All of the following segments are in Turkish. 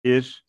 Bir.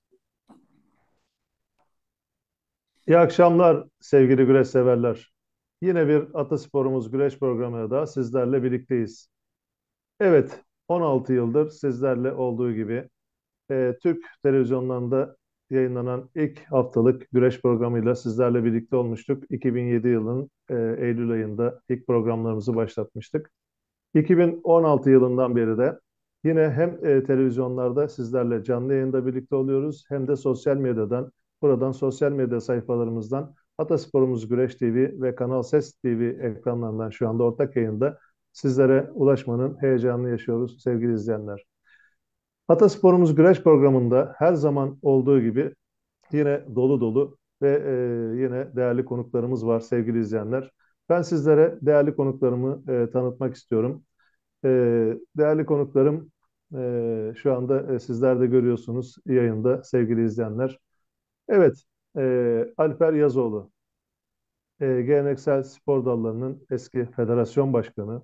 İyi akşamlar sevgili güreş severler. Yine bir Atasporumuz güreş programına da sizlerle birlikteyiz. Evet, 16 yıldır sizlerle olduğu gibi Türk televizyonlarında yayınlanan ilk haftalık güreş programıyla sizlerle birlikte olmuştuk. 2007 yılının Eylül ayında ilk programlarımızı başlatmıştık. 2016 yılından beri de yine hem televizyonlarda sizlerle canlı yayında birlikte oluyoruz hem de sosyal medyadan, buradan sosyal medya sayfalarımızdan Atasporumuz Güreş TV ve Kanal Ses TV ekranlarından şu anda ortak yayında sizlere ulaşmanın heyecanını yaşıyoruz sevgili izleyenler. Atasporumuz Güreş programında her zaman olduğu gibi yine dolu dolu ve yine değerli konuklarımız var sevgili izleyenler. Ben sizlere değerli konuklarımı tanıtmak istiyorum. Değerli konuklarım şu anda sizler de görüyorsunuz yayında sevgili izleyenler. Evet, Alper Yazoğlu, geleneksel spor dallarının eski federasyon başkanı.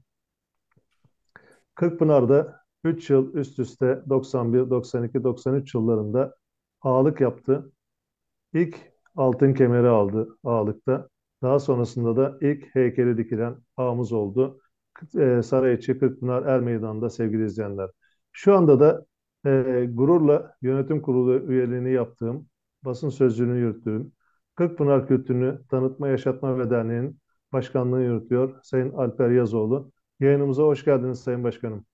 Kırkpınar'da 3 yıl üst üste 91, 92, 93 yıllarında ağalık yaptı. İlk altın kemeri aldı ağalıkta. Daha sonrasında da ilk heykeli dikilen ağamız oldu. Sarayiçi Kırkpınar Er Meydanı'nda sevgili izleyenler. Şu anda da gururla yönetim kurulu üyeliğini yaptığım, basın sözcülüğünü yürüttüğüm, Kırkpınar Kültürünü Tanıtma Yaşatma ve Derneği'nin başkanlığını yürütüyor Sayın Alper Yazoğlu. Yayınımıza hoş geldiniz Sayın Başkanım.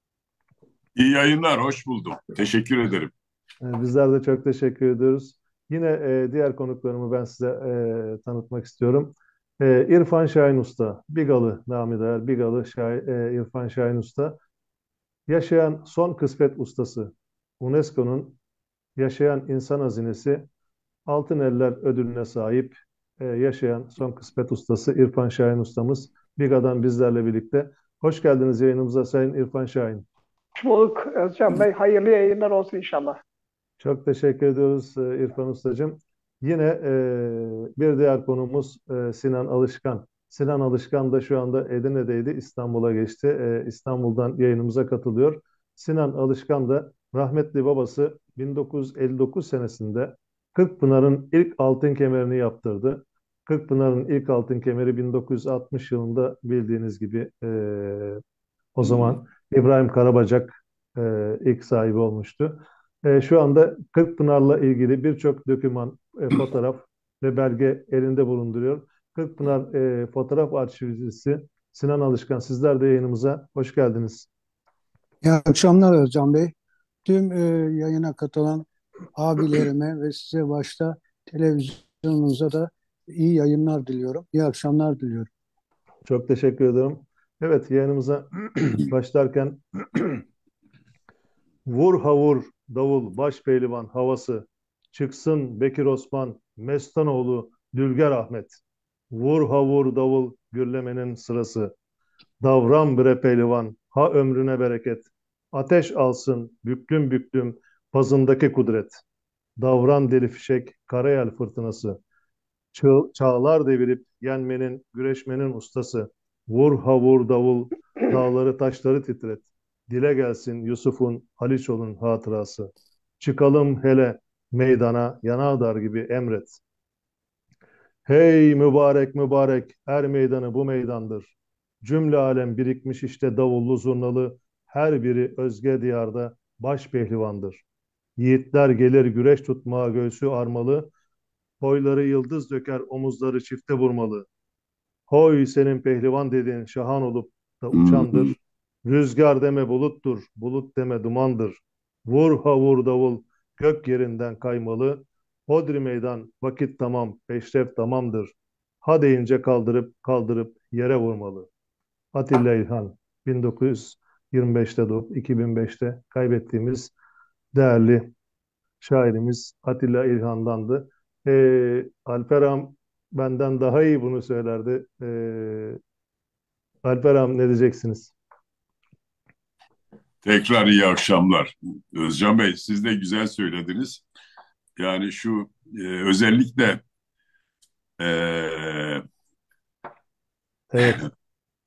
İyi yayınlar, hoş buldum. Teşekkür ederim. Bizler de çok teşekkür ediyoruz. Yine diğer konuklarımı ben size tanıtmak istiyorum. İrfan Şahin Usta, Bigalı namı değer, İrfan Şahin Usta. Yaşayan son kısmet ustası. UNESCO'nun yaşayan insan hazinesi Altın Eller ödülüne sahip yaşayan son kısmet ustası İrfan Şahin Ustamız. Biga'dan bizlerle birlikte. Hoş geldiniz yayınımıza Sayın İrfan Şahin. Hoş bulduk Özcan Bey. Hayırlı yayınlar olsun inşallah. Çok teşekkür ediyoruz İrfan Ustacığım. Yine bir diğer konumuz Sinan Alışkan. Sinan Alışkan da şu anda Edirne'deydi, İstanbul'a geçti. İstanbul'dan yayınımıza katılıyor. Sinan Alışkan da rahmetli babası 1959 senesinde Kırkpınar'ın ilk altın kemerini yaptırdı. Kırkpınar'ın ilk altın kemeri 1960 yılında bildiğiniz gibi o zaman İbrahim Karabacak ilk sahibi olmuştu. Şu anda Kırkpınar'la ilgili birçok doküman, fotoğraf ve belge elinde bulunduruyor. Kırkpınar Fotoğraf Arşivcisi Sinan Alışkan, sizler de yayınımıza hoş geldiniz. İyi akşamlar Özcan Bey. Tüm yayına katılan abilerime ve size başta televizyonunuza da iyi yayınlar diliyorum. İyi akşamlar diliyorum. Çok teşekkür ederim. Evet, yayınımıza başlarken vur havur davul baş pehlivan havası çıksın Bekir Osman Mestanoğlu Dülger Ahmet. Vur havur davul gürlemenin sırası. Davran bre pehlivan, ha ömrüne bereket. Ateş alsın büklüm büklüm pazındaki kudret. Davran deli fişek, karayel fırtınası. Çağlar devirip yenmenin, güreşmenin ustası. Vur havur davul, dağları taşları titret. Dile gelsin Yusuf'un, Haliçoğlu'nun hatırası. Çıkalım hele meydana, yanardağ gibi emret. Hey mübarek mübarek, er meydanı bu meydandır. Cümle alem birikmiş işte davullu zurnalı, her biri özge diyarda baş pehlivandır. Yiğitler gelir güreş tutmaya göğsü armalı, boyları yıldız döker omuzları çifte vurmalı. Hoy senin pehlivan dediğin şahan olup da uçandır. Rüzgar deme buluttur, bulut deme dumandır. Vur havur davul, gök yerinden kaymalı. Hodri meydan, vakit tamam, peşref tamamdır. Ha deyince kaldırıp kaldırıp yere vurmalı. Atilla İlhan, 1925'te doğup 2005'te kaybettiğimiz değerli şairimiz Atilla İlhan'dandı. Alper Ağam benden daha iyi bunu söylerdi. Alper Ağam ne diyeceksiniz? Tekrar iyi akşamlar. Özcan Bey, siz de güzel söylediniz. Yani şu özellikle e, Evet.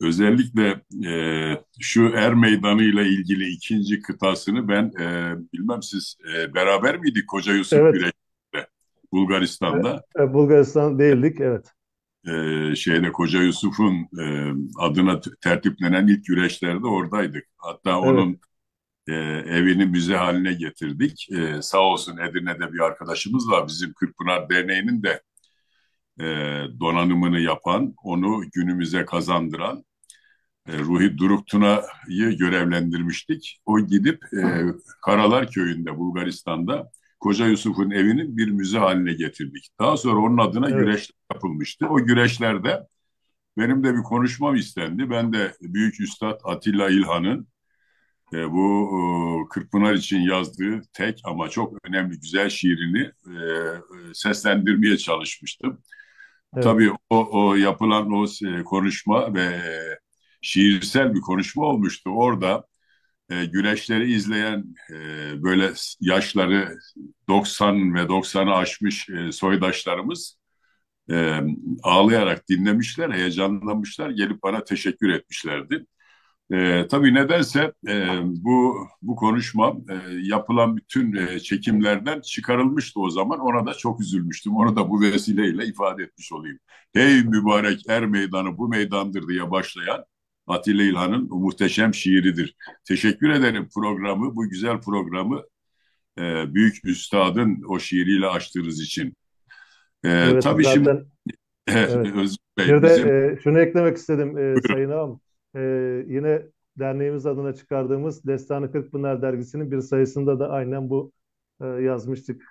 özellikle şu Er Meydanı ile ilgili ikinci kıtasını ben bilmem siz beraber miydik Koca Yusuf Evet, güreşinde Bulgaristan'da? Bulgaristan değildik. Evet, Şeyde Koca Yusuf'un adına tertiplenen ilk güreşlerde oradaydık. Hatta evet, onun evini müze haline getirdik. Sağ olsun Edirne'de bir arkadaşımız var. Bizim Kırkpınar Derneği'nin de e, donanımını yapan, onu günümüze kazandıran Ruhi Duruktuna'yı görevlendirmiştik. O gidip Karalar Köyü'nde Bulgaristan'da Koca Yusuf'un evinin bir müze haline getirdik. Daha sonra onun adına evet. güreşler yapılmıştı. O güreşlerde benim de bir konuşmam istendi. Ben de Büyük Üstad Atilla İlhan'ın bu Kırkpınar için yazdığı tek ama çok önemli güzel şiirini seslendirmeye çalışmıştım. Evet. Tabii o yapılan o konuşma ve şiirsel bir konuşma olmuştu. Orada güreşleri izleyen böyle yaşları 90 ve 90'ı aşmış soydaşlarımız e, ağlayarak dinlemişler, heyecanlanmışlar, gelip bana teşekkür etmişlerdi. Tabii nedense bu konuşma yapılan bütün çekimlerden çıkarılmıştı o zaman. Ona da çok üzülmüştüm. Onu da bu vesileyle ifade etmiş olayım. Hey mübarek er meydanı bu meydandır diye başlayan Atilla İlhan'ın o muhteşem şiiridir. Teşekkür ederim programı, bu güzel programı büyük üstadın o şiiriyle açtığınız için. Evet, Tabii şimdi zaten evet. Özgür Bir Bey de bizim şunu eklemek istedim buyurun. Sayın Ağam. E, Yine derneğimiz adına çıkardığımız Destanı Kırkpınar dergisinin bir sayısında da aynen bu yazmıştık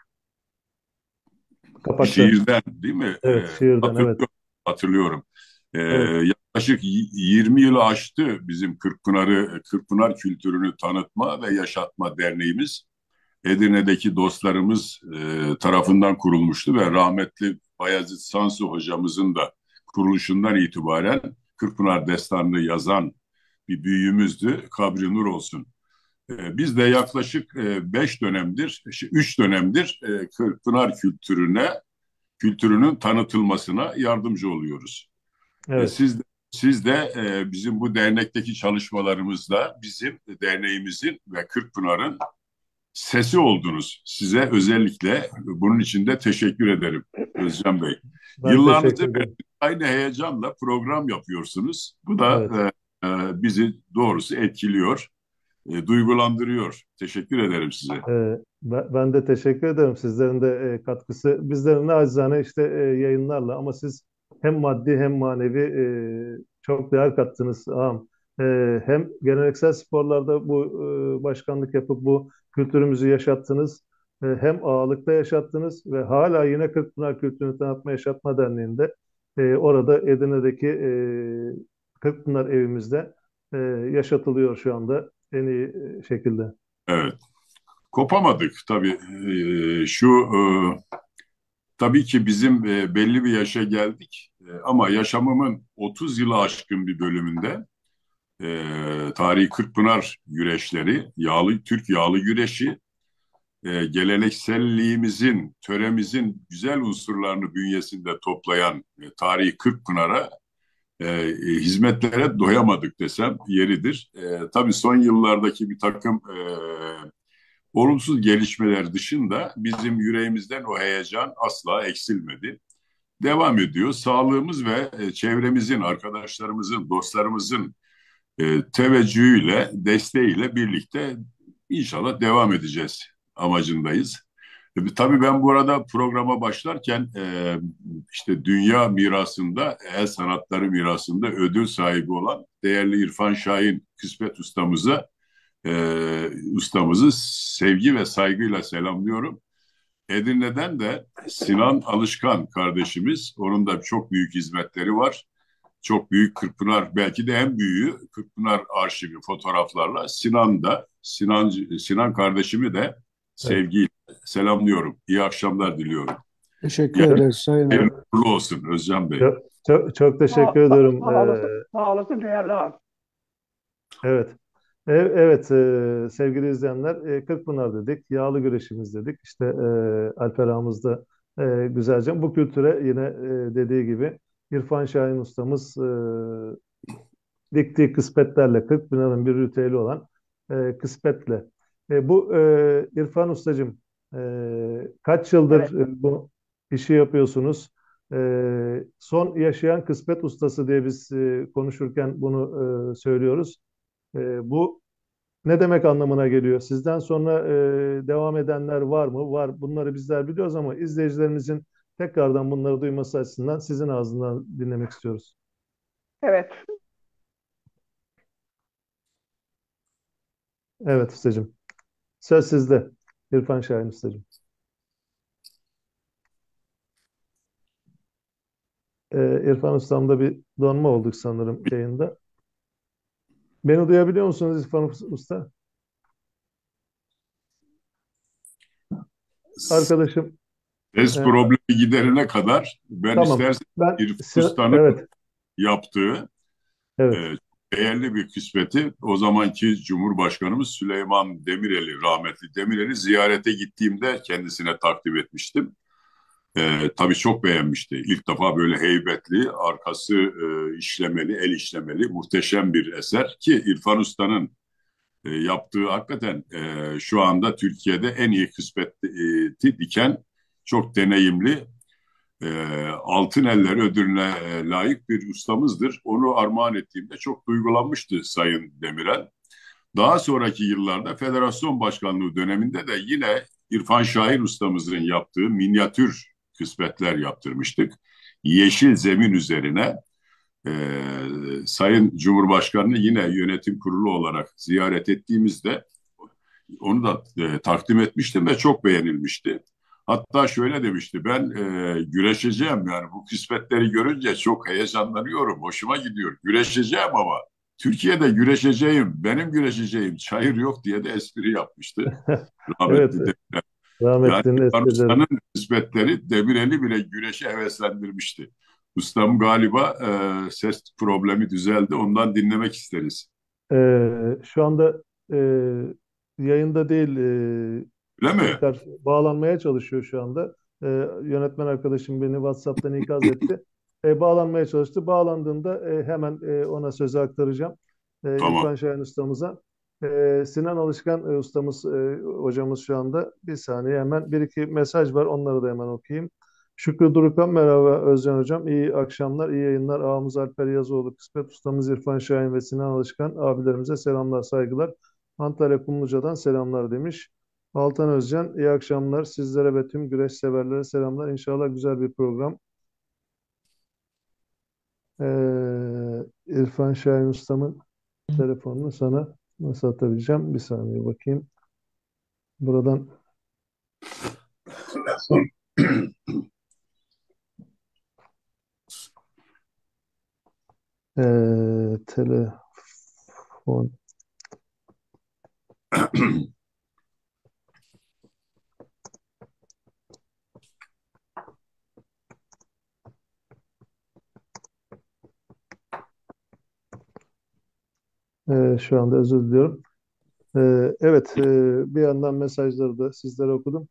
kapakta. Şiirden değil mi? Evet, şiirden, evet. Hatırlıyorum. Hatırlıyorum. Evet, Yaklaşık 20 yılı aştı bizim Kırkpınar kültürünü tanıtma ve yaşatma derneğimiz. Edirne'deki dostlarımız tarafından kurulmuştu ve rahmetli Bayezid Sansu hocamızın da kuruluşundan itibaren Kırkpınar Destanı'nı yazan bir büyüğümüzdü. Kabri nur olsun. Biz de yaklaşık 5 dönemdir, 3 dönemdir Kırkpınar kültürünün tanıtılmasına yardımcı oluyoruz. E, evet. siz de, siz de bizim bu dernekteki çalışmalarımızda bizim derneğimizin ve Kırkpınar'ın sesi oldunuz. Size özellikle bunun için de teşekkür ederim Özcan Bey. Ben Yıllarınızı teşekkür verdiniz. ederim. Aynı heyecanla program yapıyorsunuz. Bu da Evet. bizi doğrusu etkiliyor, duygulandırıyor. Teşekkür ederim size. Ben de teşekkür ederim. Sizlerin de katkısı. Bizlerin nacizane işte yayınlarla ama siz hem maddi hem manevi çok değer kattınız ağam. Hem geleneksel sporlarda bu başkanlık yapıp bu kültürümüzü yaşattınız. Hem ağalıkta yaşattınız ve hala yine Kırkpınar Kültürünü Tanıtma Yaşatma Derneği'nde orada Edirne'deki Kırkpınar evimizde yaşatılıyor şu anda en iyi şekilde. Evet. Kopamadık tabii. Tabii ki bizim belli bir yaşa geldik. Ama yaşamımın 30 yılı aşkın bir bölümünde tarihi Kırkpınar güreşleri, Türk yağlı güreşi, gelenekselliğimizin, töremizin güzel unsurlarını bünyesinde toplayan tarihi Kırkpınar'a hizmetlere doyamadık desem yeridir. Tabii son yıllardaki bir takım olumsuz gelişmeler dışında bizim yüreğimizden o heyecan asla eksilmedi. Devam ediyor. Sağlığımız ve çevremizin, arkadaşlarımızın, dostlarımızın teveccühüyle, desteğiyle birlikte inşallah devam edeceğiz amacındayız. Tabii ben burada programa başlarken işte dünya mirasında, el sanatları mirasında ödül sahibi olan değerli İrfan Şahin kısmet ustamızı sevgi ve saygıyla selamlıyorum. Edirne'den de Sinan Alışkan kardeşimiz, onun da çok büyük hizmetleri var. Çok büyük Kırkpınar, belki de en büyüğü Kırkpınar arşivi fotoğraflarla. Sinan kardeşimi de Evet. sevgiyle selamlıyorum. İyi akşamlar diliyorum. Teşekkür İyi ederiz Sayın Ağam. hayırlı uğurlu olsun Özcan Bey. Çok teşekkür Sağ, sağ, ediyorum. sağ olasın, sağ olasın değerli abi. Evet. Evet, sevgili izleyenler, Kırkpınar dedik, yağlı güreşimiz dedik. İşte Alper ağamız da güzelce bu kültüre yine dediği gibi İrfan Şahin ustamız diktiği kıspetlerle 40 bin liraның bir ritüeli olan kısmetle. Bu İrfan Ustacığım, kaç Evet, yıldır bu işi yapıyorsunuz? Son yaşayan kısmet ustası diye biz konuşurken bunu söylüyoruz. Bu ne demek anlamına geliyor? Sizden sonra devam edenler var mı? Var. Bunları bizler biliyoruz ama izleyicilerimizin tekrardan bunları duyması açısından sizin ağzından dinlemek istiyoruz. evet. Evet ustacığım. Söz sizde. İrfan Şahin ustacığım. İrfan ustamda bir donma olduk sanırım yayında. Beni duyabiliyor musunuz İrfan Usta? Arkadaşım, Ses e, problemi giderene kadar ben tamam. istersen İrfan Usta'nın Evet, yaptığı evet. e, değerli bir kısmeti o zamanki Cumhurbaşkanımız Süleyman Demirel'i, rahmetli Demirel'i ziyarete gittiğimde kendisine takdim etmiştim. Tabii çok beğenmişti. İlk defa böyle heybetli, arkası işlemeli, el işlemeli, muhteşem bir eser ki İrfan Usta'nın yaptığı hakikaten şu anda Türkiye'de en iyi kısmeti diken çok deneyimli e, altın eller ödülüne layık bir ustamızdır. Onu armağan ettiğimde çok duygulanmıştı Sayın Demirel. Daha sonraki yıllarda federasyon başkanlığı döneminde de yine İrfan Şahin ustamızın yaptığı minyatür kısmetler yaptırmıştık. Yeşil zemin üzerine Sayın Cumhurbaşkanı'nı yine yönetim kurulu olarak ziyaret ettiğimizde onu da takdim etmiştim ve çok beğenilmişti. Hatta şöyle demişti, ben güreşeceğim yani bu kısmetleri görünce çok heyecanlanıyorum, hoşuma gidiyor. Güreşeceğim ama Türkiye'de güreşeceğim, benim güreşeceğim çayır yok diye de espri yapmıştı. Evet, Rahmetli de. Yani rahmetlinin İrfan esprileri. Usta'nın kısmetleri Demirel'i bile güreşe heveslendirmişti. Ustam galiba ses problemi düzeldi, ondan dinlemek isteriz. Şu anda e, yayında değil, Öyle mi? tekrar bağlanmaya çalışıyor şu anda. Yönetmen arkadaşım beni WhatsApp'tan ikaz etti. Bağlanmaya çalıştı. Bağlandığında hemen ona sözü aktaracağım. Tamam, İrfan Şahin ustamıza. Sinan Alışkan ustamız, hocamız şu anda. Bir saniye hemen bir iki mesaj var. Onları da hemen okuyayım. Şükrü Durukan, merhaba Özcan Hocam. İyi akşamlar, iyi yayınlar. Ağamız Alper Yazıoğlu, Kısmet Ustamız İrfan Şahin ve Sinan Alışkan abilerimize selamlar, saygılar. Antalya Kumluca'dan selamlar demiş. Altan Özcan, iyi akşamlar. Sizlere ve tüm güreş severlere selamlar. İnşallah güzel bir program. İrfan Şahin Ustam'ın telefonunu sana nasıl atabileceğim? Bir saniye bakayım. Buradan telefon. Şu anda özür diliyorum. Evet, bir yandan mesajları da sizlere okudum.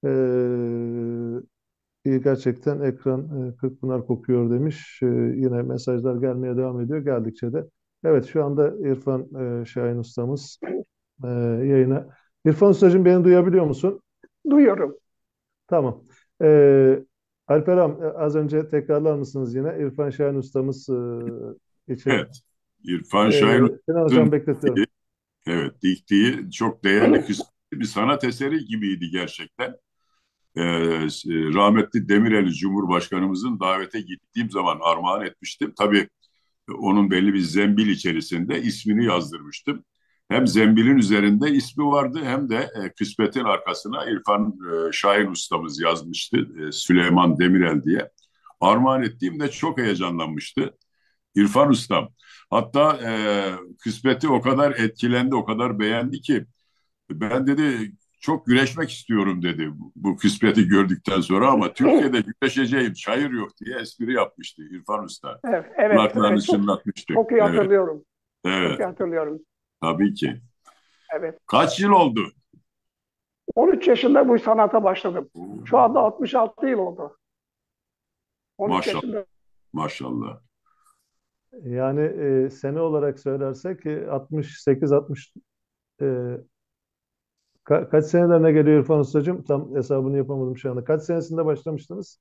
Gerçekten ekran Kırkpınar kokuyor demiş. Yine mesajlar gelmeye devam ediyor. Geldikçe de. Evet, şu anda İrfan Şahin ustamız yayına. İrfan ustacığım, beni duyabiliyor musun? Duyuyorum. Tamam. Alper az önce tekrarlar mısınız yine? İrfan Şahin ustamız için. evet. İrfan Şahin Sinan Usta'nın hocam bekletiyorum. evet, diktiği çok değerli kısmı bir sanat eseri gibiydi gerçekten. Rahmetli Demirel Cumhurbaşkanımızın davete gittiğim zaman armağan etmiştim. Tabii onun belli bir zembil içerisinde ismini yazdırmıştım. Hem zembilin üzerinde ismi vardı hem de kısmetin arkasına İrfan Şahin ustamız yazmıştı. Süleyman Demirel diye. Armağan ettiğimde çok heyecanlanmıştı. İrfan ustam. Hatta kısmeti o kadar etkilendi, o kadar beğendi ki ben dedi çok güreşmek istiyorum dedi bu kısmeti gördükten sonra ama Türkiye'de güreşeceğim çayır yok diye espri yapmıştı İrfan Usta. Evet, evet, Kulaklarını çok çınlatmıştık. çok iyi Evet, hatırlıyorum. Çok evet, iyi hatırlıyorum. tabii ki. Evet. Kaç yıl oldu? 13 yaşında bu sanata başladım. Şu anda 66 yıl oldu. 13 Maşallah, yaşında. maşallah. Yani sene olarak söylersek 68 60 e, kaç senelerine geliyor İrfan Ustacığım? Tam hesabını yapamadım şu anda. Kaç senesinde başlamıştınız?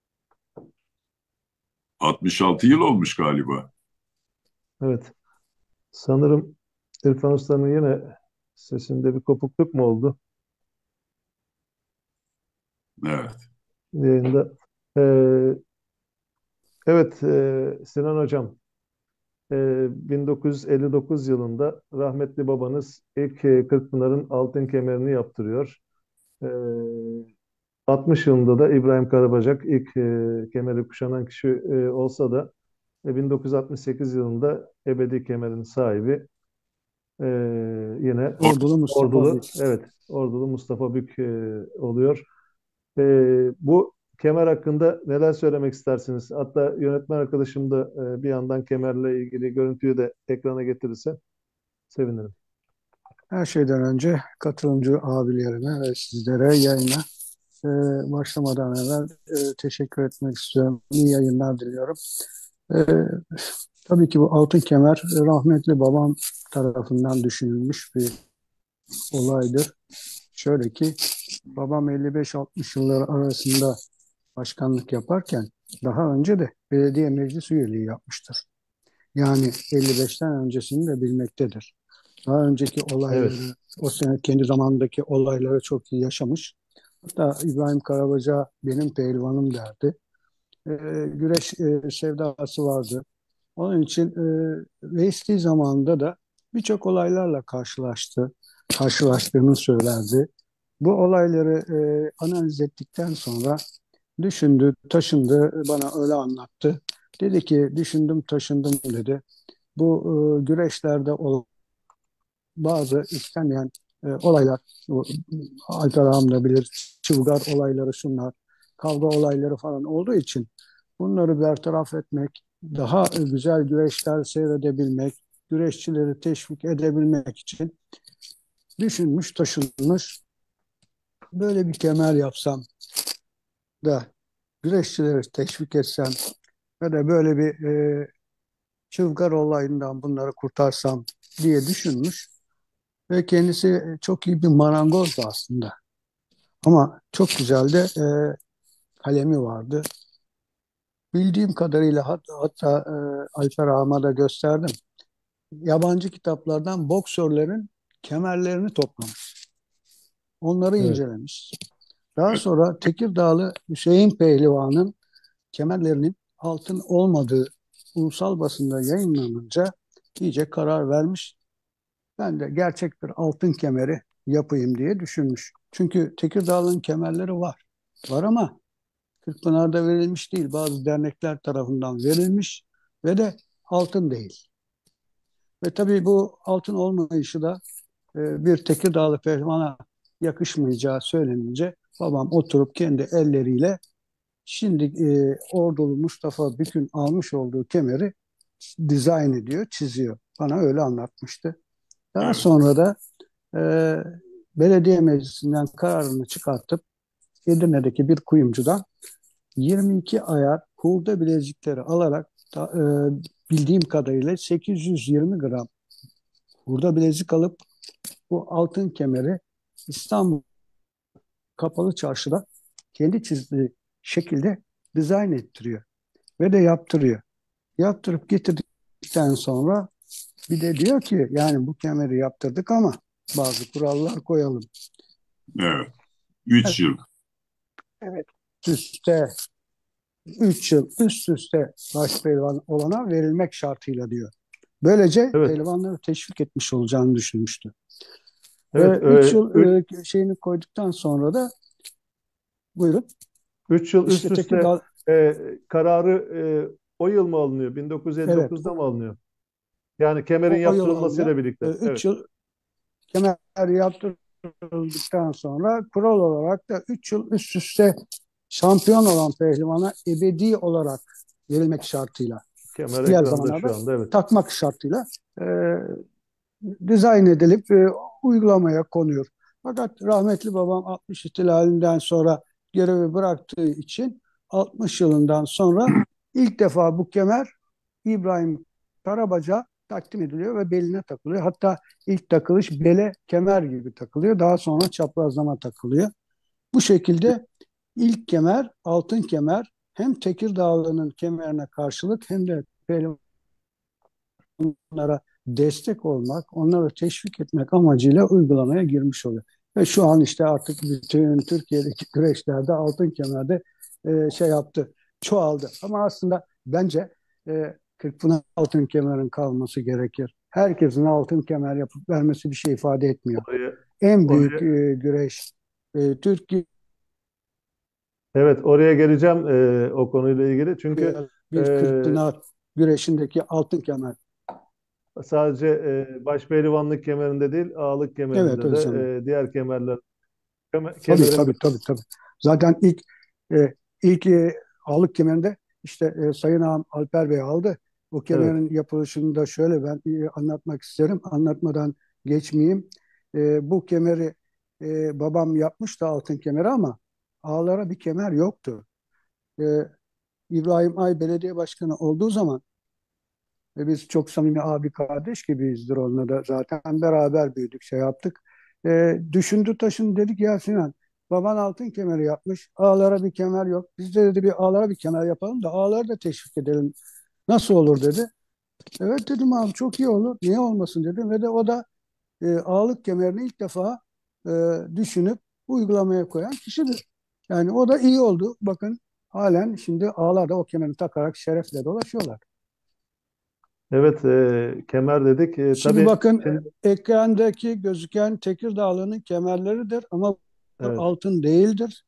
66 yıl olmuş galiba. Evet. Sanırım İrfan Usta'nın yine sesinde bir kopukluk mu oldu Evet. yayında? E, evet, Sinan Hocam. 1959 yılında rahmetli babanız ilk Kırkpınar'ın altın kemerini yaptırıyor. E, 60 yılında da İbrahim Karabacak ilk kemeri kuşanan kişi olsa da 1968 yılında ebedi kemerin sahibi e, yine Ordulu Mustafa Ordulu, Bey. evet, Ordulu Mustafa Bük oluyor. Bu kemer hakkında neler söylemek istersiniz? Hatta yönetmen arkadaşım da bir yandan kemerle ilgili görüntüyü de ekrana getirirse sevinirim. Her şeyden önce katılımcı abilerime ve sizlere yayına e, başlamadan evvel teşekkür etmek istiyorum. İyi yayınlar diliyorum. E, tabii ki bu altın kemer rahmetli babam tarafından düşünülmüş bir olaydır. Şöyle ki babam 55-60 yılları arasında başkanlık yaparken daha önce de belediye meclis üyeliği yapmıştır. Yani 55'ten öncesini de bilmektedir. Daha önceki Evet, olayları, o sene kendi zamanındaki olayları çok iyi yaşamış. Hatta İbrahim Karabaca benim pehlivanım derdi. E, güreş sevdası vardı. Onun için reisliği zamanında da birçok olaylarla karşılaştığını söylerdi. Bu olayları analiz ettikten sonra düşündü, taşındı, bana öyle anlattı. Dedi ki düşündüm, taşındım dedi. Bu güreşlerde bazı istenmeyen olaylar, bu, Alper Ağam da bilir, çılgar olayları şunlar, kavga olayları falan olduğu için bunları bertaraf etmek, daha güzel güreşler seyredebilmek, güreşçileri teşvik edebilmek için düşünmüş, taşınmış. Böyle bir kemer yapsam da güreşçileri teşvik etsem ve de böyle bir çılgar olayından bunları kurtarsam diye düşünmüş. Ve kendisi çok iyi bir marangozdu aslında. Ama çok güzel de kalemi vardı. Bildiğim kadarıyla hatta Alper Ağam'a da gösterdim. Yabancı kitaplardan boksörlerin kemerlerini toplamış. Onları evet. incelemiş. Daha sonra Tekirdağlı Hüseyin Pehlivan'ın kemerlerinin altın olmadığı ulusal basında yayınlanınca iyice karar vermiş. Ben de gerçek bir altın kemeri yapayım diye düşünmüş. Çünkü Tekirdağ'ın kemerleri var. Var ama Kırkpınar'da verilmiş değil. Bazı dernekler tarafından verilmiş ve de altın değil. Ve tabii bu altın olmayışı da bir Tekirdağlı pehlimana yakışmayacağı söylenince babam oturup kendi elleriyle şimdi Ordulu Mustafa Bük'ün almış olduğu kemeri dizayn ediyor, çiziyor. Bana öyle anlatmıştı. Daha Evet. sonra da e, belediye meclisinden kararını çıkartıp Edirne'deki bir kuyumcudan 22 ayar hurda bilezikleri alarak bildiğim kadarıyla 820 gram hurda bilezik alıp bu altın kemeri İstanbul Kapalı Çarşı'da kendi çizdiği şekilde dizayn ettiriyor ve de yaptırıyor. Yaptırıp getirdikten sonra bir de diyor ki yani bu kemeri yaptırdık ama bazı kurallar koyalım. Evet. 3 yıl. Evet. Üste 3 yıl üst üste baş pehlivan olana verilmek şartıyla diyor. Böylece Evet, pehlivanları teşvik etmiş olacağını düşünmüştü. evet. Ve 3 yıl şeyini koyduktan sonra da buyurun 3 yıl üst işte üste Tekirdağ kararı o yıl mı alınıyor? evet 1959'da mı alınıyor? Yani kemerin o yıl alınıyor. yaptırılmasıyla birlikte. 3 Evet, yıl kemer yaptırıldıktan sonra kural olarak da 3 yıl üst üste şampiyon olan pehlivana ebedi olarak verilmek şartıyla kemer diğer ekranda zamanlarda şu anda. Evet. takmak şartıyla e, dizayn edilip uygulamaya konuyor. Fakat rahmetli babam 60 ihtilalinden sonra görevi bıraktığı için 60 yılından sonra ilk defa bu kemer İbrahim tarabacağı takdim ediliyor ve beline takılıyor. Hatta ilk takılış bele kemer gibi takılıyor. Daha sonra çaprazlama takılıyor. Bu şekilde ilk kemer, altın kemer hem Tekirdağlı'nın kemerine karşılık hem de onlara destek olmak, onları teşvik etmek amacıyla uygulamaya girmiş oluyor. Ve şu an işte artık bütün Türkiye'deki güreşlerde altın kemerde şey yaptı, çoğaldı. Ama aslında bence Kırkpınar altın kemerin kalması gerekir. Herkesin altın kemer yapıp vermesi bir şey ifade etmiyor. Oraya, En büyük oraya, güreş Türkiye evet, oraya geleceğim o konuyla ilgili. Çünkü e, bir Kırkpınar güreşindeki altın kemer. sadece başpehlivanlık kemerinde değil, ağalık Evet kemerinde de Özlem. diğer kemerler Tabii kemerin tabii tabii tabii. Zaten e, ilk ağırlık kemerinde işte Sayın Ağam Alper Bey aldı. O evet, kemerin yapılışını da şöyle ben anlatmak isterim. Anlatmadan geçmeyeyim. Bu kemeri babam yapmıştı altın kemeri ama ağlara bir kemer yoktu. E, İbrahim Ay belediye başkanı olduğu zaman biz çok samimi abi kardeş gibiyizdir onunla da zaten beraber büyüdük şey yaptık. Düşündü taşın dedik ya Sinan baban altın kemeri yapmış ağlara bir kemer yok. Biz de dedi bir ağlara bir kemer yapalım da ağları da teşvik edelim. Nasıl olur dedi. Evet dedim abi çok iyi olur. Niye olmasın dedim ve de o da ağlık kemerini ilk defa e, düşünüp uygulamaya koyan kişidir. Yani o da iyi oldu. Bakın halen şimdi ağlar da o kemerini takarak şerefle dolaşıyorlar. evet, kemer dedik. Şimdi Tabii bakın şimdi, ekrandaki gözüken Tekirdağlı'nın kemerleridir ama evet, altın değildir.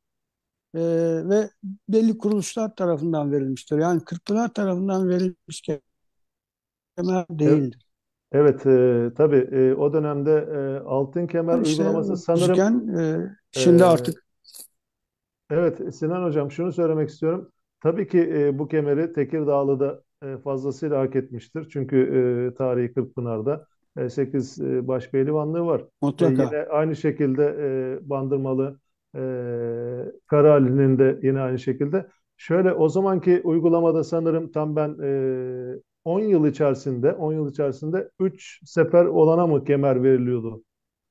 Ve belli kuruluşlar tarafından verilmiştir. Yani Kırkpınar tarafından verilmiş kemer evet, değildir. evet, tabii o dönemde altın kemer İşte uygulaması o sanırım gözüken şimdi e, artık evet, Sinan Hocam, şunu söylemek istiyorum. Tabii ki bu kemeri Tekirdağlı'da fazlasıyla hak etmiştir. Çünkü tarihi Kırkpınar'da 8 başpehlivanlığı var. mutlaka. Yine aynı şekilde Bandırmalı, e, Karaali'nin de yine aynı şekilde. Şöyle, o zamanki uygulamada sanırım tam ben 10 yıl içerisinde 3 sefer olana mı kemer veriliyordu?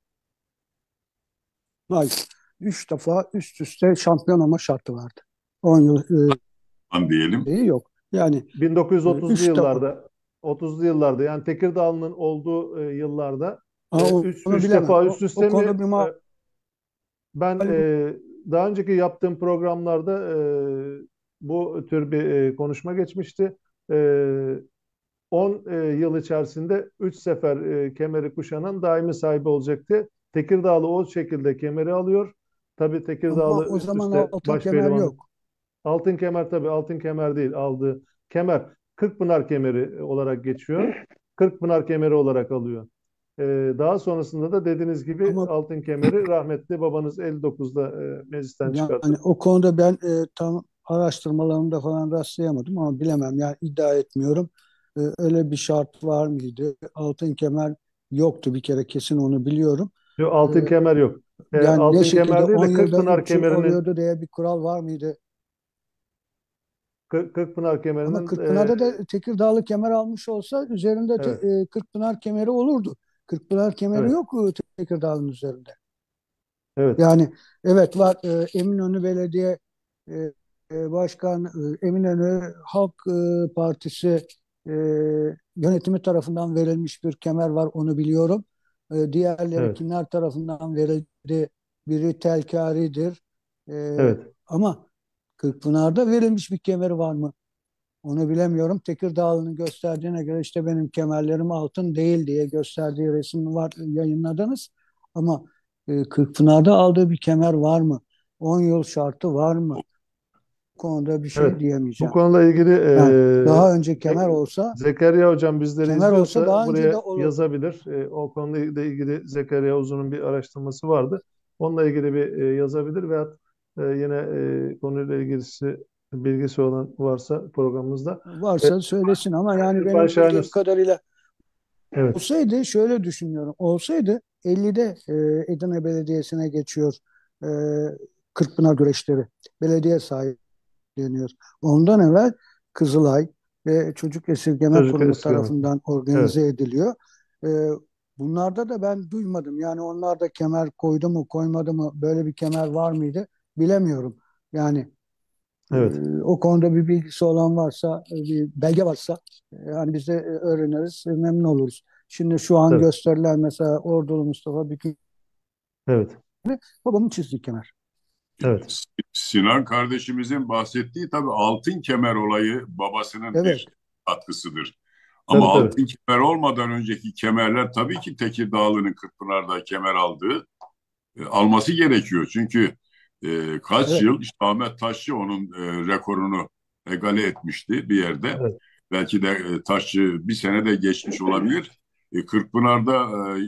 Hayır. Üç defa üst üste şampiyon olma şartı vardı. 10 yıl diyelim. yok. Yani 1930'lu üç defa. yıllarda, 30'lu yıllarda, yani Tekirdağlı'nın olduğu yıllarda Onu üç bilemem. defa üst O üste mi? konuda bir Ben daha önceki yaptığım programlarda bu tür bir konuşma geçmişti. E, 10 yıl içerisinde 3 sefer kemeri kuşanan daimi sahibi olacaktı. Tekirdağlı o şekilde kemeri alıyor. Tabii ama Tekirdağlı o üst zaman üste altın kemer başpehlivanlık. yok. Altın kemer, tabii altın kemer değil, aldığı kemer Kırkpınar kemeri olarak geçiyor. Kırkpınar kemeri olarak alıyor. Daha sonrasında da dediğiniz gibi Ama altın kemeri rahmetli babanız 59'da meclisten çıkarttı. yani o konuda ben tam araştırmalarımda falan rastlayamadım ama bilemem. Yani iddia etmiyorum. Öyle bir şart var mıydı? Altın kemer yoktu bir kere kesin onu biliyorum. Yok, E, altın kemer yok. Yani ne Altın şekilde kemer değil 10 de yılda Kırkpınar 3 yıl kemerinin, oluyordu diye bir kural var mıydı? Kırkpınar Ama kemerinin Kırkpınar'da da Tekirdağlı kemer almış olsa üzerinde evet, Kırkpınar kemeri olurdu. Kırkpınar kemeri evet, yok Tekirdağ'ın üzerinde. evet, Yani evet var Eminönü Belediye e, Başkan Eminönü Halk Partisi e, yönetimi tarafından verilmiş bir kemer var onu biliyorum. Diğerleri evet, kimler tarafından verildi? Biri telkaridir. evet. Ama Kırkpınar'da verilmiş bir kemeri var mı? Onu bilemiyorum. Tekirdağlı'nın gösterdiğine göre işte benim kemerlerim altın değil diye gösterdiği resim var yayınladınız. Ama Kırkpınar'da aldığı bir kemer var mı? 10 yıl şartı var mı? Bu konuda bir şey Evet. Bu diyemeyeceğim. konuyla ilgili Yani daha önce kemer olsa Zekeriya Hocam bizleri izliyorsa daha önce de buraya olurdu. yazabilir. O konuyla ilgili Zekeriya Uzun'un bir araştırması vardı. Onunla ilgili bir yazabilir veyahut yine konuyla ilgisi bilgisi olan varsa programımızda. E, Varsa söylesin ama yani İrfan benim bildiğim Şahinus. kadarıyla Evet, olsaydı şöyle düşünüyorum. Olsaydı 50'de Edirne Belediyesi'ne geçiyor e, Kırkpınar güreşleri. Belediye sahibi deniyor. Ondan evvel Kızılay, ve Çocuk Esirgeme Çocuk Kurumu eskimi. tarafından Evet. organize ediliyor. E, Bunlarda da ben duymadım. Yani onlar da kemer koydu mu koymadı mı, böyle bir kemer var mıydı bilemiyorum. Yani Evet. o konuda bir bilgisi olan varsa, bir belge varsa yani biz de öğreniriz, memnun oluruz. Şimdi şu an Tabii. gösterilen mesela Ordulu Mustafa Bükü Evet. babamın çizdiği kemer. Evet. Sinan kardeşimizin bahsettiği tabii altın kemer olayı babasının Evet, bir katkısıdır. Ama Tabii tabii. altın kemer olmadan önceki kemerler tabii ki Tekirdağlı'nın Kırkpınar'da kemer alması gerekiyor. Çünkü kaç evet. yıl işte Ahmet Taşçı onun rekorunu egale etmişti bir yerde. Evet. Belki de Taşçı bir sene de geçmiş olabilir. Kırkpınar'da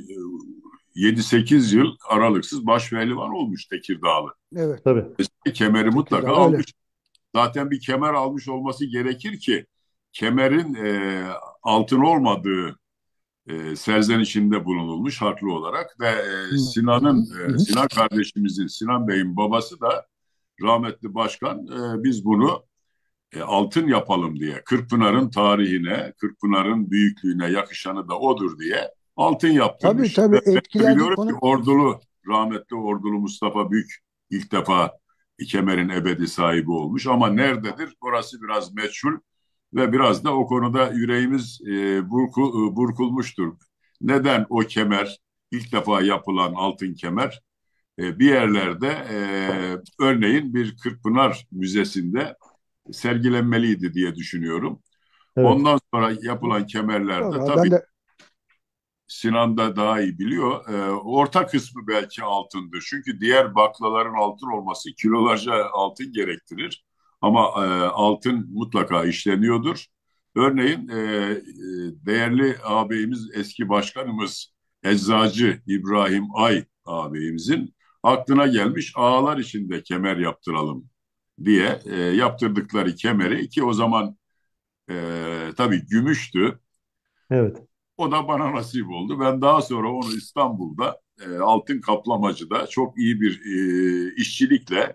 7-8 yıl aralıksız başpehlivan olmuş Tekirdağlı. Evet. Tabii. Kemeri mutlaka Tekirdağ öyle. almış. Zaten bir kemer almış olması gerekir ki kemerin altın olmadığı serzenişinde bulunulmuş haklı olarak ve Hı hı, hı. Sinan kardeşimizin Sinan Bey'in babası da rahmetli başkan biz bunu altın yapalım diye Kırkpınar'ın tarihine, Kırkpınar'ın büyüklüğüne yakışanı da odur diye altın Tabii yaptırmış. tabii, Ve ben de etkilendik biliyorum ki konu. rahmetli Ordulu Mustafa Büyük ilk defa kemerin ebedi sahibi olmuş ama nerededir? Orası biraz meçhul ve biraz da o konuda yüreğimiz burkulmuştur. Neden o kemer, ilk defa yapılan altın kemer bir yerlerde örneğin bir Kırkpınar Müzesi'nde sergilenmeliydi diye düşünüyorum. Evet. Ondan sonra yapılan kemerlerde Doğru. tabii Ben de Sinan da daha iyi biliyor. Orta kısmı belki altındır. Çünkü diğer baklaların altın olması kilolarca altın gerektirir. Ama altın mutlaka işleniyordur. Örneğin değerli ağabeyimiz, eski başkanımız Eczacı İbrahim Ay ağabeyimizin aklına gelmiş ağlar içinde kemer yaptıralım diye yaptırdıkları kemeri ki o zaman tabii gümüştü. Evet. O da bana nasip oldu. Ben daha sonra onu İstanbul'da altın kaplamacıda çok iyi bir işçilikle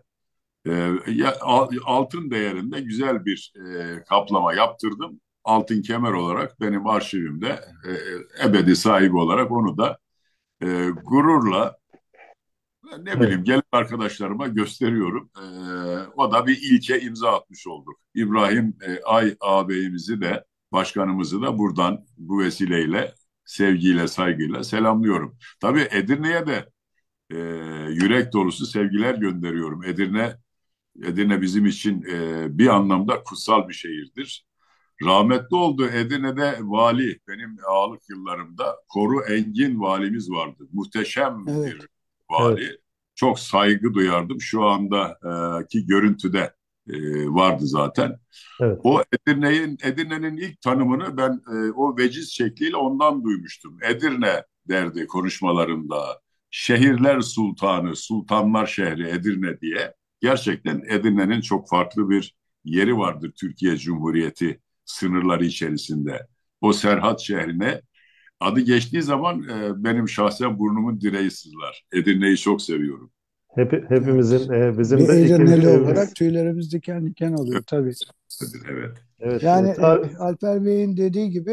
altın değerinde güzel bir kaplama yaptırdım. Altın kemer olarak benim arşivimde ebedi sahibi olarak onu da gururla ne bileyim Evet. gelen arkadaşlarıma gösteriyorum. O da bir ilke imza atmış olduk. İbrahim Ay ağabeyimizi de başkanımızı da buradan bu vesileyle sevgiyle saygıyla selamlıyorum. Tabii Edirne'ye de e, yürek dolusu sevgiler gönderiyorum. Edirne bizim için bir anlamda kutsal bir şehirdir. Rahmetli oldu Edirne'de vali benim ağalık yıllarımda Koru Engin valimiz vardı. Muhteşem bir evet. Evet. vali. Çok saygı duyardım. Şu andaki görüntüde vardı zaten. Evet. Edirne'nin ilk tanımını ben o veciz şekliyle ondan duymuştum. Edirne derdi konuşmalarında. Şehirler sultanı, sultanlar şehri Edirne diye. Gerçekten Edirne'nin çok farklı bir yeri vardır Türkiye Cumhuriyeti sınırları içerisinde. O Serhat şehrine adı geçtiği zaman benim şahsen burnumun direği sızlar. Edirne'yi çok seviyorum. Hepimizin, Evet. bizim Bir de ikinci Edirneli olarak evimiz. tüylerimiz diken diken oluyor tabii. Evet. Evet. Yani Alper Bey'in dediği gibi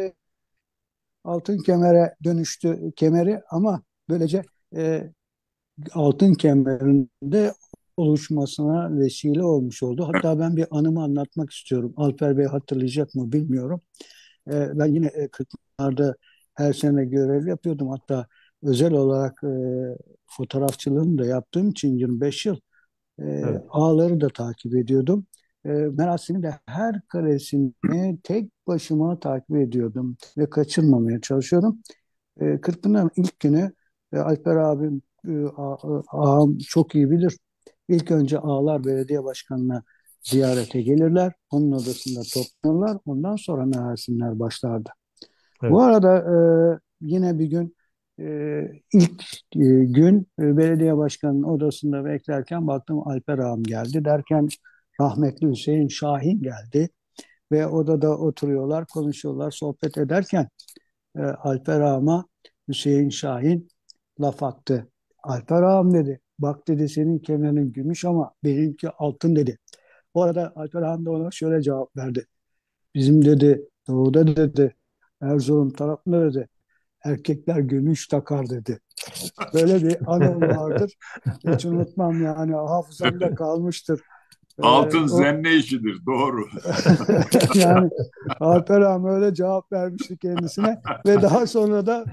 altın kemere dönüştü kemeri, ama böylece e, altın kemerinde oluşmasına vesile olmuş oldu. Hatta ben bir anımı anlatmak istiyorum. Alper Bey hatırlayacak mı bilmiyorum. Ben yine Kırklar'da her sene görev yapıyordum. Hatta özel olarak fotoğrafçılığını da yaptığım için 25 yıl Evet. ağları da takip ediyordum. Merasimi de her karesini tek başıma takip ediyordum ve kaçırmamaya çalışıyordum. Kırkpınar'ın ilk günü Alper abim, ağam çok iyi bilir. İlk önce Ağlar Belediye Başkanı'na ziyarete gelirler. Onun odasında toplanırlar. Ondan sonra merasimler başlardı. Bu Evet. arada yine bir gün ilk gün belediye başkanının odasında beklerken baktım Alper ağam geldi. Derken rahmetli Hüseyin Şahin geldi ve odada oturuyorlar, konuşuyorlar, sohbet ederken Alper ağama Hüseyin Şahin laf attı. Alper ağam dedi, bak dedi, senin kemerin gümüş ama benimki altın dedi. Bu arada Alper ağam da ona şöyle cevap verdi. bizim dedi doğuda dedi Erzurum tarafında dedi erkekler gümüş takar dedi. Böyle bir anım vardır. Hiç unutmam yani hafızamda kalmıştır. Altın O zenne işidir, doğru. yani Alper ağam öyle cevap vermişti kendisine ve daha sonra da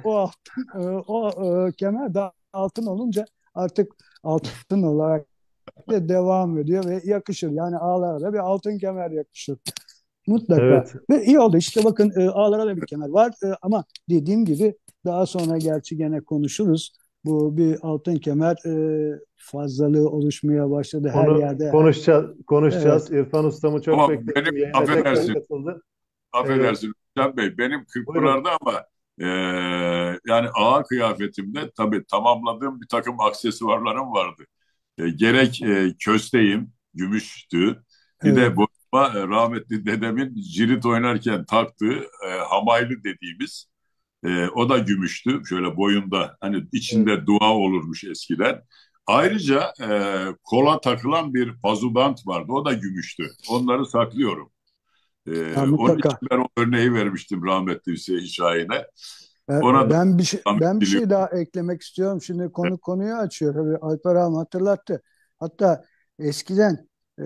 kemer de altın olunca artık altın olarak da devam ediyor ve yakışır. Yani ağlara da bir altın kemer yakışır. Mutlaka. Evet. Ve iyi oldu. İşte bakın ağlara da bir kemer var. Ama dediğim gibi daha sonra gerçi gene konuşuruz. Bu bir altın kemer fazlalığı oluşmaya başladı her Onu yerde. konuşacağız. Evet, İrfan Ustam'ı çok Ama benim, beklettim. Yayına tekrar affedersin, katıldı. Ee, affedersin Hüsam Bey, benim buyurun. Kırkpınar'da ama e, yani ağa kıyafetimde tabii tamamladığım bir takım aksesuarlarım vardı. Gerek kösteğim, gümüştü. Bir evet, de boynuma rahmetli dedemin cirit oynarken taktığı hamaylı dediğimiz, o da gümüştü. Şöyle boyunda, hani Evet. içinde dua olurmuş eskiden. Ayrıca kola takılan bir pazubant vardı. O da gümüştü. Onları saklıyorum. ya Onun için mutlaka. ben o örneği vermiştim rahmetli Hüseyin Şahin'e. Ben Ona da ben bir şey rahmet ben bir şey diliyorum. daha eklemek istiyorum. Şimdi konuyu açıyor. Tabii Alper ağam hatırlattı. Hatta eskiden e,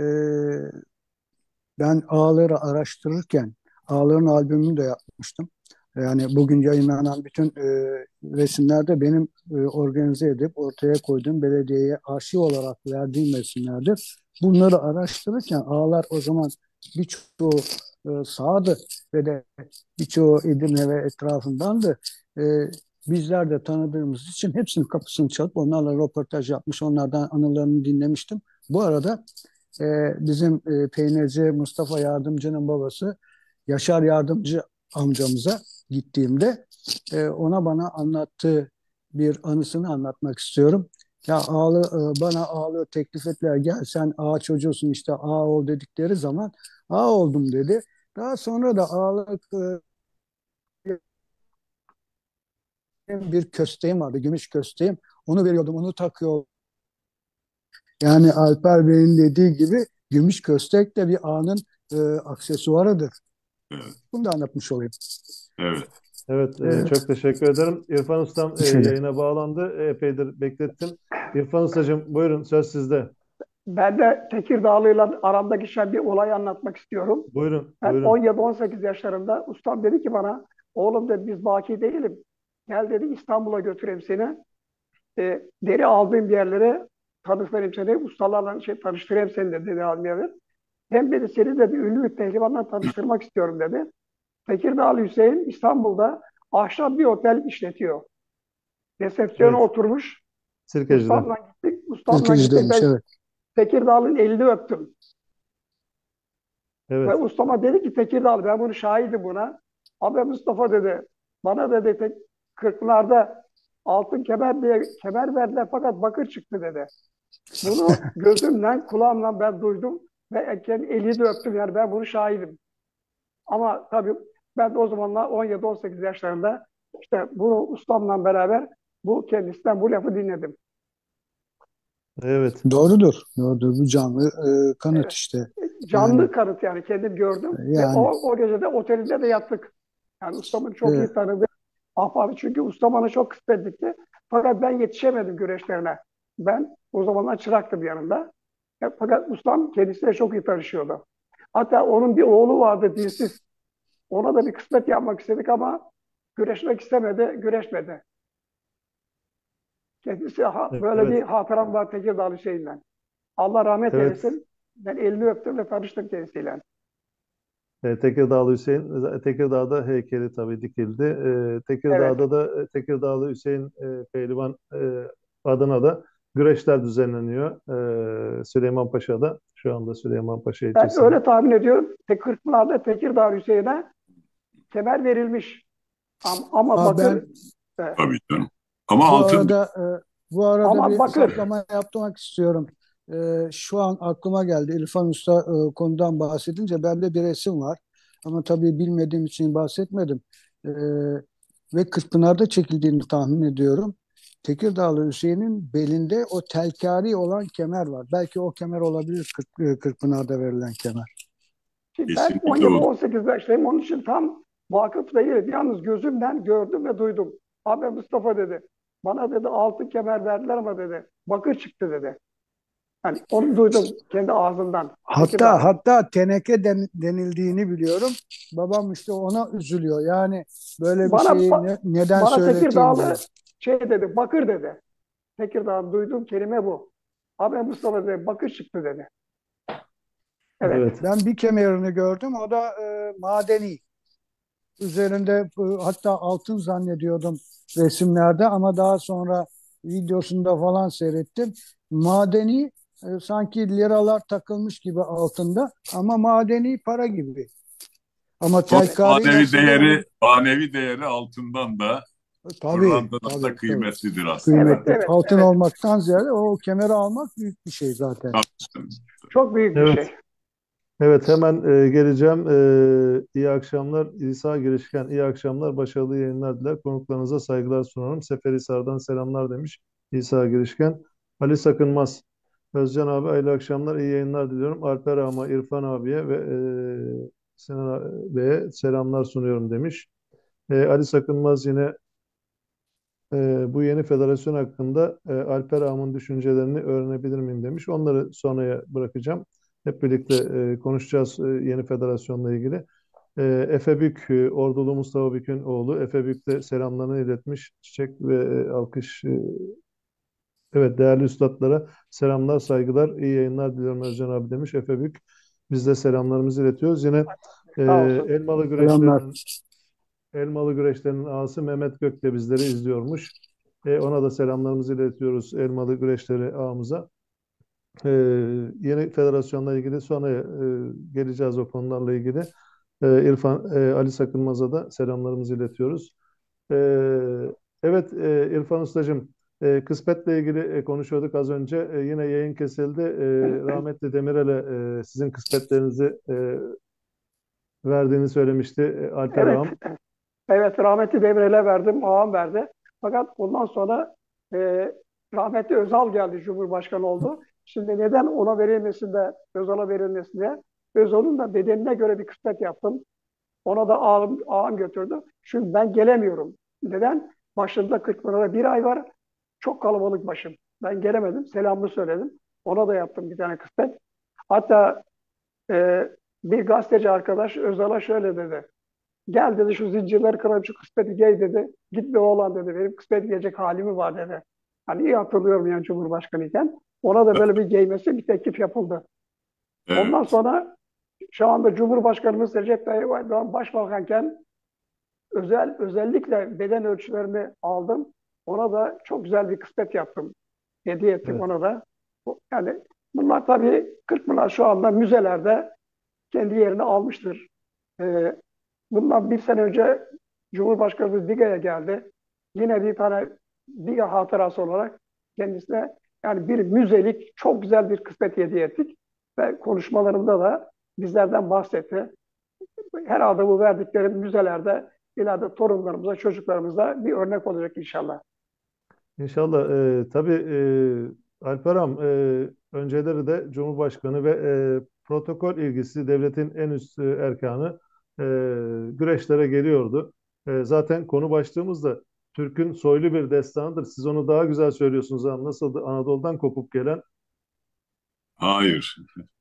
ben ağları araştırırken ağların albümünü de yapmıştım. Yani bugün yayınlanan bütün resimlerde benim organize edip ortaya koyduğum belediyeye arşiv olarak verdiğim resimlerdir. Bunları araştırırken ağlar o zaman birçoğu sağdı ve de birçoğu Edirne ve etrafındandı. E, Bizler de tanıdığımız için hepsinin kapısını çalıp onlarla röportaj yapmış, onlardan anılarını dinlemiştim. Bu arada bizim peynirci Mustafa Yardımcı'nın babası Yaşar Yardımcı amcamıza gittiğimde ona bana anlattığı bir anısını anlatmak istiyorum. Ya bana ağalığı teklif ettiler. Gel sen ağa çocuğusun işte ağa ol dedikleri zaman ağa oldum dedi. Daha sonra da ağalık bir kösteğim vardı, gümüş kösteğim. Onu veriyordum, onu takıyor. Yani Alper Bey'in dediği gibi gümüş köstek de bir ağanın aksesuarıdır. Evet, Bunu da anlatmış olayım. evet. Evet, Evet, çok teşekkür ederim. İrfan Ustam şöyle. yayına bağlandı. Epeydir beklettim. İrfan Ustacığım buyurun söz sizde. Ben de Tekirdağlı'yla aramda geçen bir olayı anlatmak istiyorum. Buyurun, Ben buyurun. 17-18 yaşlarında ustam dedi ki bana, oğlum dedi biz baki değilim. Gel dedi İstanbul'a götüreyim seni. Deri aldığım yerlere tanıştırayım seni. Ustalarla tanıştırayım seni dedi, deri aldığım yerlere. Hem dedi seni dedi ünlü bir pehlivanla tanıştırmak istiyorum dedi. Tekirdağlı Hüseyin İstanbul'da ahşap bir otel işletiyor. Resepsiyona Evet, oturmuş. Sirkeci'de. Ustamla gittik. Ustamla gittik. Ülkücüdeymiş, Ben evet. Tekirdağlı'nın elini öptüm. Ve Evet, ustama dedi ki Tekirdağlı ben bunu şahidim buna. Abi Mustafa dedi bana dedi Kırkpınar'da altın kemer diye kemer verdiler fakat bakır çıktı dedi. Bunu gözümle kulağımla ben duydum ve kendi elini de öptüm yani ben bunu şahidim. Ama tabii ben de o zamanlar 17-18 yaşlarında işte bunu ustamla beraber bu kendisinden bu lafı dinledim. evet. Doğrudur. Doğrudur. Bu canlı kanıt Evet. işte. Yani Canlı kanıt yani kendim gördüm ve yani o gece de otelinde de yattık. Yani ustamın çok e, iyi tanıdığı ahbabı çünkü ustam bana çok kısmet etti. Fakat ben yetişemedim güreşlerine. Ben o zamanlar çıraktım yanında. Fakat ustam kendisiyle çok iyi tanışıyordu. Hatta onun bir oğlu vardı dilsiz. Ona da bir kısmet yapmak istedik ama güreşmek istemedi, güreşmedi. Kendisi böyle bir Evet, hatıram var Tekirdağlı şeyinden. Allah rahmet evet. eylesin. Ben elini öptüm ve tanıştım kendisiyle. Tekirdağlı Hüseyin, Tekirdağ'da heykeli tabii dikildi. Evet. Tekirdağ'da da Tekirdağlı Hüseyin Pehlivan adına da güreşler düzenleniyor. Süleymanpaşa'da, şu anda Süleymanpaşa Ben ilçesinde. öyle tahmin ediyorum. Kırkpınar'da Tekirdağ Hüseyin'e kemer verilmiş. Ama ama bakır ben Tabii canım. Ama bu altın arada bu arada ama bir bakır. saplama yapmak istiyorum. Şu an aklıma geldi. İrfan Usta konudan bahsedince bende bir resim var. Ama tabii bilmediğim için bahsetmedim. E, Ve Kırkpınar'da çekildiğini tahmin ediyorum. Tekirdağlı Hüseyin'in belinde o telkari olan kemer var. Belki o kemer olabilir Kırkpınar'da verilen kemer. Şimdi ben Kesinlikle olur. 17-18 yaşındayım. Onun için tam vakıf değilim. Yalnız gözümden gördüm ve duydum. Abi Mustafa dedi. Bana dedi altın kemer verdiler ama dedi. Bakır çıktı dedi. Yani onu duydum kendi ağzından. Hatta Tekirdağ. hatta teneke denildiğini biliyorum. Babam işte ona üzülüyor. Yani böyle bir Bana şeyi neden bana söyleteyim diyor. Tekirdağlı şey dedi. Bakır dedi. Tekirdağ'ın duyduğum kelime bu. Abi Mustafa dedi. Bakır çıktı dedi. Evet. Evet. Ben bir kemerini gördüm. O da madeni. Üzerinde hatta altın zannediyordum resimlerde ama daha sonra videosunda falan seyrettim. Madeni, sanki liralar takılmış gibi altında ama madeni para gibi. Ama O Evet. telkari nasıl olur? manevi değeri altından da Tabii, pırlantadan da tabii, tabii. kıymetlidir aslında. Evet, Kıymetli. evet, Altın evet. olmaktan ziyade o kemeri almak büyük bir şey zaten. Tabii. Çok büyük bir Evet. şey. Evet, hemen geleceğim. İyi akşamlar. İsa Girişken, iyi akşamlar. Başarılı yayınlar diler. Konuklarınıza saygılar sunarım. Seferihisar'dan selamlar demiş İsa Girişken. Ali Sakınmaz. Özcan abi hayırlı akşamlar. İyi yayınlar diliyorum. Alper Ağam'a, İrfan abiye ve Sinan Bey'e selamlar sunuyorum demiş. Ali Sakınmaz yine bu yeni federasyon hakkında Alper Ağam'ın düşüncelerini öğrenebilir miyim demiş. Onları sonraya bırakacağım. Hep birlikte konuşacağız yeni federasyonla ilgili. Efe Bük, Ordulu Mustafa Bük'ün oğlu. Efe Bük de selamlarını iletmiş. Çiçek ve alkış. Evet, değerli üstadlara selamlar, saygılar, iyi yayınlar diliyorum Özcan abi demiş Efe Bük. Biz de selamlarımızı iletiyoruz. Yine e, Sağ olsun. Elmalı Selamlar. Güreşler'in Elmalı Güreşler'in ağası Mehmet Gök de bizleri izliyormuş. Ona da selamlarımızı iletiyoruz Elmalı Güreşleri ağamıza. Ee, Yeni federasyonla ilgili sonra geleceğiz o konularla ilgili. Ali Sakınmaz'a da selamlarımızı iletiyoruz. Evet, İrfan Ustacığım, kısmetle ilgili konuşuyorduk az önce. Yine yayın kesildi. Rahmetli Demirel'e sizin kısmetlerinizi verdiğini söylemişti Alper Evet, Ağam. evet, rahmetli Demirel'e verdim, ağam verdi. Fakat ondan sonra e, rahmetli Özal geldi, Cumhurbaşkanı oldu. Şimdi neden ona verilmesin de Özal'a verilmesin diye. Özal'ın da bedenine göre bir kısmet yaptım. Ona da ağam götürdü. Çünkü ben gelemiyorum. Neden? Başında Kırkpınar'da bir ay var. Çok kalabalık başım. Ben gelemedim. Selamımı söyledim. Ona da yaptım bir tane kısmet. Hatta e, bir gazeteci arkadaş Özal'a şöyle dedi. Gel dedi şu zincirleri kırayım şu kısmeti giy dedi. Gitme oğlan dedi. Benim kısmet giyecek halimi var dedi. Hani iyi hatırlıyorum yani Cumhurbaşkanı iken. Ona da böyle bir giymesi bir teklif yapıldı. Evet. Ondan sonra şu anda Cumhurbaşkanımız Recep Tayyip Erdoğan başbakanken özellikle beden ölçülerini aldım. Ona da çok güzel bir kısmet yaptım. Hediye ettim Evet. ona da. Yani bunlar tabii Kırkpınar şu anda müzelerde kendi yerini almıştır. Ee, Bundan bir sene önce Cumhurbaşkanımız Biga'ya geldi. Yine bir tane Biga hatırası olarak kendisine yani bir müzelik çok güzel bir kısmet hediye ettik. Ve konuşmalarında da bizlerden bahsetti. Herhalde bu verdikleri müzelerde ileride torunlarımıza, çocuklarımıza bir örnek olacak inşallah. İnşallah. Tabii Alper Ağam, önceleri de Cumhurbaşkanı ve protokol ilgisi devletin en üst erkanı e, güreşlere geliyordu. Zaten konu başlığımız da Türk'ün soylu bir destanıdır. Siz onu daha güzel söylüyorsunuz ağam. Nasıldı Anadolu'dan kopup gelen Hayır.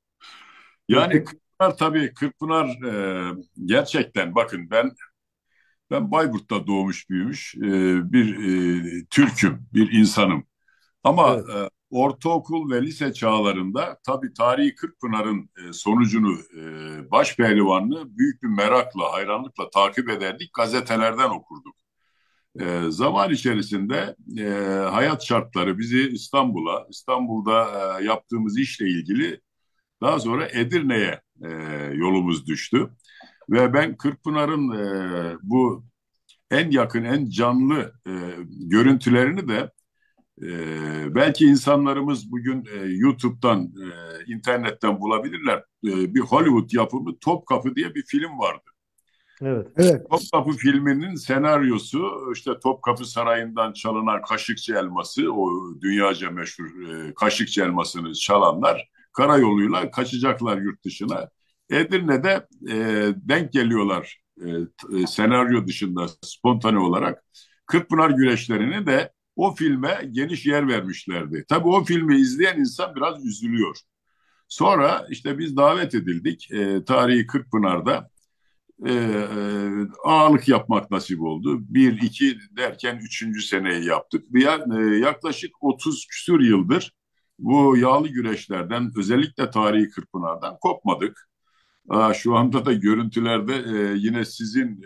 Yani Türk'ün? Kırkpınar tabii Kırkpınar gerçekten bakın ben Bayburt'ta doğmuş büyümüş bir Türk'üm, bir insanım. Ama Evet. ortaokul ve lise çağlarında tabii tarihi Kırkpınar'ın sonucunu başpehlivanlığı büyük bir merakla, hayranlıkla takip ederdik. Gazetelerden okurduk. Zaman içerisinde hayat şartları bizi İstanbul'da yaptığımız işle ilgili daha sonra Edirne'ye yolumuz düştü. Ve ben Kırkpınar'ın bu en yakın, en canlı görüntülerini de belki insanlarımız bugün YouTube'dan, internetten bulabilirler. Bir Hollywood yapımı Topkapı diye bir film vardı. Evet. Evet. Topkapı filminin senaryosu işte Topkapı Sarayı'ndan çalınan Kaşıkçı elması, o dünyaca meşhur Kaşıkçı elmasını çalanlar karayoluyla kaçacaklar yurt dışına. Edirne'de denk geliyorlar senaryo dışında spontane olarak. Kırkpınar güreşlerini de o filme geniş yer vermişlerdi. Tabii o filmi izleyen insan biraz üzülüyor. Sonra işte biz davet edildik. Tarihi Kırkpınar'da ağalık yapmak nasip oldu. Bir, iki derken üçüncü seneyi yaptık. Yaklaşık 30 küsur yıldır bu yağlı güreşlerden, özellikle tarihi Kırkpınar'dan kopmadık. Şu anda da görüntülerde yine sizin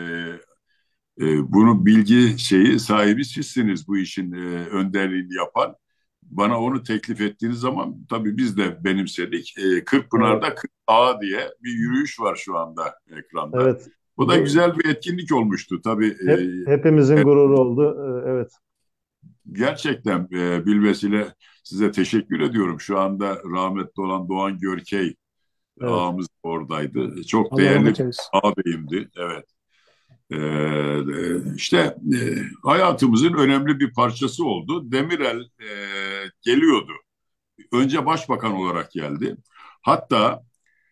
bunu bilgi sahibi sizsiniz, bu işin önderliğini yapan. Bana onu teklif ettiğiniz zaman tabii biz de benimsedik. Evet, Kırkpınar'da 40 Ağa diye bir yürüyüş var şu anda ekranda. evet. Bu da Bu güzel bir etkinlik olmuştu. Tabii hepimizin gururu oldu. Evet, gerçekten bilmesiyle size teşekkür ediyorum. Şu anda rahmetli olan Doğan Görkey evet, ağamız oradaydı. Çok Allah değerli rahmet bir eylesin. ağabeyimdi. Evet. İşte hayatımızın önemli bir parçası oldu. Demirel geliyordu. Önce başbakan olarak geldi. Hatta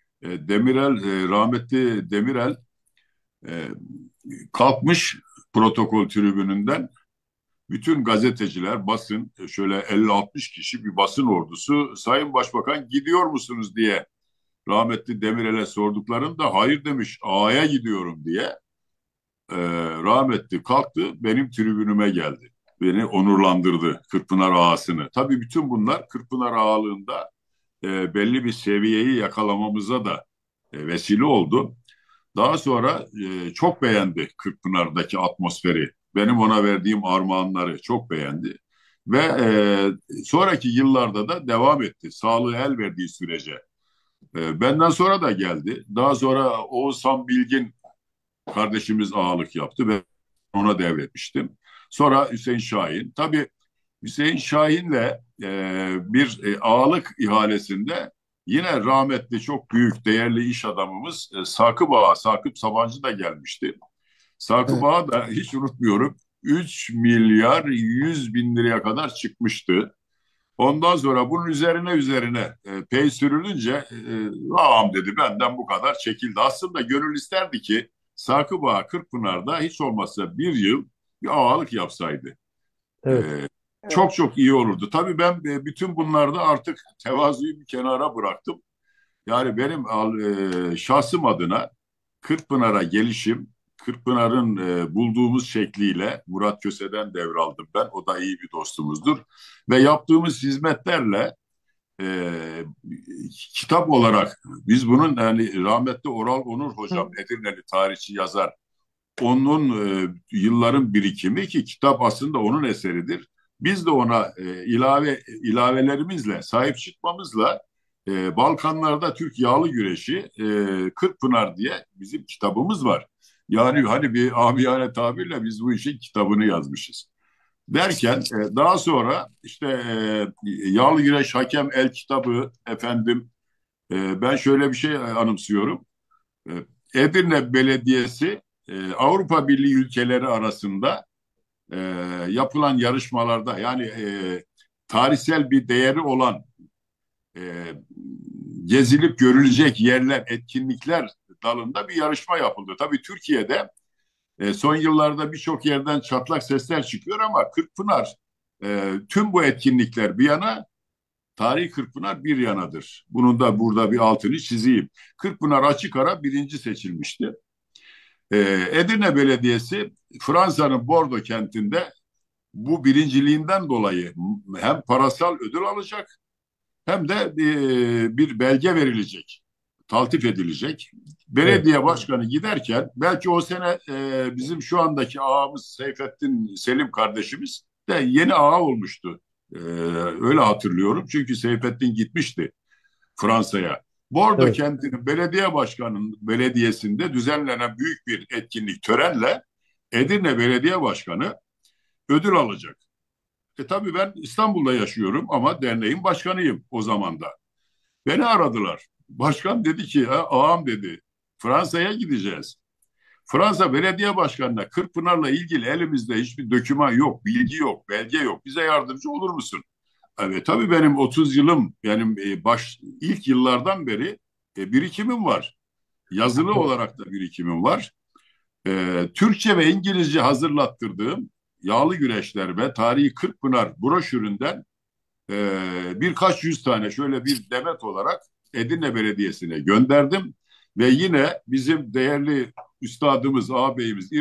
rahmetli Demirel e, kalkmış protokol tribününden, bütün gazeteciler, basın, şöyle 50-60 kişi bir basın ordusu, Sayın Başbakan gidiyor musunuz diye rahmetli Demirel'e sorduklarında hayır demiş, Ağa'ya gidiyorum diye. e, Rahmetli kalktı, benim tribünüme geldi. Beni onurlandırdı, Kırkpınar ağasını. Tabii bütün bunlar Kırkpınar ağalığında belli bir seviyeyi yakalamamıza da vesile oldu. Daha sonra çok beğendi Kırkpınar'daki atmosferi. Benim ona verdiğim armağanları çok beğendi. Ve sonraki yıllarda da devam etti. Sağlığı el verdiği sürece. Benden sonra da geldi. Daha sonra Oğuzhan Bilgin kardeşimiz ağalık yaptı ve ona devretmiştim. Sonra Hüseyin Şahin. Tabii Hüseyin Şahin'le bir ağalık ihalesinde yine rahmetli çok büyük değerli iş adamımız Sakıp Ağa, Sakıp Sabancı da gelmişti. Sakıp Evet. Ağa da hiç unutmuyorum 3 milyar 100 bin liraya kadar çıkmıştı. Ondan sonra bunun üzerine pey sürülünce ağam dedi, benden bu kadar çekildi. Aslında gönül isterdi ki Sakıp Ağa Kırkpınar'da hiç olmazsa bir yıl bir ağalık yapsaydı. E, evet, Çok Evet. çok iyi olurdu. Tabii ben bütün bunlarda artık tevazuyu bir kenara bıraktım. Yani benim şahsım adına Kırkpınar'a gelişim, Kırkpınar'ın bulduğumuz şekliyle Murat Köse'den devraldım ben. O da iyi bir dostumuzdur. Ve yaptığımız hizmetlerle e, kitap olarak biz bunun, yani rahmetli Oral Onur hocam, Edirneli tarihçi yazar, onun yılların birikimi, ki kitap aslında onun eseridir. Biz de ona ilavelerimizle, sahip çıkmamızla Balkanlarda Türk yağlı güreşi, Kırkpınar diye bizim kitabımız var. Yani hani bir amiyane tabirle biz bu işin kitabını yazmışız. Derken daha sonra işte yağlı güreş hakem el kitabı, efendim, ben şöyle bir şey anımsıyorum. E, Edirne Belediyesi Avrupa Birliği ülkeleri arasında e, yapılan yarışmalarda, yani tarihsel bir değeri olan e, gezilip görülecek yerler, etkinlikler dalında bir yarışma yapıldı. Tabii Türkiye'de son yıllarda birçok yerden çatlak sesler çıkıyor ama Kırkpınar, tüm bu etkinlikler bir yana, Tarihi Kırkpınar bir yanadır. Bunun da burada bir altını çizeyim. Kırkpınar açık ara birinci seçilmişti. Edirne Belediyesi Fransa'nın Bordo kentinde bu birinciliğinden dolayı hem parasal ödül alacak hem de bir belge verilecek, taltif edilecek. evet, Belediye başkanı giderken belki o sene bizim şu andaki ağamız Seyfettin Selim kardeşimiz de yeni ağa olmuştu. Öyle hatırlıyorum, çünkü Seyfettin gitmişti Fransa'ya. Bordo evet. kentinin belediye başkanının belediyesinde düzenlenen büyük bir etkinlik, törenle Edirne Belediye Başkanı ödül alacak. Tabii ben İstanbul'da yaşıyorum ama derneğin başkanıyım o zaman da. Beni aradılar. Başkan dedi ki, ağam dedi, Fransa'ya gideceğiz. Fransa belediye başkanına Kırkpınar'la ilgili elimizde hiçbir doküman yok, bilgi yok, belge yok. Bize yardımcı olur musun? Evet, tabii benim 30 yılım, benim ilk yıllardan beri birikimim var. Yazılı olarak da birikimim var. Türkçe ve İngilizce hazırlattırdığım yağlı güreşler ve Tarihi Kırkpınar broşüründen birkaç yüz tane şöyle bir demet olarak Edirne Belediyesi'ne gönderdim. Ve yine bizim değerli üstadımız, ağabeyimiz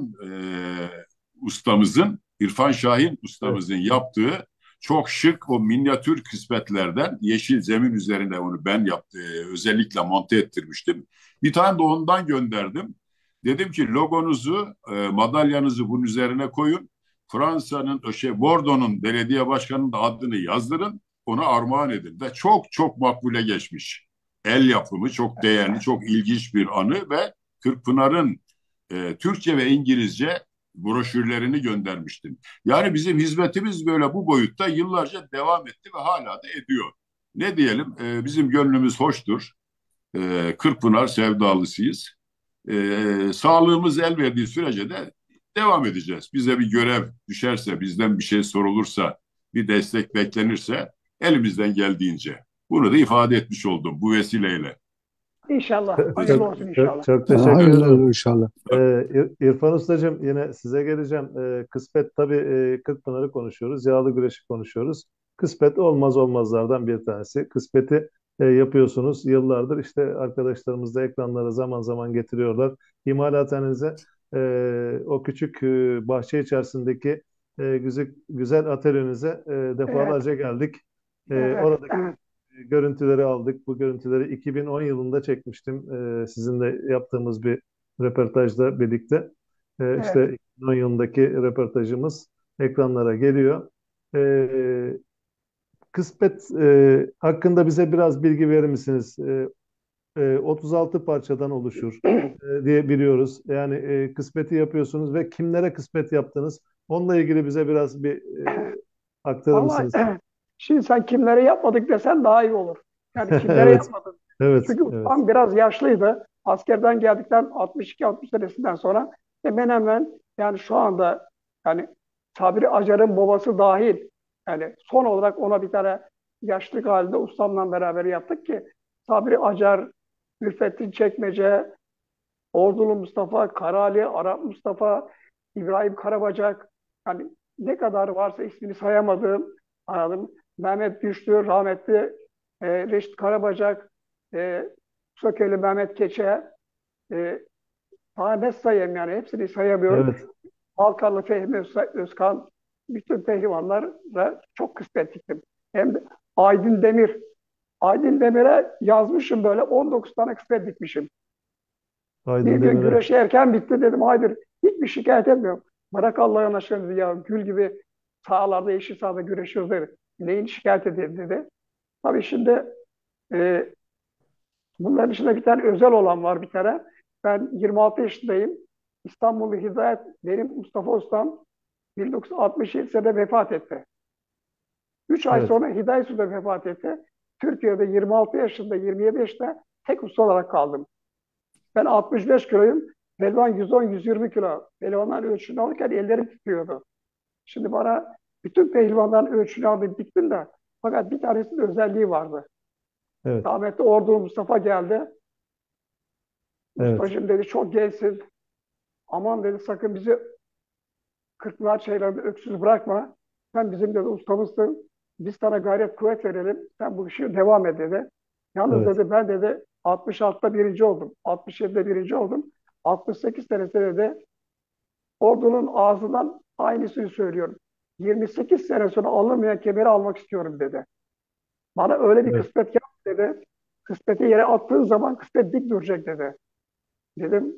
İrfan Şahin Evet. ustamızın yaptığı çok şık o minyatür kısmetlerden yeşil zemin üzerinde onu ben yaptım. Özellikle monte ettirmiştim. Bir tane de ondan gönderdim. Dedim ki logonuzu, madalyanızı bunun üzerine koyun. Fransa'nın Bordeaux'un belediye başkanının da adını yazdırın, ona armağan edin de çok çok makbule geçmiş. El yapımı çok değerli, çok ilginç bir anı ve Kırkpınar'ın Türkçe ve İngilizce broşürlerini göndermiştim. Yani bizim hizmetimiz böyle bu boyutta yıllarca devam etti ve hala da ediyor. Ne diyelim, bizim gönlümüz hoştur. Kırkpınar sevdalısıyız. Sağlığımız el verdiği sürece de devam edeceğiz. Bize bir görev düşerse, bizden bir şey sorulursa, bir destek beklenirse elimizden geldiğince. Bunu da ifade etmiş oldum bu vesileyle. İnşallah. Hayırlı Çok, olsun çok, inşallah. çok teşekkür Hayırlı ederim. olur inşallah. İrfan Ustacığım, yine size geleceğim. Kısmet tabii, Kırkpınar'ı konuşuyoruz, yağlı güreşi konuşuyoruz. Kısmet olmaz olmazlardan bir tanesi. Kısmeti yapıyorsunuz yıllardır. İşte arkadaşlarımız da ekranlara zaman zaman getiriyorlar. İmalathanenize o küçük bahçe içerisindeki güzel, güzel atölyenize Evet, defalarca geldik. evet, Oradaki evet, görüntüleri aldık. Bu görüntüleri 2010 yılında çekmiştim. Sizinle yaptığımız bir röportajla birlikte. evet. İşte 2010 yılındaki röportajımız ekranlara geliyor. Ee, Kısmet hakkında bize biraz bilgi verir misiniz? 36 parçadan oluşur diye biliyoruz. Yani kısmeti yapıyorsunuz ve kimlere kısmet yaptınız? Onunla ilgili bize biraz bir aktarır Vallahi mısınız? şimdi sen kimlere yapmadık desen daha iyi olur. Yani kimlere Evet, yapmadın? evet, Çünkü evet, ustam biraz yaşlıydı. Askerden geldikten 62-60 senesinden sonra hemen hemen yani şu anda yani Sabri Acar'ın babası dahil yani son olarak ona bir tane yaşlı halinde ustamla beraber yaptık ki Sabri Acar, Ülfettin Çekmece, Ordulu Mustafa, Karali, Arap Mustafa, İbrahim Karabacak, hani ne kadar varsa ismini sayamadığım, anladım. Mehmet Güçlü, rahmetli Reşit Karabacak, Sökeli Mehmet Keçe, e, daha ne sayayım yani hepsini sayamıyorum. evet, Halkalı Fehmi Özkan, bütün pehlivanlara çok kısmetliktim. Hem de Aydın Demir, Aydın Demir'e yazmışım böyle 19 tane kısmet dikmişim. Bir Aydın gün Demir'e. güreşi erken bitti dedim. Hayır hiçbir şikayet etmiyorum. Bırak Allah'ın aşkına dedi ya gül gibi sahalarda yeşil sahada güreşiyoruz dedi. Neyin şikayet edeyim dedi. Tabii şimdi e, bunların içinde bir tane özel olan var bir tane. Ben 26 yaşındayım. İstanbul'da Hidayet benim Mustafa Ustam 1967'de vefat etti. 3 ay Evet, sonra Hidayet Usta vefat etti. Türkiye'de 26 yaşında 27 yaşında tek usta olarak kaldım. Ben 65 kiloyum. Pehlivan 110-120 kilo. Pehlivanların ölçüsünü alırken ellerim titriyordu. Şimdi bana bütün pehlivanların ölçüsünü aldım diktim de fakat bir tanesinin özelliği vardı. evet, Rahmetli Ordulu Mustafa geldi. evet, Ustacığım dedi çok gençsin. Aman dedi sakın bizi kırklar şeylerde öksüz bırakma. Sen bizim dedi ustamızsın. Biz sana gayret kuvvet verelim. Sen bu işi devam et dedi. Yalnız evet, dedi ben dedi 66'da birinci oldum. 67'de birinci oldum. 68 senesinde de Ordunun ağzından aynısını söylüyorum. 28 sene sonra alınmayan kemeri almak istiyorum dedi. Bana öyle bir evet, kısmet yap dedi. Kısmeti yere attığın zaman kısmet dik duracak dedi. Dedim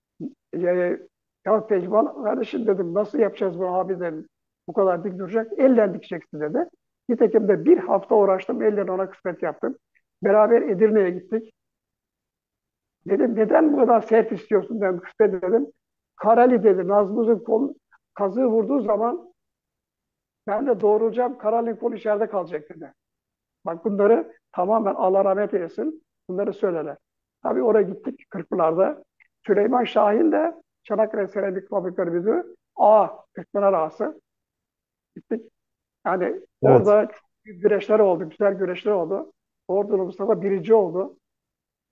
ya pehlivan kardeşim dedim nasıl yapacağız bu abi dedim. Bu kadar dik duracak. Elle dikeceksin dedi. Nitekim de bir hafta uğraştım. Elle ona kısmet yaptım. Beraber Edirne'ye gittik. Dedim neden bu kadar sert istiyorsun dedim. Kısmet dedim. Karali dedi. Nazım'ın kol kazığı vurduğu zaman ben de doğrulacağım. Karal'in kolu içeride kalacak dedi. Bak bunları tamamen Allah rahmet eylesin. Bunları söylerler. Tabii oraya gittik Kırkpınar'da. Süleyman Şahin de Çanakkale Seramik Fabrikaları Müdürü. Kırkpınar ağası. Gittik. Yani evet. orada çok büyük güreşler oldu. Güzel güreşler oldu. Ordulu Mustafa birinci oldu.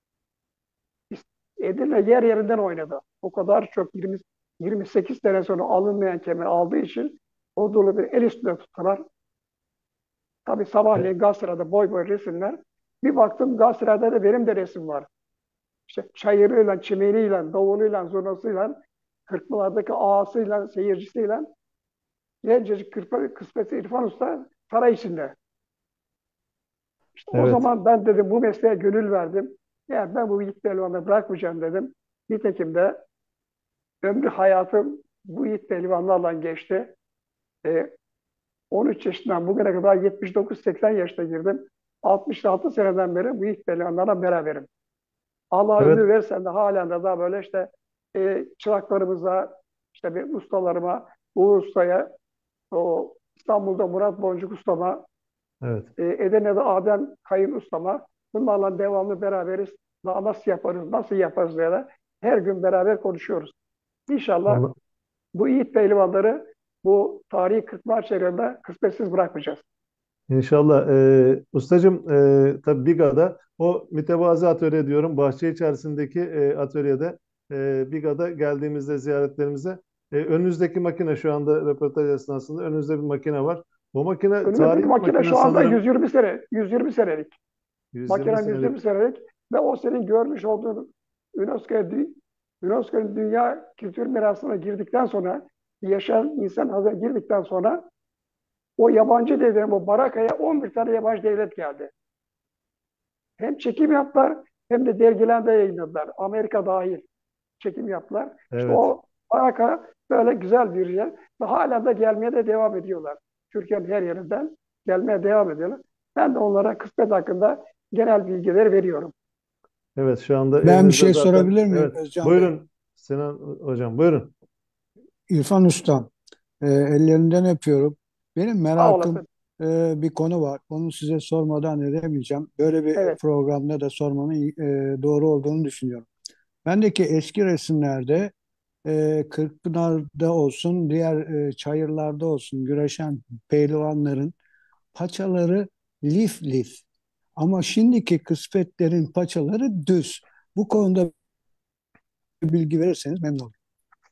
Edirne yer yerinden oynadı. O kadar çok 28 sene sonra alınmayan kemer aldığı için o dolu bir el üstünde tuttular. Tabii E, sabahleyin Galatasaray'da boy boy resimler. Bir baktım Galatasaray'da da benim de resim var. İşte çayırıyla, çimeniyle, davuluyla, zurnasıyla, Kırkpınar'daki ağasıyla, seyircisiyle gencecik kısmeti İrfan Usta saray içinde. İşte o evet. zaman ben dedim bu mesleğe gönül verdim. Ya ben bu Yiğit Pehlivan'ı bırakmayacağım dedim. Nitekim de ömrü hayatım bu Yiğit Pehlivanlarla geçti. E, 13 yaşından bugüne kadar 79-80 yaşta girdim. 66 seneden beri bu Yiğit Pehlivanlarla beraberim. Allah Evet. ömür verirsen de halen de daha böyle işte çıraklarımıza, işte bir ustalarıma, Uğur Usta'ya, o İstanbul'da Murat Boncuk Usta'ma, Evet. Edirne'de Adem Kayın Usta'ma bunlarla devamlı beraberiz. Daha nasıl yaparız, nasıl yaparız diye de her gün beraber konuşuyoruz. İnşallah Onu, bu Yiğit Pehlivanları bu tarihi kırklar çevresinde kısmetsiz bırakmayacağız. İnşallah. Ustacığım, tabii Biga'da o mütevazi atölye diyorum. Bahçe içerisindeki atölyede Biga'da geldiğimizde ziyaretlerimize önünüzdeki makine şu anda röportaj esnasında önünüzde bir makine var. O makine Önümüzdeki tarihi bir makine makine şu anda sanırım. 120 sene, 120 senelik. 120 Makinem senelik. 120 senelik ve o senin görmüş olduğun UNESCO'ya, UNESCO'nun Dünya Kültür Mirası'na girdikten sonra, yaşayan insan hazine girdikten sonra o yabancı devletin, o Baraka'ya 11 tane yabancı devlet geldi. Hem çekim yaptılar hem de dergilerde yayınladılar. Amerika dahil çekim yaptılar. İşte Evet. o Baraka böyle güzel bir yer ve hala da gelmeye de devam ediyorlar. Türkiye'nin her yerinden gelmeye devam ediyorlar. Ben de onlara kısmet hakkında genel bilgileri veriyorum. Evet, şu anda Ben bir elinizde şey zaten. sorabilir miyim Evet. Özcan Bey? Buyurun Sinan hocam, buyurun. İrfan Usta, ellerinden öpüyorum. Benim Sağ merakım olasın. bir konu var. Onu size sormadan edemeyeceğim. Böyle bir Evet. programda da sormanın doğru olduğunu düşünüyorum. Bendeki eski resimlerde Kırkpınar'da olsun, diğer çayırlarda olsun güreşen pehlivanların paçaları lif lif. Ama şimdiki kıspetlerin paçaları düz. Bu konuda bilgi verirseniz memnun olurum.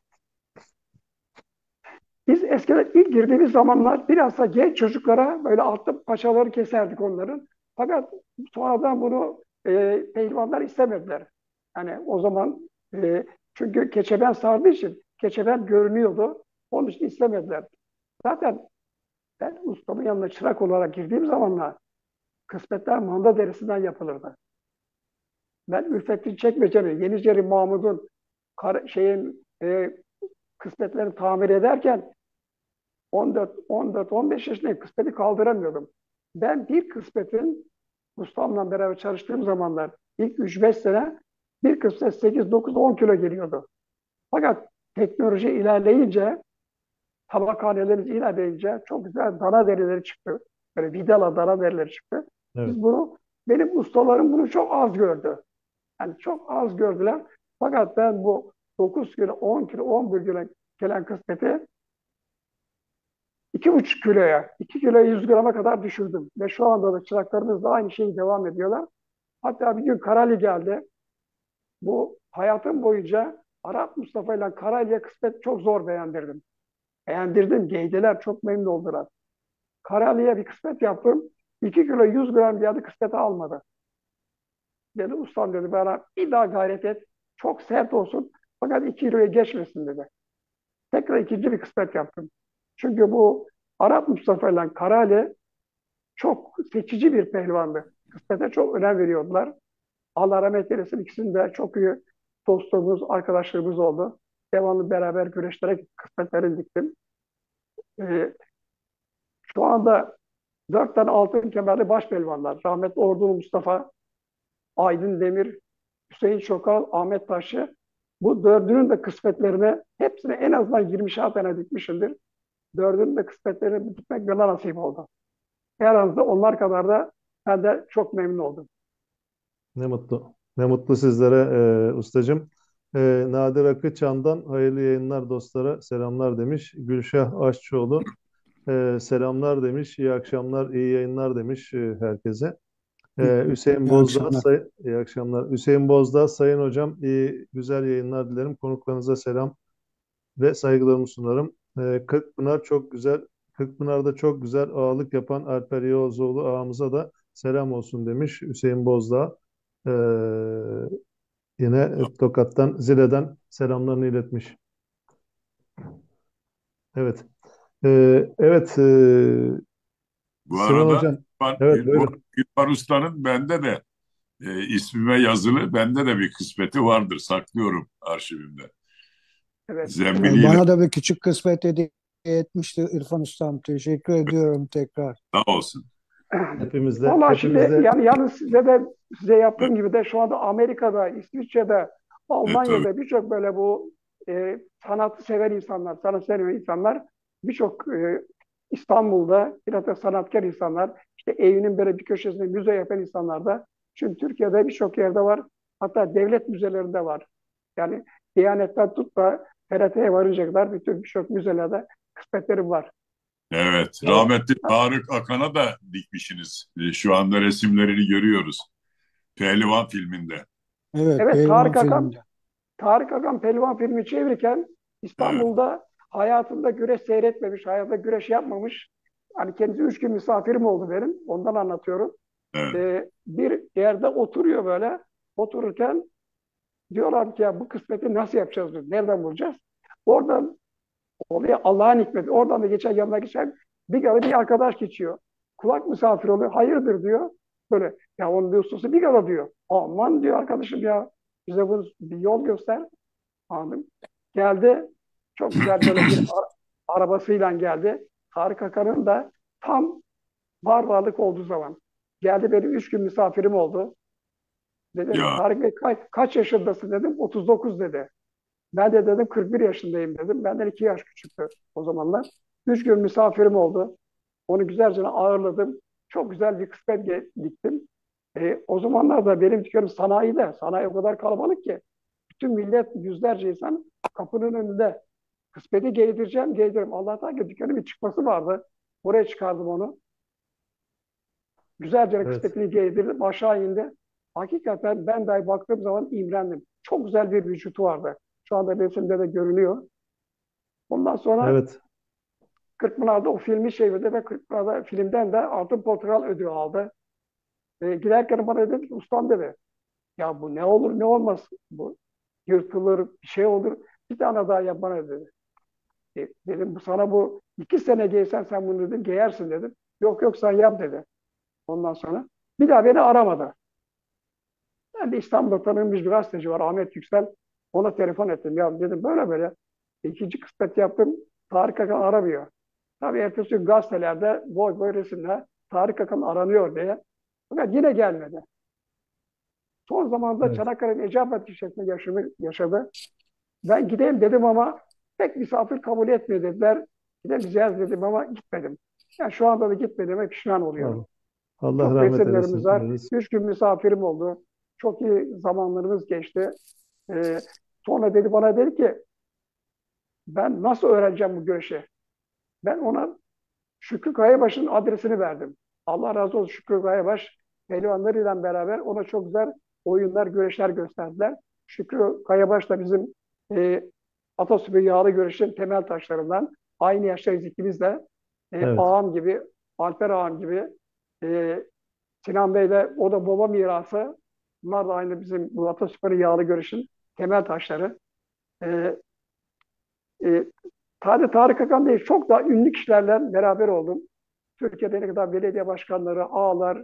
Biz eskiden ilk girdiğimiz zamanlar biraz da genç çocuklara böyle altı paçaları keserdik onların. Fakat sonradan bunu pehlivanlar istemediler. Yani o zaman çünkü keçeben sardığı için keçeben görünüyordu. Onun için istemediler. Zaten ben ustamın yanına çırak olarak girdiğim zamanlar kısmetler manda derisinden yapılırdı. Ben Ülfettin Çekmece'nin, Yeniçeri Mahmud'un kısmetlerini tamir ederken 14-15 yaşındayım. Kıspeti kaldıramıyordum. Ben bir kısmetin ustamla beraber çalıştığım zamanlar ilk 3-5 sene bir kısmet 8-9-10 kilo geliyordu. Fakat teknoloji ilerleyince, tabakhanelerimiz ilerleyince çok güzel dana derileri çıktı. Böyle vidala dana derileri çıktı. Evet. Biz bunu, benim ustalarım bunu çok az gördü. Yani çok az gördüler. Fakat ben bu 9 kilo, 10 kilo, 11 kilo gelen kısmeti 2,5 kiloya, 2 kilo 100 grama kadar düşürdüm. Ve şu anda da çıraklarımız da aynı şeyi devam ediyorlar. Hatta bir gün Karali geldi. Bu hayatım boyunca Arap Mustafa ile Karali'ye kısmet çok zor beğendirdim. Beğendirdim, giydiler, çok memnun oldular. Karali'ye bir kısmet yaptım. 2 kilo 100 gram geldi, kısmeti almadı. Dedi ustam dedi bana bir daha gayret et. Çok sert olsun fakat 2 kiloya geçmesin dedi. Tekrar ikinci bir kısmet yaptım. Çünkü bu Arap Mustafa ile Karali çok seçici bir pehlivandı. Kısmete çok önem veriyordular. Allah rahmet eylesin, ikisinin de çok iyi dostluğumuz, arkadaşlığımız oldu. Devamlı beraber güreşlere kısmetleri diktim. Ee, Şu anda 4 tane altın kemerli baş pehlivanlar. Rahmetli Ordulu Mustafa, Aydın Demir, Hüseyin Çokal, Ahmet Taşçı. Bu dördünün de kısmetlerini hepsine en azından 20'şer tane dikmişimdir. Dördünün de kısmetlerini dikmek bana nasip oldu. Her azından onlar kadar da ben de çok memnun oldum. Ne mutlu. Ne mutlu sizlere ustacığım. Nadir Akıçan'dan hayırlı yayınlar dostlara selamlar demiş. Gülşah Aşçıoğlu selamlar demiş. İyi akşamlar, iyi yayınlar demiş herkese. İyi, Hüseyin iyi Bozdağ, akşamlar. iyi akşamlar. Hüseyin Bozdağ, Sayın Hocam, iyi, güzel yayınlar dilerim. Konuklarınıza selam ve saygılarımı sunarım. Kırkpınar çok güzel. Kırkpınar'da çok güzel ağalık yapan Alper Yağızoğlu ağamıza da selam olsun demiş Hüseyin Bozdağ. Ee, Yine Tokat'tan, Zile'den selamlarını iletmiş. Evet. Evet, Bu Sinan arada Hocam. Evet, Bu buyurun. Gülbar Usta'nın bende de ismime yazılı, bende de bir kısmeti vardır. Saklıyorum arşivimde. Evet. Zembiliyle Bana da bir küçük kısmet hediye etmişti İrfan Ustam. Teşekkür ediyorum tekrar. sağ olsun. Hepimizde, Vallahi şimdi hepimizde. yani yalnız size Evet, yaptığım gibi de şu anda Amerika'da, İsviçre'de, tabii. Almanya'da birçok böyle bu sanatı seven insanlar, sanat seven insanlar birçok İstanbul'da biraz da sanatkar insanlar, işte evinin böyle bir köşesinde müze yapan insanlar da çünkü Türkiye'de birçok yerde var. Hatta devlet müzelerinde var. Yani Diyanet'ten tut da TRT'ye varıncaya kadar bütün birçok müzelerde kısmetlerim var. Evet, O rahmetli Tarık Akan'a da dikmişsiniz. Şu anda resimlerini görüyoruz. Pehlivan filminde. Evet, evet, Pehlivan filminde. Tarık Akan Pehlivan filmi çevirirken Evet, İstanbul'da hayatında güreş seyretmemiş, hayatında güreş yapmamış. Hani kendisi 3 gün misafirim oldu benim. Ondan anlatıyorum. evet. Bir yerde oturuyor böyle. Otururken diyorlar ki ya bu kısmeti nasıl yapacağız biz? Nereden bulacağız? Oradan oluyor Allah'ın hikmeti. Oradan da geçen yanına geçen bir arkadaş geçiyor. Kulak misafir oluyor. Hayırdır diyor. Böyle ya onun bir ustası bir gala diyor. Aman diyor arkadaşım ya bize bunu bir yol göster. Anladım. Geldi. Çok güzel böyle bir arabasıyla geldi. Tarık Akan'ın da tam varlık olduğu zaman. Geldi benim 3 gün misafirim oldu. Dedim Ya, Tarık Bey kaç yaşındasın dedim. 39 dedi. Ben de dedim 41 yaşındayım dedim. Benden 2 yaş küçüktü o zamanlar. 3 gün misafirim oldu. Onu güzelce ağırladım. Çok güzel bir kısmet diktim. O zamanlarda benim dükkanım sanayide. Sanayi o kadar kalabalık ki. Bütün millet yüzlerce insan kapının önünde. Kısmeti giydireceğim, giydiririm. Allah'tan ki dükkanın bir çıkması vardı. Oraya çıkardım onu. Güzelce Evet, kısmetini giydirdim. Aşağı indi. Hakikaten ben dahi baktığım zaman imrendim. Çok güzel bir vücutu vardı. Şu anda resimde de görünüyor. Ondan sonra evet, Kırkpınar'da o filmi çevirdi ve Kırkpınar'da filmden de Altın Portakal ödülü aldı. Giderken bana dedi ki ustam dedi ya bu ne olur ne olmaz bu yırtılır bir şey olur bir tane daha yap bana dedi. Dedim bu sana bu 2 sene giysen sen bunu dedim giyersin dedim. Yok yok sen yap dedi. Ondan sonra bir daha beni aramadı. Ben de İstanbul'da tanınmış bir gazeteci var Ahmet Yüksel. Ona telefon ettim. Ya dedim böyle böyle. İkinci kısmet yaptım. Tarık Akan aramıyor. Tabii ertesi gün gazetelerde boy boy resimler Tarık Akan aranıyor diye. Fakat yine gelmedi. Son zamanda evet. Çanakkale Necamet ilçesinde yaşadı. Ben gideyim dedim ama pek misafir kabul etmiyor dediler. Gideceğiz dedim ama gitmedim. Yani şu anda da gitmediğime pişman oluyorum. Allah, Allah Çok rahmet resimlerimiz eylesin var. deriz. 3 gün misafirim oldu. Çok iyi zamanlarımız geçti. Ee, Sonra bana dedi ki ben nasıl öğreneceğim bu güreşi? Ben ona Şükrü Kayabaş'ın adresini verdim. Allah razı olsun Şükrü Kayabaş pehlivanlarıyla beraber ona çok güzel oyunlar, güreşler gösterdiler. Şükrü Kayabaş da bizim e, Ataspor yağlı güreşin temel taşlarından. Aynı yaştayız ikimiz de. Evet, Ağam gibi, Alper Ağam gibi, e, Sinan Bey de o da baba mirası. Bunlar da aynı bizim bu Ataspor yağlı güreşin temel taşları. E, e, Sadece Tarık Akan değil, çok daha ünlü kişilerle beraber oldum. Türkiye'de ne kadar belediye başkanları, ağalar,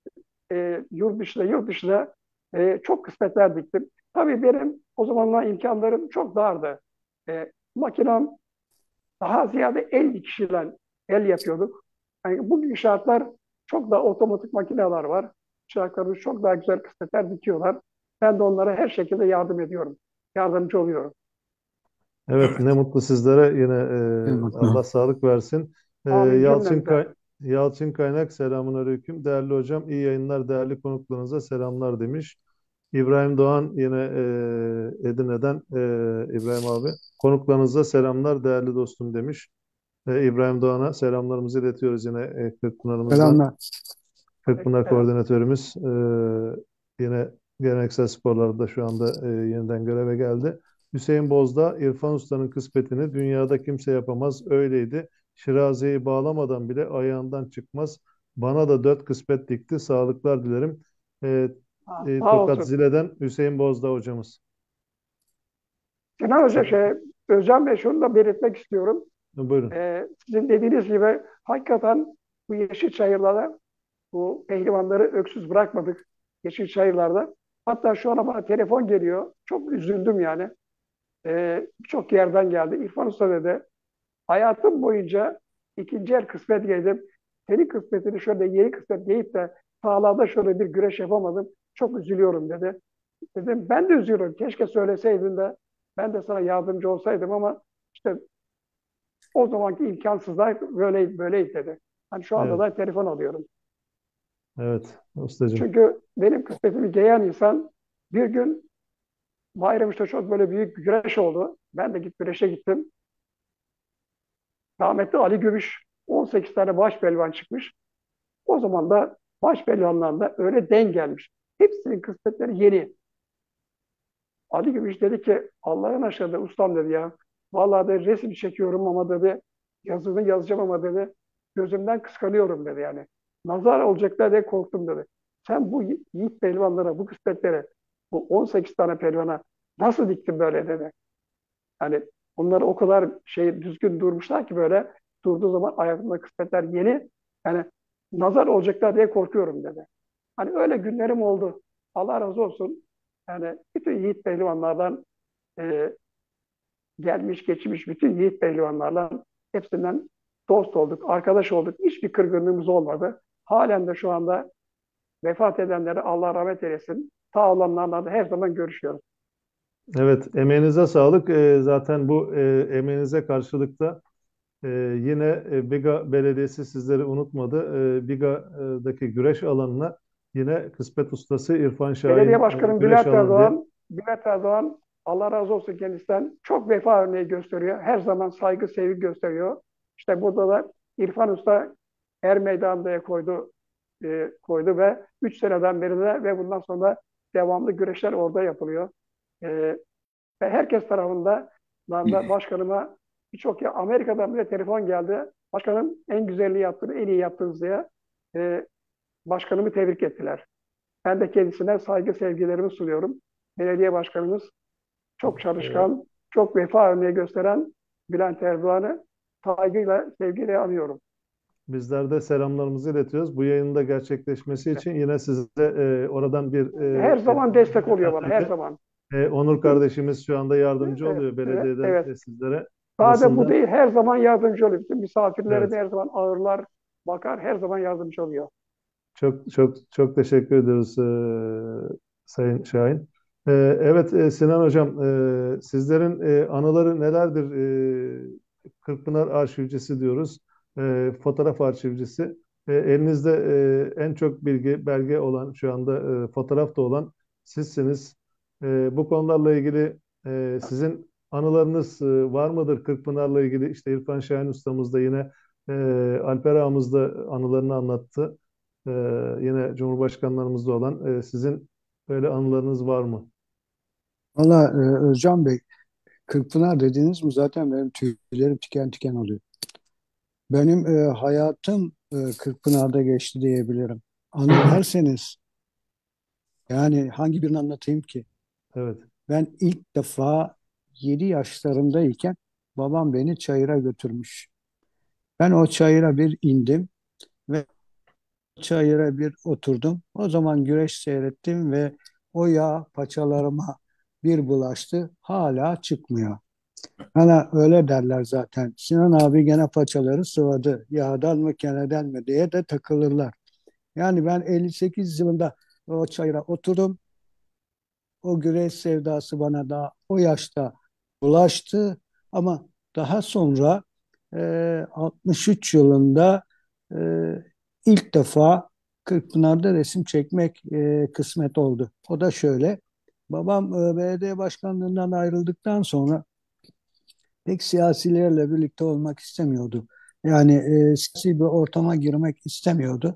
yurt dışında çok kısmetler diktim. Tabii benim o zamanlar imkanlarım çok dardı. Makinem daha ziyade el dikişiyle el yapıyorduk. Yani bugün şartlar çok daha otomatik makineler var. Çıraklarımız çok daha güzel kısmetler dikiyorlar. Ben de onlara her şekilde yardım ediyorum. Yardımcı oluyorum. evet, ne evet. mutlu sizlere. Yine Ne Allah mutlu. sağlık versin. Amin cümlemize. Yalçın Kaynak, selamun aleyküm. Değerli hocam, iyi yayınlar, değerli konuklarınıza selamlar demiş. İbrahim Doğan yine Edirne'den, İbrahim abi. Konuklarınıza selamlar değerli dostum demiş. İbrahim Doğan'a selamlarımızı iletiyoruz yine Kırkpınar'ımızdan. Selamlar. Kırkpınar Evet. koordinatörümüz yine geleneksel sporlarda şu anda yeniden göreve geldi. Hüseyin Bozdağ, İrfan Usta'nın kısmetini dünyada kimse yapamaz. Öyleydi. Şirazeyi bağlamadan bile ayağından çıkmaz. Bana da dört kısmet dikti. Sağlıklar dilerim. E, Ha, sağ Tokat olsun. Zile'den Hüseyin Bozdağ hocamız. Sinan Hoca, Özcan Bey, şunu da belirtmek istiyorum. Buyurun. Sizin dediğiniz gibi hakikaten bu Yeşilçayır'da bu pehlivanları öksüz bırakmadık Yeşilçayır'larda. Hatta şu an bana telefon geliyor. Çok üzüldüm yani. Birçok yerden geldi. İrfan Usta dedi, hayatım boyunca ikinci el kısmet yedim. Senin kısmetini şöyle yeni kısmet yiyip de sağlarda şöyle bir güreş yapamadım. Çok üzülüyorum dedi. Dedim ben de üzülüyorum. Keşke söyleseydin de ben de sana yardımcı olsaydım ama işte o zamanki imkansızlar böyleydi, böyleydi dedi. Hani şu anda Evet, da telefon alıyorum. evet ustacığım. Çünkü benim kısmetimi giyen insan bir gün Bayramış'ta çok böyle büyük bir güreş oldu. Ben de güreşe gittim. Rahmetli Ali Gümüş 18 tane baş pehlivan çıkmış. O zaman da baş pehlivanlarında öyle denk gelmiş. Hepsinin kısmetleri yeni. Ali Gümüş dedi ki Allah'ın aşkına ustam dedi ya. Vallahi de resim çekiyorum ama dedi yazını yazacağım ama dedi gözümden kıskanıyorum dedi yani. Nazar olacaklar diye korktum dedi. Sen bu yiğit pehlivanlara, bu kısmetlere, bu 18 tane pehlivana nasıl diktin böyle dedi. Yani onlar o kadar düzgün durmuşlar ki böyle durduğu zaman ayaklarında kısmetler yeni. Yani nazar olacaklar diye korkuyorum dedi. Hani öyle günlerim oldu. Allah razı olsun. Yani bütün yiğit pehlivanlardan e, gelmiş geçmiş bütün yiğit pehlivanlarla hepsinden dost olduk, arkadaş olduk. Hiçbir kırgınlığımız olmadı. Halen de şu anda vefat edenlere Allah rahmet eylesin. Sağ olanlarla da her zaman görüşüyoruz. Evet, emeğinize sağlık. Zaten bu emeğinize karşılıkta yine Biga Belediyesi sizleri unutmadı. Biga'daki güreş alanına yine kısmet ustası İrfan Belediye Şahin Başkanım güreş alanı diye. Bülent Erdoğan Allah razı olsun kendisinden çok vefa örneği gösteriyor. Her zaman saygı, sevgi gösteriyor. İşte burada da İrfan Usta Er Meydanı'ya koydu ve 3 seneden beri de ve bundan sonra devamlı güreşler orada yapılıyor. E, ve herkes tarafından da başkanıma birçok ya Amerika'dan bile telefon geldi. Başkanım en güzelliği yaptınız, en iyi yaptınız diye e, başkanımı tebrik ettiler. Ben de kendisine saygı sevgilerimi sunuyorum. Belediye başkanımız çok E, çalışkan, çok vefa örneği gösteren Bülent Erdoğan'ı saygıyla, sevgiyle anıyorum. Bizler de selamlarımızı iletiyoruz. Bu yayının da gerçekleşmesi için yine size oradan bir Her zaman telefon destek oluyor bana, her gönderdi. zaman. Onur kardeşimiz şu anda yardımcı Evet, oluyor belediyeden evet. sizlere. Sadece bu Nasıldı? değil, her zaman yardımcı oluyor. Bütün misafirleri de Evet. her zaman ağırlar, bakar, her zaman yardımcı oluyor. Çok çok çok teşekkür ediyoruz Sayın Şahin. Evet Sinan Hocam, sizlerin anıları nelerdir? Kırkpınar arşivcisi diyoruz. Fotoğraf arşivcisi. Elinizde en çok bilgi, belge olan şu anda fotoğraf da olan sizsiniz. Bu konularla ilgili sizin anılarınız var mıdır? Kırkpınar'la ilgili işte İrfan Şahin ustamız da yine e, Alper ağamız da anılarını anlattı. Ee, Yine Cumhurbaşkanlarımızda olan sizin böyle anılarınız var mı? Valla Özcan Bey, Kırkpınar dediniz mi zaten benim tüylerim tiken tiken oluyor. Benim hayatım Kırkpınar'da geçti diyebilirim. Anı derseniz yani hangi birini anlatayım ki? Evet. Ben ilk defa 7 yaşlarımdayken babam beni çayıra götürmüş. Ben o çayıra bir indim ve çayıra bir oturdum. O zaman güreş seyrettim ve o yağ paçalarıma bir bulaştı. Hala çıkmıyor. Bana öyle derler zaten. Sinan abi gene paçaları sıvadı. Yağdan mı keneden mi diye de takılırlar. Yani ben 58 yılında o çayıra oturdum. O güreş sevdası bana da o yaşta bulaştı. Ama daha sonra 63 yılında e, ilk defa Kırkpınar'da resim çekmek kısmet oldu. O da şöyle. Babam belediye başkanlığından ayrıldıktan sonra pek siyasilerle birlikte olmak istemiyordu. Yani siyasi bir ortama girmek istemiyordu.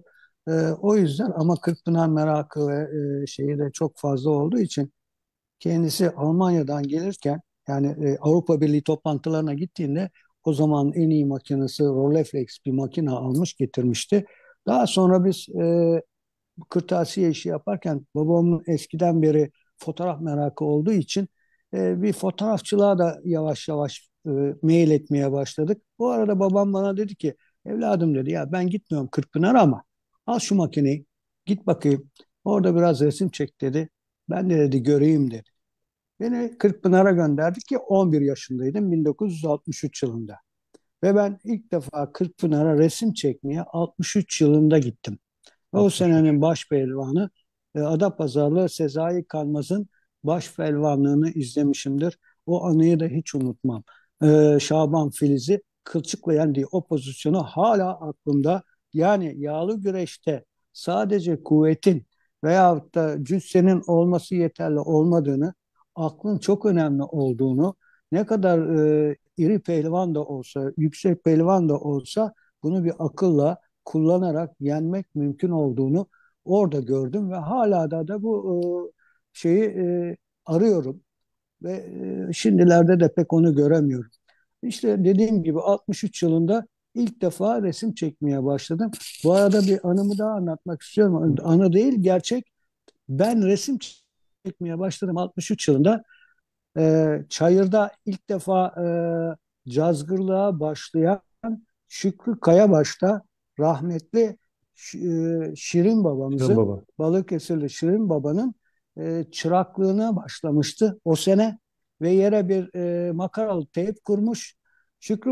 O yüzden ama Kırkpınar merakı ve şeyi de çok fazla olduğu için kendisi Almanya'dan gelirken yani Avrupa Birliği toplantılarına gittiğinde o zaman en iyi makinesi Rolleiflex bir makine almış getirmişti. Daha sonra biz kırtasiye işi yaparken babamın eskiden beri fotoğraf merakı olduğu için bir fotoğrafçılığa da yavaş yavaş mail etmeye başladık. Bu arada babam bana dedi ki evladım dedi ya ben gitmiyorum Kırkpınar'a ama al şu makineyi git bakayım orada biraz resim çek dedi. Ben de dedi göreyim dedi. Beni Kırkpınar'a gönderdi ki 11 yaşındaydım 1963 yılında. Ve ben ilk defa Kırkpınar'a resim çekmeye 63 yılında gittim. O 63. senenin baş pehlivanı Adapazarlı Sezai Kanmaz'ın baş pehlivanlığını izlemişimdir. O anıyı da hiç unutmam. Şaban Filiz'i kılçıkla yendiği o pozisyonu hala aklımda. Yani yağlı güreşte sadece kuvvetin veyahut da cüssenin olması yeterli olmadığını, aklın çok önemli olduğunu, ne kadar iri pehlivan da olsa, yüksek pehlivan da olsa bunu bir akılla kullanarak yenmek mümkün olduğunu orada gördüm ve hala da bu şeyi arıyorum ve şimdilerde de pek onu göremiyorum. İşte dediğim gibi 63 yılında ilk defa resim çekmeye başladım. Bu arada bir anımı daha anlatmak istiyorum. Anı değil, gerçek. Ben resim çekmeye başladım 63 yılında. Çayır'da ilk defa cazgırlığa başlayan Şükrü Kayabaş'ta rahmetli Şirin Şirin babamızın, Baba. Balıkesirli Şirin babanın çıraklığına başlamıştı o sene ve yere bir makaralı teyp kurmuş. Şükrü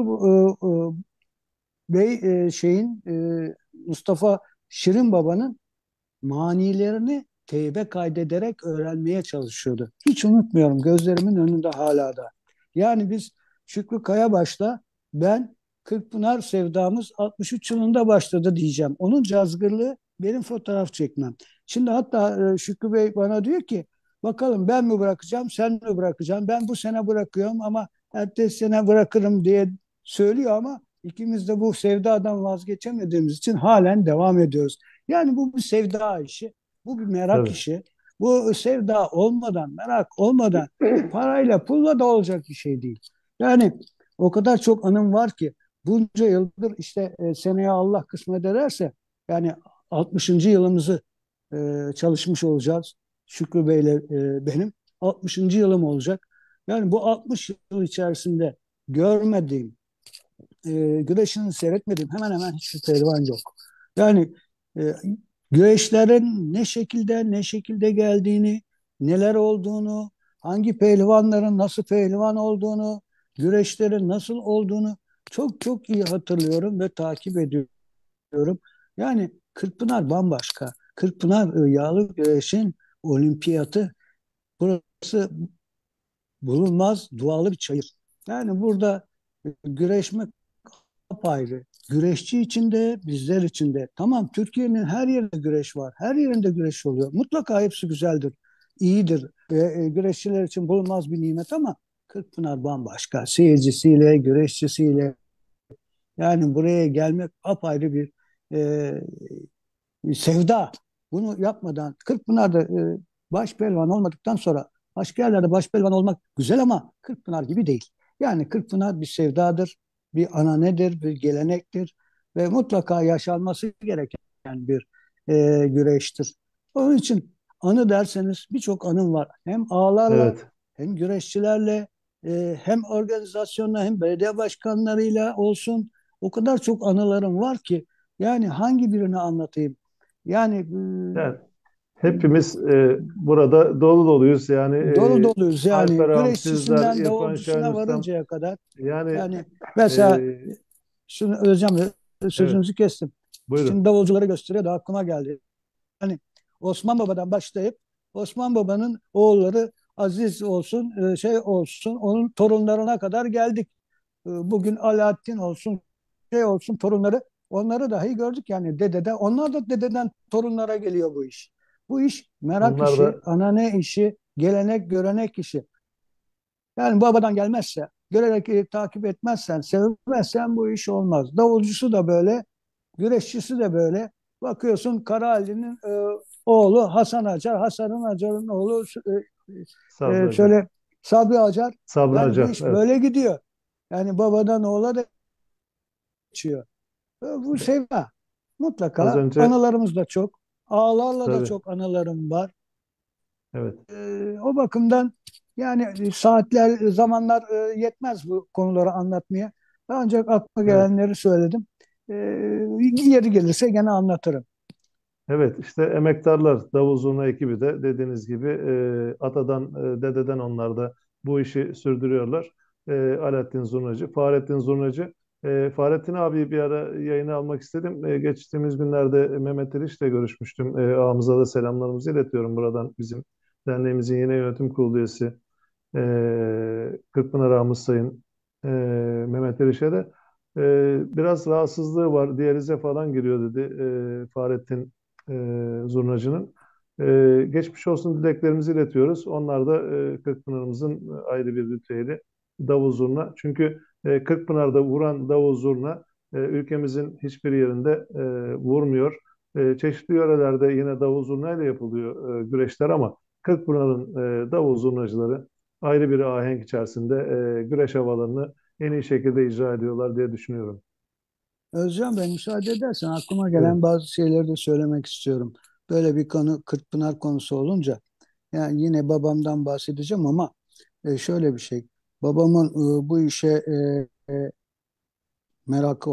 Bey Mustafa Şirin babanın manilerini teybe kaydederek öğrenmeye çalışıyordu. Hiç unutmuyorum gözlerimin önünde hala da. Yani biz Şükrü Kayabaş'la ben Kırkpınar sevdamız 63 yılında başladı diyeceğim. Onun cazgırlığı benim fotoğraf çekmem. Şimdi hatta Şükrü Bey bana diyor ki bakalım ben mi bırakacağım sen mi bırakacaksın? Ben bu sene bırakıyorum ama ertesi sene bırakırım diye söylüyor ama ikimiz de bu sevdadan vazgeçemediğimiz için halen devam ediyoruz. Yani bu bir sevda işi, bu bir merak Tabii. işi. Bu sevda olmadan, merak olmadan parayla, pulla da olacak bir şey değil. Yani o kadar çok anım var ki bunca yıldır işte seneye Allah kısmet ederse yani 60. yılımızı çalışmış olacağız. Şükrü Bey'le benim 60. yılım olacak. Yani bu 60 yıl içerisinde görmediğim, güreşini seyretmediğim hemen hemen hiçbir pehlivan yok. Yani e, güreşlerin ne şekilde geldiğini, neler olduğunu, hangi pehlivanların nasıl pehlivan olduğunu, güreşlerin nasıl olduğunu çok çok iyi hatırlıyorum ve takip ediyorum. Yani Kırkpınar bambaşka. Kırkpınar yağlı güreşin olimpiyatı. Burası bulunmaz dualı bir çayır. Yani burada güreşmek apayrı. Güreşçi için de bizler için de. Tamam Türkiye'nin her yerinde güreş var. Her yerinde güreş oluyor. Mutlaka hepsi güzeldir, iyidir. Güreşçiler için bulunmaz bir nimet ama Kırkpınar bambaşka. Seyircisiyle, güreşçisiyle. Yani buraya gelmek apayrı bir sevda. Bunu yapmadan Kırkpınar'da baş pehlivan olmadıktan sonra başka yerlerde baş pehlivan olmak güzel ama Kırkpınar gibi değil. Yani Kırkpınar bir sevdadır, bir ananedir, bir gelenektir ve mutlaka yaşanması gereken bir güreştir. Onun için anı derseniz birçok anım var. Hem ağalarla, Evet. hem güreşçilerle, hem organizasyonla, hem belediye başkanlarıyla olsun. O kadar çok anılarım var ki yani hangi birini anlatayım? Yani Yani hepimiz burada dolu doluyuz. Yani dolu doluyuz yani Alper Ağam, sizler, güreşçisinden İrfan davulcusuna Şahinustam. varıncaya kadar. Yani Yani e, mesela şunu Özlem evet, sözünüzü kestim. Şimdi buyurun. davulcuları gösteriyor da aklıma geldi. Hani Osman Baba'dan başlayıp Osman Baba'nın oğulları Aziz olsun, şey olsun, onun torunlarına kadar geldik. Bugün Alaaddin olsun, şey olsun torunları, onları dahi gördük yani dedede. Onlar da dededen torunlara geliyor bu iş. Bu iş merak Onlar işi, da anane işi, gelenek, görenek işi. Yani babadan gelmezse, görerek takip etmezsen, sevmezsen bu iş olmaz. Davulcusu da böyle, güreşçisi de böyle. Bakıyorsun Karaali'nin oğlu Hasan Acar, Hasan Acar'ın oğlu Sabri Acar. şöyle Sabri Acar. Sabri Yani bu Acar. iş Evet. böyle gidiyor. Yani babadan oğula da geçiyor. Bu sevda. Az Mutlaka önce anılarımız da çok. Ağalarla da tabii. çok anılarım var. Evet. O bakımdan yani saatler, zamanlar yetmez bu konuları anlatmaya. Ancak aklıma Evet. gelenleri söyledim. E, Yeri gelirse gene anlatırım. Evet, işte emektarlar, davul zurna ekibi de dediğiniz gibi atadan, dededen onlar da bu işi sürdürüyorlar. Alaaddin Zurnacı, Fahrettin Zurnacı. Fahrettin abi bir ara yayına almak istedim. Geçtiğimiz günlerde Mehmet Eriş'le görüşmüştüm. Ağamıza da selamlarımızı iletiyorum buradan, bizim derneğimizin yeni yönetim kurulu üyesi. Kırkpınar Ağamız Sayın e, Mehmet Eriş'e de biraz rahatsızlığı var. Diyalize falan giriyor dedi Fahrettin Zurnacı'nın. Geçmiş olsun dileklerimizi iletiyoruz. Onlar da Kırkpınar'ımızın ayrı bir ritüeli davul zurna. Çünkü Kırkpınar'da vuran davul zurna ülkemizin hiçbir yerinde vurmuyor. Çeşitli yörelerde yine davul zurna ile yapılıyor güreşler ama Kırkpınar'ın davul zurnacıları ayrı bir ahenk içerisinde güreş havalarını en iyi şekilde icra ediyorlar diye düşünüyorum. Özcan Bey, müsaade edersen aklıma gelen Buyurun. bazı şeyleri de söylemek istiyorum. Böyle bir konu Kırkpınar konusu olunca yani yine babamdan bahsedeceğim ama şöyle bir şey. Babamın bu işe merakı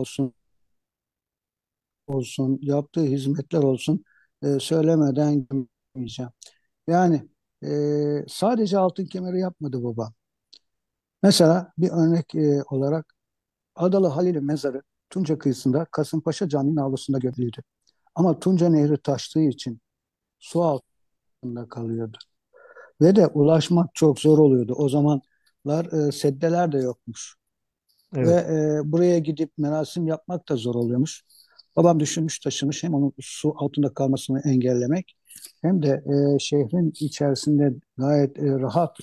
olsun, yaptığı hizmetler olsun söylemeden gitmeyeceğim. Yani sadece altın kemeri yapmadı baba. Mesela bir örnek olarak Adalı Halil'in mezarı Tunca kıyısında Kasımpaşa Camii'nin avlusunda gömülüydü. Ama Tunca Nehri taştığı için su altında kalıyordu. Ve de ulaşmak çok zor oluyordu. O zamanlar seddeler de yokmuş. Ve Evet, buraya gidip merasim yapmak da zor oluyormuş. Babam düşünmüş taşımış hem onun su altında kalmasını engellemek hem de şehrin içerisinde gayet rahat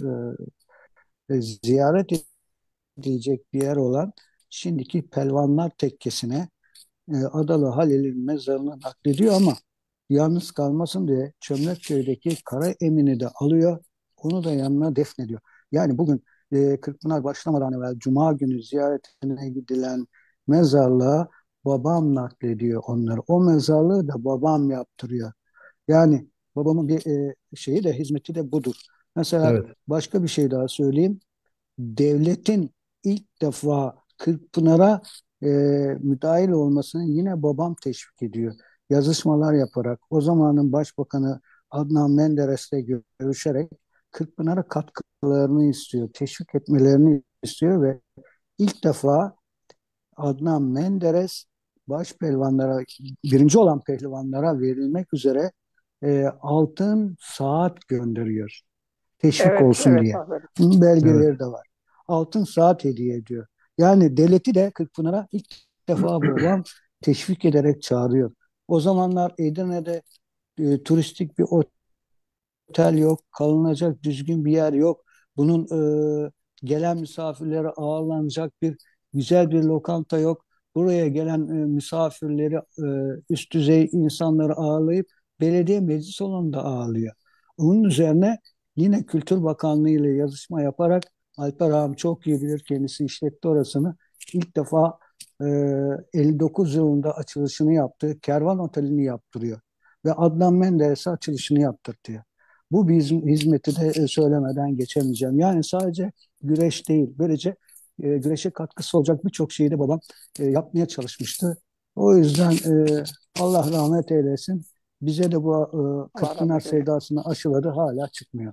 ziyaret edilecek bir yer olan şimdiki Pelvanlar Tekkesi'ne Adalı Halil'in mezarını naklediyor ama yalnız kalmasın diye Çömlekköy'deki Kara Emin'i de alıyor. Onu da yanına defnediyor. Yani bugün Kırkpınar başlamadan evvel Cuma günü ziyaretine gidilen mezarlığa babam naklediyor onları. O mezarlığı da babam yaptırıyor. Yani babamın bir şeyi de hizmeti de budur. Mesela evet, başka bir şey daha söyleyeyim. Devletin ilk defa Kırkpınar'a e, müdahil olmasını yine babam teşvik ediyor. Yazışmalar yaparak o zamanın Başbakanı Adnan Menderes'le görüşerek Kırkpınar'a katkılarını istiyor, teşvik etmelerini istiyor ve ilk defa Adnan Menderes baş pehlivanlara, birinci olan pehlivanlara verilmek üzere altın saat gönderiyor teşvik Evet, olsun evet diye. abi. Bunun evet. belgeleri de var. Altın saat hediye ediyor. Yani devleti de Kırkpınar'a ilk defa babam teşvik ederek çağırıyor. O zamanlar Edirne'de turistik bir otel yok, kalınacak düzgün bir yer yok. Bunun gelen misafirlere ağırlanacak bir güzel bir lokanta yok. Buraya gelen misafirleri üst düzey insanları ağırlayıp belediye meclis salonunda ağırlıyor. Onun üzerine yine Kültür Bakanlığı ile yazışma yaparak Alper ağam çok iyi bilir kendisi işletti orasını. İlk defa e, 59 yılında açılışını yaptı. Kervan Oteli'ni yaptırıyor. Ve Adnan Menderes'e açılışını yaptırtıyor. Bu bir hizmeti de söylemeden geçemeyeceğim. Yani sadece güreş değil. Böylece güreşe katkısı olacak birçok şeyi de babam yapmaya çalışmıştı. O yüzden Allah rahmet eylesin. Bize de bu Allah Kırkpınar rahmet eylesin. sevdasını aşıladı. Hala çıkmıyor.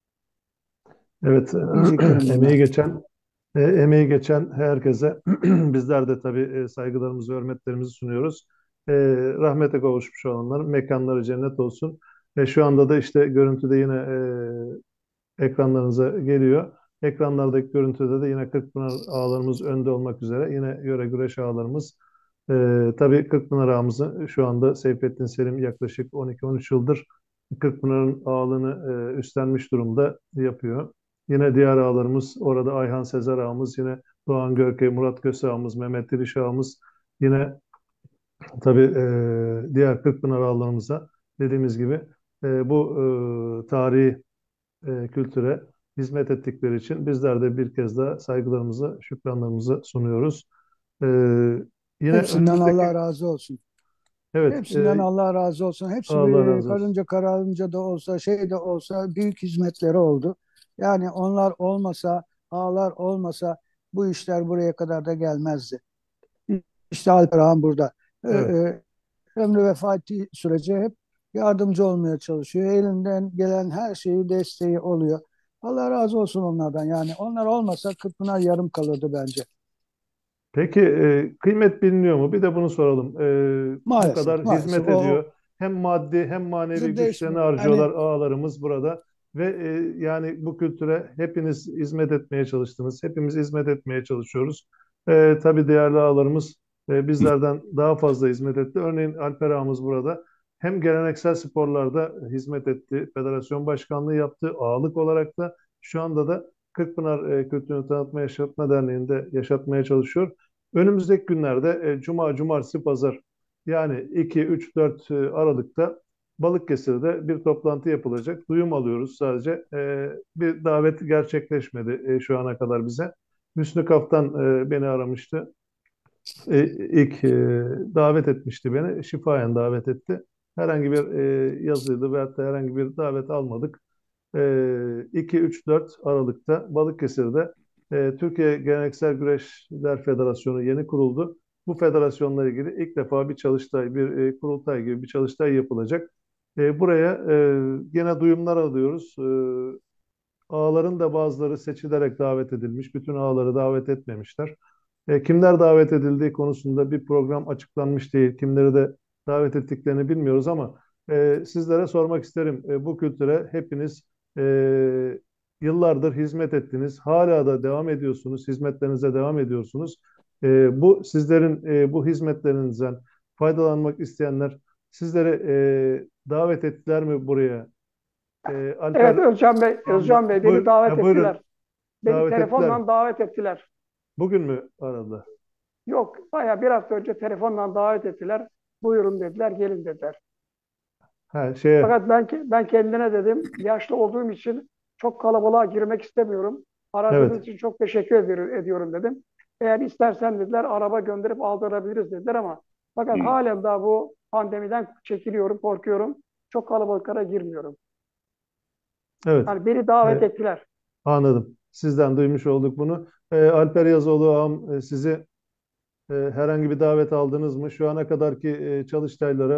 Evet, Diyeceklerim emeği bunlar. geçen emeği geçen herkese bizler de tabii saygılarımızı, hürmetlerimizi sunuyoruz. Rahmete kavuşmuş olanların mekanları cennet olsun. Ve şu anda da işte görüntüde yine ekranlarınıza geliyor. Ekranlardaki görüntüde de yine Kırkpınar ağalarımız önde olmak üzere yine yöre güreş ağalarımız. Tabii Kırkpınar ağamızı şu anda Seyfettin Selim yaklaşık 12-13 yıldır Kırkpınar'ın ağalığını üstlenmiş durumda yapıyor. Yine diğer ağalarımız orada Ayhan Sezer ağamız, yine Doğan Görkey, Murat Köse ağamız, Mehmet Diriş ağamız, yine Tabii diğer Kırkpınar ağalarımıza dediğimiz gibi bu tarihi kültüre hizmet ettikleri için bizler de bir kez daha saygılarımızı, şükranlarımızı sunuyoruz. E, Yine Hepsinden Allah önümüzdeki, razı olsun. evet, Hepsinden Allah razı olsun. Hepsi Allah bir razı olsun. karınca kararınca da olsa şey de olsa büyük hizmetleri oldu. Yani onlar olmasa, ağlar olmasa bu işler buraya kadar da gelmezdi. İşte Alper Ağam burada. Evet. Ömrü vefat ettiği sürece hep yardımcı olmaya çalışıyor. Elinden gelen her şeyi desteği oluyor. Allah razı olsun onlardan. Yani onlar olmasa Kırkpınar yarım kalırdı bence. Peki kıymet biliniyor mu? Bir de bunu soralım. Bu Maalesef, kadar maalesef. hizmet O ediyor. Hem maddi hem manevi güçlerini değişmiyor. Yani harcıyorlar ağalarımız burada. Ve yani bu kültüre hepiniz hizmet etmeye çalıştınız. Hepimiz hizmet etmeye çalışıyoruz. Tabii değerli ağalarımız bizlerden daha fazla hizmet etti. Örneğin Alper ağamız burada hem geleneksel sporlarda hizmet etti. Federasyon başkanlığı yaptı. Ağalık olarak da şu anda da Kırkpınar Kültürünü Tanıtma Yaşatma Derneği'nde yaşatmaya çalışıyor. Önümüzdeki günlerde Cuma, Cumartesi, Pazar yani 2, 3, 4 Aralık'ta Balıkesir'de bir toplantı yapılacak. Duyum alıyoruz sadece. Bir davet gerçekleşmedi şu ana kadar bize. Hüsnü Kaftan beni aramıştı. İlk davet etmişti beni. Şifayen davet etti. Herhangi bir yazıydı veyahut da herhangi bir davet almadık. 2, 3, 4 Aralık'ta Balıkesir'de Türkiye Geleneksel Güreşler Federasyonu yeni kuruldu. Bu federasyonla ilgili ilk defa bir çalıştay, bir kurultay gibi bir çalıştay yapılacak. Buraya yine duyumlar alıyoruz. Ağaların da bazıları seçilerek davet edilmiş. Bütün ağaları davet etmemişler. Kimler davet edildiği konusunda bir program açıklanmış değil. Kimleri de davet ettiklerini bilmiyoruz ama sizlere sormak isterim. Bu kültüre hepiniz yıllardır hizmet ettiniz. Hala da devam ediyorsunuz. Hizmetlerinize devam ediyorsunuz. Bu sizlerin bu hizmetlerinizden faydalanmak isteyenler sizleri davet ettiler mi buraya? Evet Alper Özcan Bey, şu anda Özcan Bey beni davet buyurun ettiler. Beni davet ettiler mi? telefonla davet ettiler. Bugün mü aradılar? Yok, bayağı bir hafta önce telefonla davet ettiler. Buyurun dediler, gelin dediler. Ha, şeye, Fakat ben kendine dedim, yaşlı olduğum için çok kalabalığa girmek istemiyorum. Aradığınız evet. için çok teşekkür ediyorum dedim. Eğer istersen dediler, araba gönderip aldırabiliriz dediler ama fakat Hı. halen daha bu pandemiden çekiliyorum, korkuyorum. Çok kalabalıklara girmiyorum. Evet. Yani beni davet E, ettiler. Anladım. Sizden duymuş olduk bunu. Alper Yazoğlu ağam sizi herhangi bir davet aldınız mı? Şu ana kadarki çalıştaylara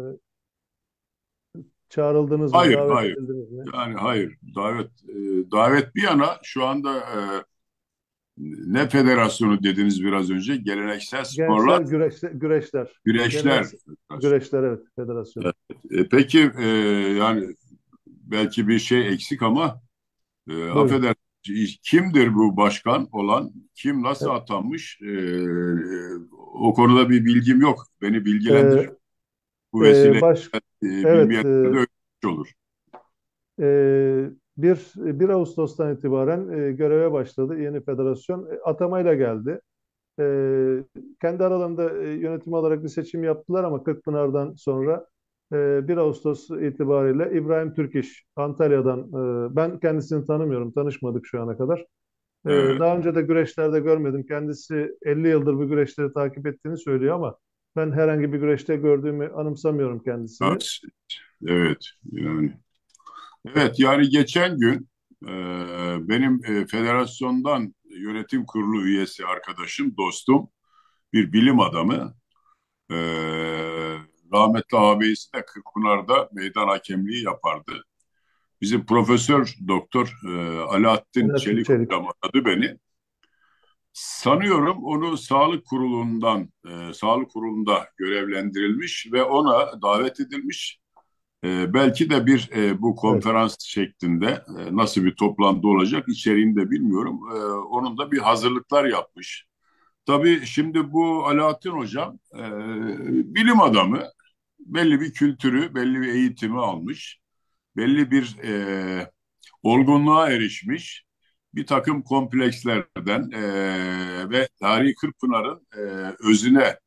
çağrıldınız mı? Hayır, Davet hayır. edildiniz mi? Yani hayır. Davet bir yana şu anda ne federasyonu dediniz biraz önce? Geleneksel sporlar, Gençler güreşler. güreşler Geleneksel federasyonu. güreşler, evet, federasyonu. Evet. Peki yani belki bir şey eksik ama Buyurun. affedersiniz, kimdir bu başkan olan? Kim nasıl E, atanmış? O konuda bir bilgim yok. Beni bilgilendirir. e, Bu vesile baş evet, bilmeyenlere de öğretmiş olur. e, 1 Ağustos'tan itibaren göreve başladı yeni federasyon. Atamayla geldi. Kendi aralarında yönetim olarak bir seçim yaptılar ama Kırkpınar'dan sonra 1 Ağustos itibariyle İbrahim Türkiş Antalya'dan, ben kendisini tanımıyorum, tanışmadık şu ana kadar. Evet. Daha önce de güreşlerde görmedim. Kendisi 50 yıldır bu güreşleri takip ettiğini söylüyor ama ben herhangi bir güreşte gördüğümü anımsamıyorum kendisini. Evet. Evet. Yani. Evet. Yani geçen gün benim federasyondan yönetim kurulu üyesi arkadaşım, dostum, bir bilim adamı, e, rahmetli ağabeyisi de Kırkpınar'da meydan hakemliği yapardı. Bizim Profesör Doktor Alaaddin Selahattin Çelik Çelik. hocam aradı beni. Sanıyorum onu sağlık kurulunda görevlendirilmiş ve ona davet edilmiş. Belki de bu Evet. konferans şeklinde nasıl bir toplantı olacak içeriğini de bilmiyorum. Onun da bir hazırlıklar yapmış. Tabii şimdi bu Alaaddin Hocam bilim adamı, belli bir kültürü, belli bir eğitimi almış, belli bir olgunluğa erişmiş, bir takım komplekslerden ve Tarihi Kırkpınar'ın özüne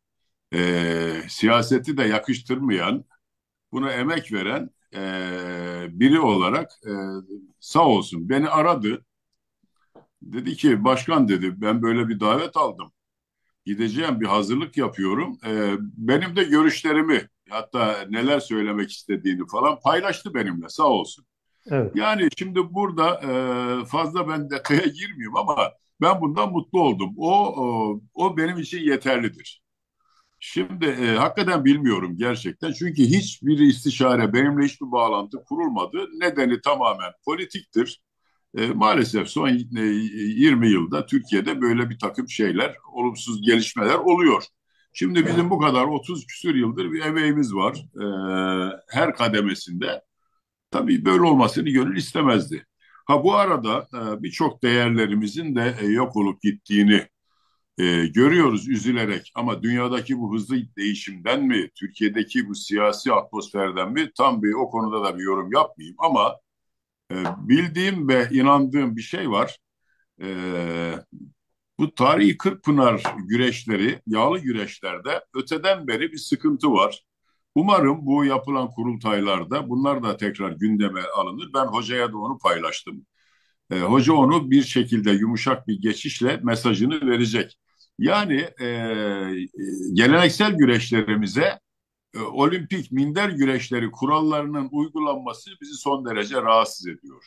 siyaseti de yakıştırmayan, buna emek veren biri olarak sağ olsun beni aradı. Dedi ki başkan dedi ben böyle bir davet aldım. Gideceğim bir hazırlık yapıyorum. Benim de görüşlerimi hatta neler söylemek istediğini falan paylaştı benimle sağ olsun. Evet. Yani şimdi burada fazla ben detaya girmiyorum ama ben bundan mutlu oldum. O benim için yeterlidir. Şimdi hakikaten bilmiyorum gerçekten. Çünkü hiçbir istişare benimle hiçbir bağlantı kurulmadı. Nedeni tamamen politiktir. Maalesef son 20 yılda Türkiye'de böyle bir takım şeyler, olumsuz gelişmeler oluyor. Şimdi bizim bu kadar 30 küsur yıldır bir emeğimiz var. Her kademesinde. Tabii böyle olmasını gönül istemezdi. Ha bu arada birçok değerlerimizin de yok olup gittiğini görüyoruz üzülerek. Ama dünyadaki bu hızlı değişimden mi, Türkiye'deki bu siyasi atmosferden mi tam bir o konuda da bir yorum yapmayayım. Ama bildiğim ve inandığım bir şey var. E, Bu tarihi Kırkpınar güreşleri, yağlı güreşlerde öteden beri bir sıkıntı var. Umarım bu yapılan kurultaylarda bunlar da tekrar gündeme alınır. Ben hocaya da onu paylaştım. Hoca onu bir şekilde yumuşak bir geçişle mesajını verecek. Yani geleneksel güreşlerimize olimpik minder güreşleri kurallarının uygulanması bizi son derece rahatsız ediyor.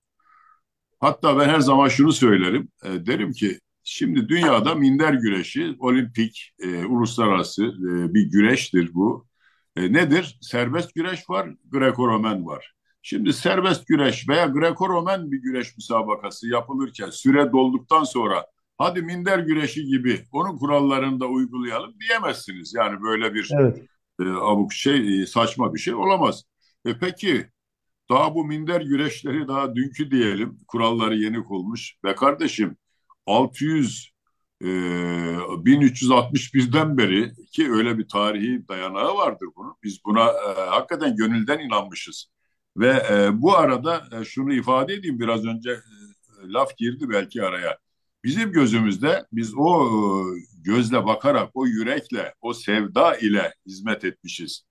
Hatta ben her zaman şunu söylerim. Derim ki şimdi dünyada minder güreşi olimpik, uluslararası bir güreştir bu. Nedir? Serbest güreş var, Greco-Romen var. Şimdi serbest güreş veya Greco-Romen bir güreş müsabakası yapılırken süre dolduktan sonra hadi minder güreşi gibi onun kurallarını da uygulayalım diyemezsiniz. Yani böyle bir Evet. abuk şey, saçma bir şey olamaz. Peki daha bu minder güreşleri daha dünkü diyelim kuralları yeni konmuş ve kardeşim 600 e, 1361'den beri ki öyle bir tarihi dayanağı vardır bunun. Biz buna hakikaten gönülden inanmışız. Ve bu arada şunu ifade edeyim biraz önce laf girdi belki araya. Bizim gözümüzde biz o gözle bakarak, o yürekle, o sevda ile hizmet etmişiz.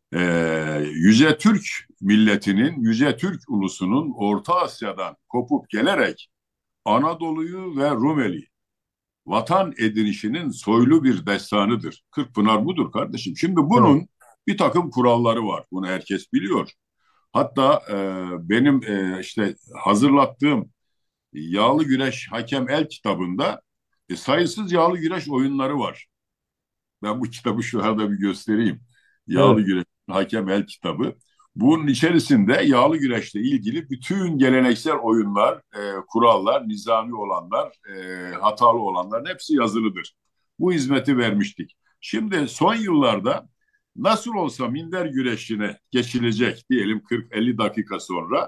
Yüce Türk milletinin, Yüce Türk ulusunun Orta Asya'dan kopup gelerek Anadolu'yu ve Rumeli vatan edinişinin soylu bir destanıdır. Kırkpınar budur kardeşim. Şimdi Evet. bunun bir takım kuralları var. Bunu herkes biliyor. Hatta benim işte hazırlattığım Yağlı Güreş Hakem El kitabında sayısız yağlı güreş oyunları var. Ben bu kitabı şu anda bir göstereyim. Yağlı Evet. Güreş Hakem El kitabı. Bunun içerisinde yağlı güreşle ilgili bütün geleneksel oyunlar, kurallar, nizami olanlar, hatalı olanların hepsi yazılıdır. Bu hizmeti vermiştik. Şimdi son yıllarda nasıl olsa minder güreşine geçilecek diyelim 40-50 dakika sonra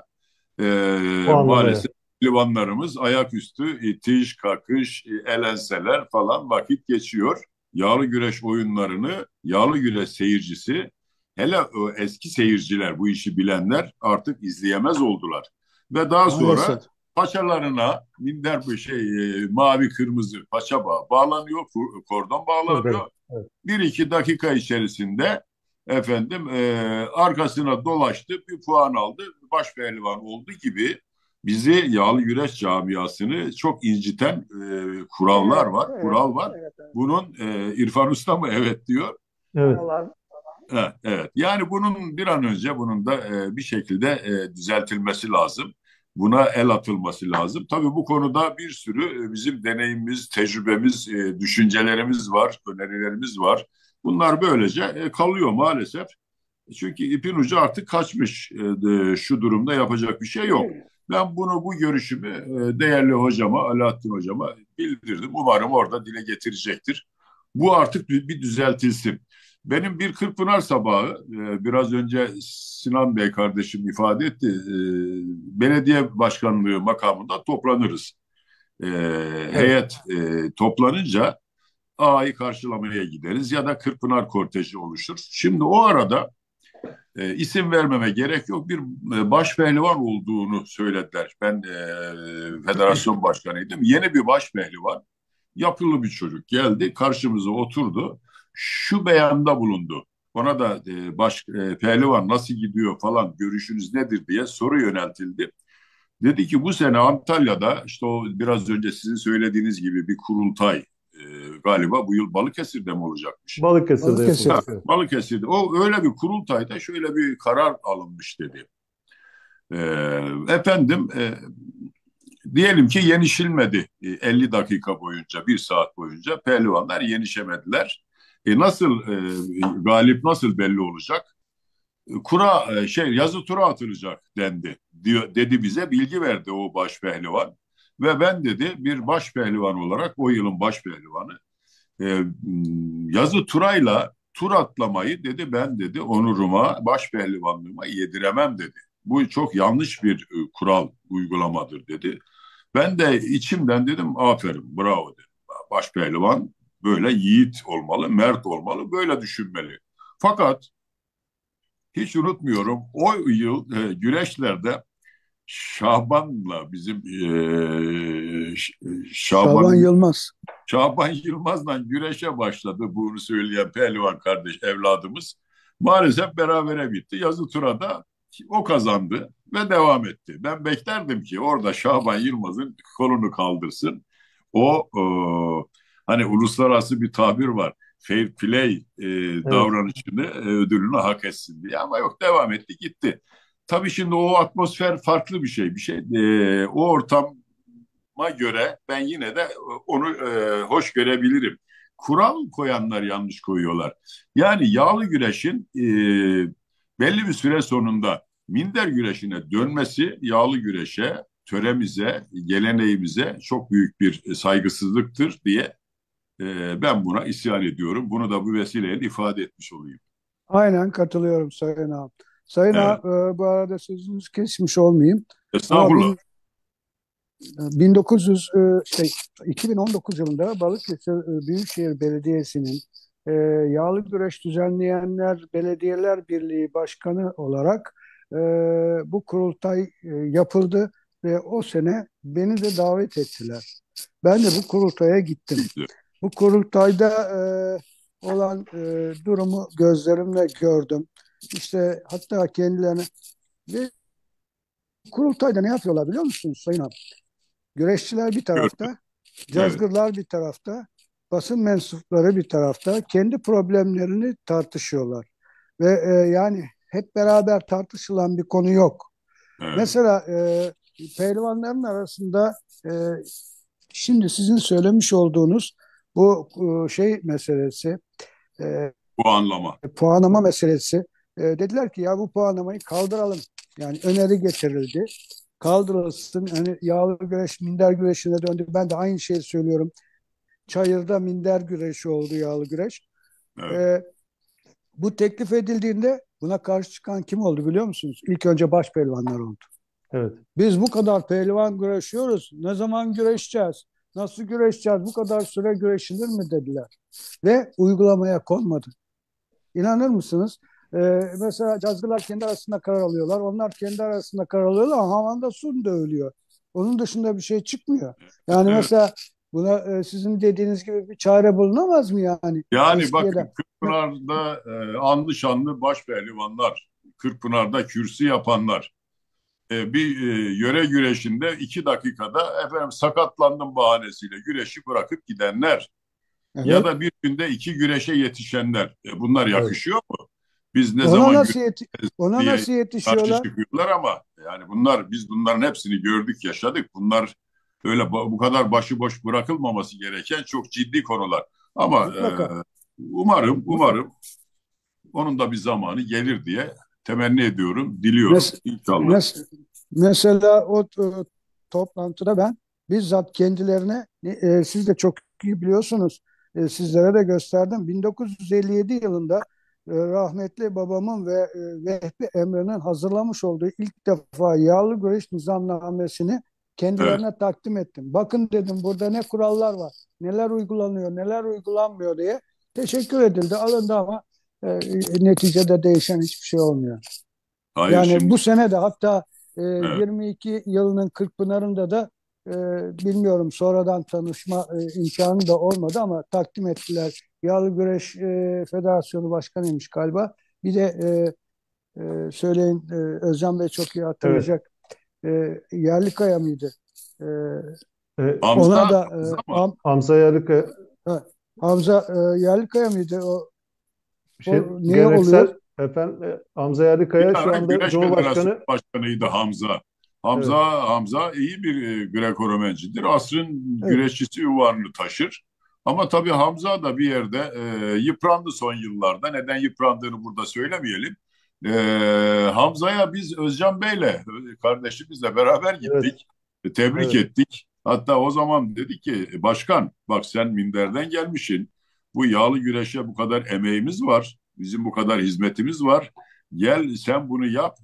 Puanlamaya. maalesef livanlarımız ayaküstü itiş, kakış, elenseler falan vakit geçiyor. Yağlı güreş oyunlarını, yağlı güreş seyircisi, hele o eski seyirciler, bu işi bilenler artık izleyemez oldular. Ve daha Maalesef. sonra paçalarına minder bir şey, mavi kırmızı paça bağlanıyor, kordon Tabii tabii. bağlanıyor. Evet. Bir iki dakika içerisinde efendim arkasına dolaştı, bir puan aldı, baş pehlivan oldu gibi bizi yağlı güreş camiasını çok inciten kurallar Evet, var, evet, kural var. evet, evet. Bunun İrfan Usta mı evet diyor. Evet. Vallahi Evet, evet. Yani bunun bir an önce bunun da bir şekilde düzeltilmesi lazım. Buna el atılması lazım. Tabii bu konuda bir sürü bizim deneyimimiz, tecrübemiz, düşüncelerimiz var, önerilerimiz var. Bunlar böylece kalıyor maalesef. Çünkü ipin ucu artık kaçmış. Şu durumda yapacak bir şey yok. Ben bunu, bu görüşümü değerli hocama, Alaaddin hocama bildirdim. Umarım orada dile getirecektir. Bu artık bir düzeltilsin. Benim bir Kırkpınar sabahı, biraz önce Sinan Bey kardeşim ifade etti, belediye başkanlığı makamında toplanırız. E, Evet. Heyet toplanınca ağayı karşılamaya gideriz ya da Kırkpınar korteji oluşur. Şimdi o arada isim vermeme gerek yok. Bir baş pehlivan olduğunu söylediler. Ben federasyon başkanıydım. Yeni bir baş pehlivan, yapılı bir çocuk geldi, karşımıza oturdu. şu beyanda bulundu. Ona da pehlivan nasıl gidiyor falan, görüşünüz nedir diye soru yöneltildi. Dedi ki bu sene Antalya'da işte o biraz önce sizin söylediğiniz gibi bir kurultay, galiba bu yıl Balıkesir'de mi olacakmış? Balıkesir'de Balıkesir. Ha, yapılacak. Evet. Balıkesir'de. O öyle bir kurultayda şöyle bir karar alınmış dedi. E, efendim, diyelim ki yenişilmedi 50 dakika boyunca, bir saat boyunca pehlivanlar yenişemediler. Galip nasıl belli olacak? Yazı tura atılacak dendi. Dedi, bize bilgi verdi o baş pehlivan. Ve ben dedi bir baş pehlivan olarak, o yılın baş pehlivanı, e, yazı turayla tur atlamayı dedi, ben dedi onuruma, baş pehlivanlığıma yediremem dedi. Bu çok yanlış bir kural, uygulamadır dedi. Ben de içimden dedim aferin, bravo dedim. Baş pehlivan böyle yiğit olmalı, mert olmalı, böyle düşünmeli. Fakat hiç unutmuyorum, o yıl güreşlerde Şaban'la bizim Şaban Şaban'ın Yılmaz. Şaban Yılmaz'la güreşe başladı bunu söyleyen pehlivan kardeş evladımız. Maalesef berabere bitti. Yazı turada o kazandı ve devam etti. Ben beklerdim ki orada Şaban Yılmaz'ın kolunu kaldırsın. Hani uluslararası bir tabir var. Fair play Evet. davranışını, ödülünü hak etsin diye. Ama yok, devam etti gitti. Tabii şimdi o atmosfer farklı bir şey. O ortam göre ben yine de onu hoş görebilirim. Kural koyanlar yanlış koyuyorlar. Yani yağlı güreşin belli bir süre sonunda minder güreşine dönmesi, yağlı güreşe, töremize, geleneğimize çok büyük bir saygısızlıktır diye ben buna isyan ediyorum. Bunu da bu vesileyle ifade etmiş olayım. Aynen katılıyorum Sayın Ağam. Sayın Evet. Ağam, bu arada sözünüzü kesmiş olmayayım. Ama Estağfurullah. 1900 2019 yılında Balıkesir Büyükşehir Belediyesi'nin yağlı güreş düzenleyenler Belediyeler Birliği Başkanı olarak e, bu kurultay yapıldı ve o sene beni de davet ettiler. Ben de bu kurultaya gittim. Bu kurultayda olan durumu gözlerimle gördüm. İşte hatta kendilerine ve kurultayda ne yapıyorlar biliyor musunuz Sayın abi? Güreşçiler bir Gördüm. tarafta, Evet. cazgırlar bir tarafta, basın mensupları bir tarafta kendi problemlerini tartışıyorlar. Ve yani hep beraber tartışılan bir konu yok. Evet. Mesela pehlivanların arasında e, şimdi sizin söylemiş olduğunuz bu şey meselesi, e, Bu anlama. puanlama meselesi. Dediler ki ya bu puanlamayı kaldıralım. Yani öneri getirildi. Kaldırılsın. Hani yağlı güreş minder güreşine döndü. Ben de aynı şeyi söylüyorum. Çayır'da minder güreşi oldu yağlı güreş. Evet. Ee, Bu teklif edildiğinde buna karşı çıkan kim oldu biliyor musunuz? İlk önce baş pehlivanlar oldu. Evet. Biz bu kadar pehlivan güreşiyoruz. Ne zaman güreşeceğiz? Nasıl güreşeceğiz? Bu kadar süre güreşilir mi dediler. Ve uygulamaya konmadı. İnanır mısınız? Mesela cazgırlar kendi arasında karar alıyorlar. Onlar kendi arasında karar alıyorlar ama havanda su dövülüyor. Onun dışında bir şey çıkmıyor. Yani Evet. mesela buna sizin dediğiniz gibi bir çare bulunamaz mı yani? Yani Eskiye de. bakın, Kırkpınar'da anlı şanlı baş pehlivanlar, Kırkpınar'da kürsü yapanlar, bir yöre güreşinde 2 dakikada efendim sakatlandım bahanesiyle güreşi bırakıp gidenler ya Evet, da bir günde 2 güreşe yetişenler, bunlar Evet. yakışıyor mu? Biz ne ona zaman nasıl güreşeceğiz ona diye nasıl karşı yetişiyorlar? çıkıyorlar ama yani biz bunların hepsini gördük, yaşadık. Bunlar öyle bu kadar başıboş bırakılmaması gereken çok ciddi konular. Ama Mutlaka. Mutlaka. umarım onun da bir zamanı gelir diye temenni ediyorum, diliyorum Mes inşallah. mes Mesela o toplantıda ben bizzat kendilerine siz de çok iyi biliyorsunuz, sizlere de gösterdim. 1957 yılında rahmetli babamın ve Vehbi Emre'nin hazırlamış olduğu ilk defa yağlı güreş nizamnamesini Evet, kendilerine takdim ettim. Bakın dedim burada ne kurallar var, neler uygulanıyor, neler uygulanmıyor diye teşekkür edildi, alındı ama neticede değişen hiçbir şey olmuyor. hayır Yani şimdi, bu sene de hatta evet. 22 yılının Kırkpınar'ında da bilmiyorum sonradan tanışma imkanı da olmadı ama takdim ettiler Yağlı Güreş Federasyonu Başkanıymış galiba. Bir de söyleyin, Özcan Bey çok iyi Evet. hatırlayacak. Yerlikaya mıydı? E, ona Hamza, da Hamza mı? Hamza Yarıkaya ha, Hamza Yerlikaya mıydı? O neye oluyor? geleneksel efendim, Hamza Yarıkaya Bir şu ara anda Güreş Federasyonu Cumhurbaşkanı. Başkanıydı Hamza. Evet. Hamza iyi bir Greko-Romencidir. Asrın Evet, güreşçisi unvanını taşır. Ama tabii Hamza da bir yerde yıprandı son yıllarda. Neden yıprandığını burada söylemeyelim. Hamza'ya biz Özcan Bey'le, kardeşimizle beraber Evet. gittik. Tebrik Evet. ettik. Hatta o zaman dedi ki, başkan bak sen minderden gelmişsin. Bu yağlı güreşe bu kadar emeğimiz var. Bizim bu kadar hizmetimiz var. Gel sen bunu yap.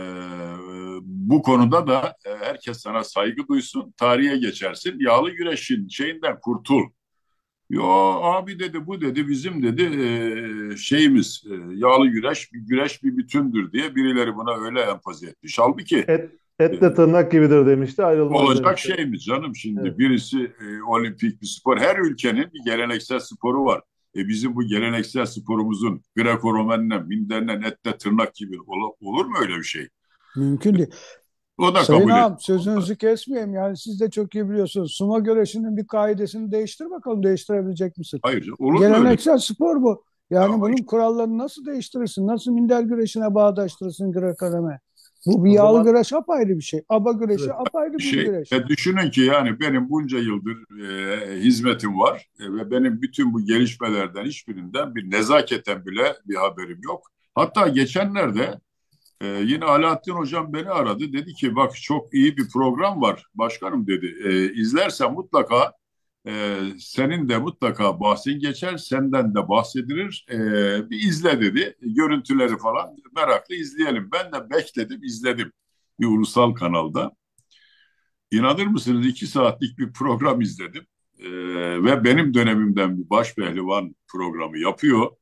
Bu konuda da herkes sana saygı duysun. Tarihe geçersin. Yağlı güreşin şeyinden kurtul. Yo abi dedi, bu dedi bizim dedi şeyimiz, yağlı güreş bir güreş bir bütündür diye birileri buna öyle empoze etmiş. Halbuki e, Et de tırnak gibidir demişti, ayrılmaz olacak demişti. şey mi canım, şimdi Evet. birisi olimpik bir spor. Her ülkenin bir geleneksel sporu var. Bizim bu geleneksel sporumuzun Greco-Romen'le, minderle, etle tırnak gibi olur mu öyle bir şey? mümkün değil. O da Sayın kabul et. ağam, sözünüzü kesmeyeyim. Yani siz de çok iyi biliyorsunuz. Sumo güreşinin bir kaidesini değiştir bakalım. Değiştirebilecek misin? Hayır olur mu öyle? Geleneksel spor bu. Ya, Yani bunun kurallarını nasıl değiştirirsin? Nasıl minder güreşine bağdaştırırsın Greco-Romen? Bu bir O yağlı zaman güreş apayrı bir şey. Aba güreşi evet. apayrı bir şey güreş. düşünün ki yani benim bunca yıldır hizmetim var ve benim bütün bu gelişmelerden hiçbirinden bir nezaketen bile bir haberim yok. Hatta geçenlerde yine Alaaddin Hocam beni aradı. Dedi ki bak çok iyi bir program var başkanım dedi. İzlersen mutlaka senin de mutlaka bahsin geçer, senden de bahsedilir. Bir izle dedi. Görüntüleri falan meraklı izleyelim. Ben de bekledim, izledim bir ulusal kanalda. İnanır mısınız 2 saatlik bir program izledim. Ve benim dönemimden bir baş pehlivan programı yapıyor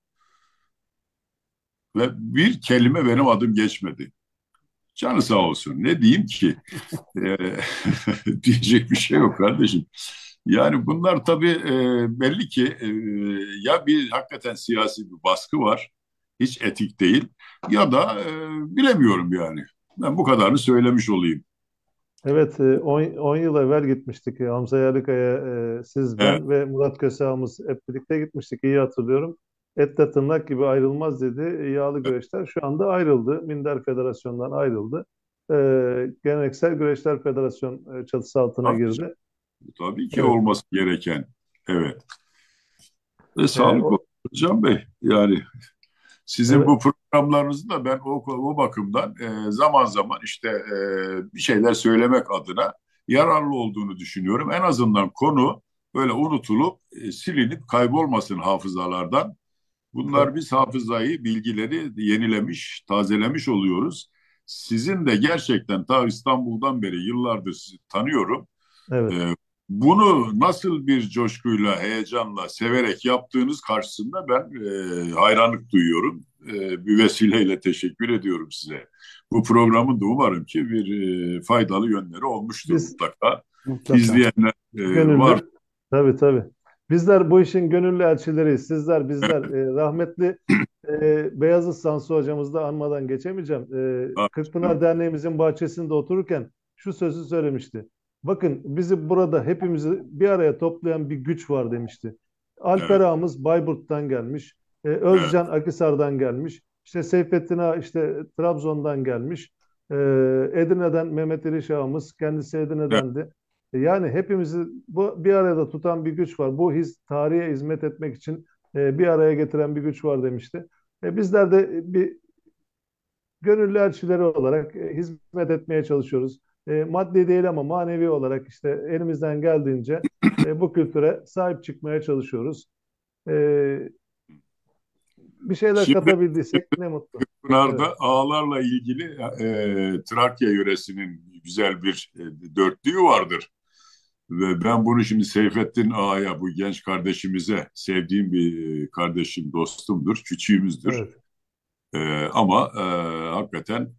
ve bir kelime benim adım geçmedi. Canı sağ olsun. Ne diyeyim ki? Ee, diyecek bir şey yok kardeşim. Yani bunlar tabii belli ki ya bir hakikaten siyasi bir baskı var, hiç etik değil ya da bilemiyorum yani. Ben bu kadarını söylemiş olayım. Evet, 10 yıl evvel gitmiştik. Hamza Yarıkaya, siz, Evet, ben ve Murat Köseağımız hep birlikte gitmiştik. İyi hatırlıyorum. Etle tırnak gibi ayrılmaz dedi. Yağlı güreşler şu anda ayrıldı. Minder Federasyon'dan ayrıldı. Geleneksel Güreşler Federasyon çatısı altına tabii, girdi. tabii ki Evet. olması gereken. Evet. Ve E, sağlık o, olsun Can Bey. Yani sizin evet, bu programlarınızı da ben o bakımdan zaman zaman işte bir şeyler söylemek adına yararlı olduğunu düşünüyorum. En azından konu böyle unutulup silinip kaybolmasın hafızalardan. Bunlar biz hafızayı, bilgileri yenilemiş, tazelemiş oluyoruz. Sizin de gerçekten ta İstanbul'dan beri yıllardır sizi tanıyorum. evet. Ee, Bunu nasıl bir coşkuyla, heyecanla, severek yaptığınız karşısında ben hayranlık duyuyorum. Bir vesileyle teşekkür ediyorum size. Bu programın da umarım ki bir faydalı yönleri olmuştur Biz mutlaka. Mutlaka. İzleyenler var. gönüllü, tabii tabii. Bizler bu işin gönüllü elçileriyiz. Sizler, bizler. Evet, Rahmetli Beyazıt Sansu hocamızı da anmadan geçemeyeceğim. Kırkpınar Derneğimizin bahçesinde otururken şu sözü söylemişti. Bakın, bizi burada hepimizi bir araya toplayan bir güç var demişti. Alper evet, ağamız Bayburt'tan gelmiş. evet, Özcan Akhisar'dan gelmiş. İşte Seyfettin Ağa işte Trabzon'dan gelmiş. E, Edirne'den Mehmet İriş ağamız, kendisi evet. Edirne'dendi. Yani hepimizi bu bir arada tutan bir güç var. Bu tarihe hizmet etmek için bir araya getiren bir güç var demişti. Bizler de bir gönüllü elçileri olarak hizmet etmeye çalışıyoruz. Maddi değil ama manevi olarak işte elimizden geldiğince bu kültüre sahip çıkmaya çalışıyoruz. E, Bir şeyler Şimdi katabildiysek ne mutlu. Evet, Pınar'da ağlarla ilgili Trakya yöresinin güzel bir dörtlüğü vardır. Ve ben bunu şimdi Seyfettin Ağa'ya, bu genç kardeşimize, sevdiğim bir kardeşim, dostumdur, küçüğümüzdür. evet, Ama hakikaten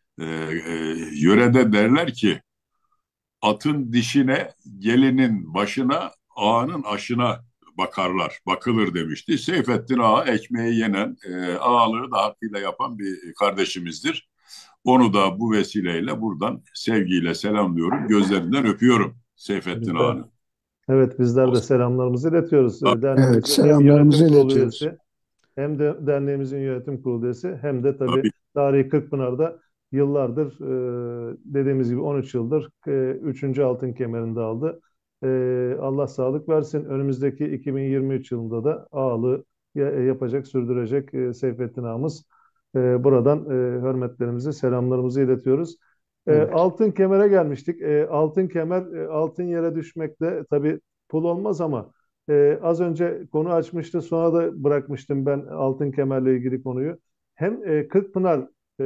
yörede derler ki atın dişine, gelinin başına, ağanın aşına bakarlar, bakılır demişti. Seyfettin Ağa ekmeği yenen, ağalığı da hakkıyla yapan bir kardeşimizdir. Onu da bu vesileyle buradan sevgiyle selamlıyorum, gözlerinden öpüyorum Seyfettin Bizler, Ağa'nın. evet bizler de selamlarımızı iletiyoruz. Evet, Derneğimizin hem selamlarımızı yönetim kurulu iletiyoruz. üyesi hem de derneğimizin yönetim kurulu üyesi hem de tabii Tabii, Tarihi Kırkpınar'da yıllardır dediğimiz gibi 13 yıldır 3. altın kemerini de aldı. Allah sağlık versin. Önümüzdeki 2023 yılında da ağalığı yapacak, sürdürecek Seyfettin ağamız. Buradan hürmetlerimizi, selamlarımızı iletiyoruz. Evet. Altın kemere gelmiştik. Altın kemer, altın yere düşmekle tabii pul olmaz ama az önce konu açmıştı, sonra da bırakmıştım ben altın kemerle ilgili konuyu. Hem Kırkpınar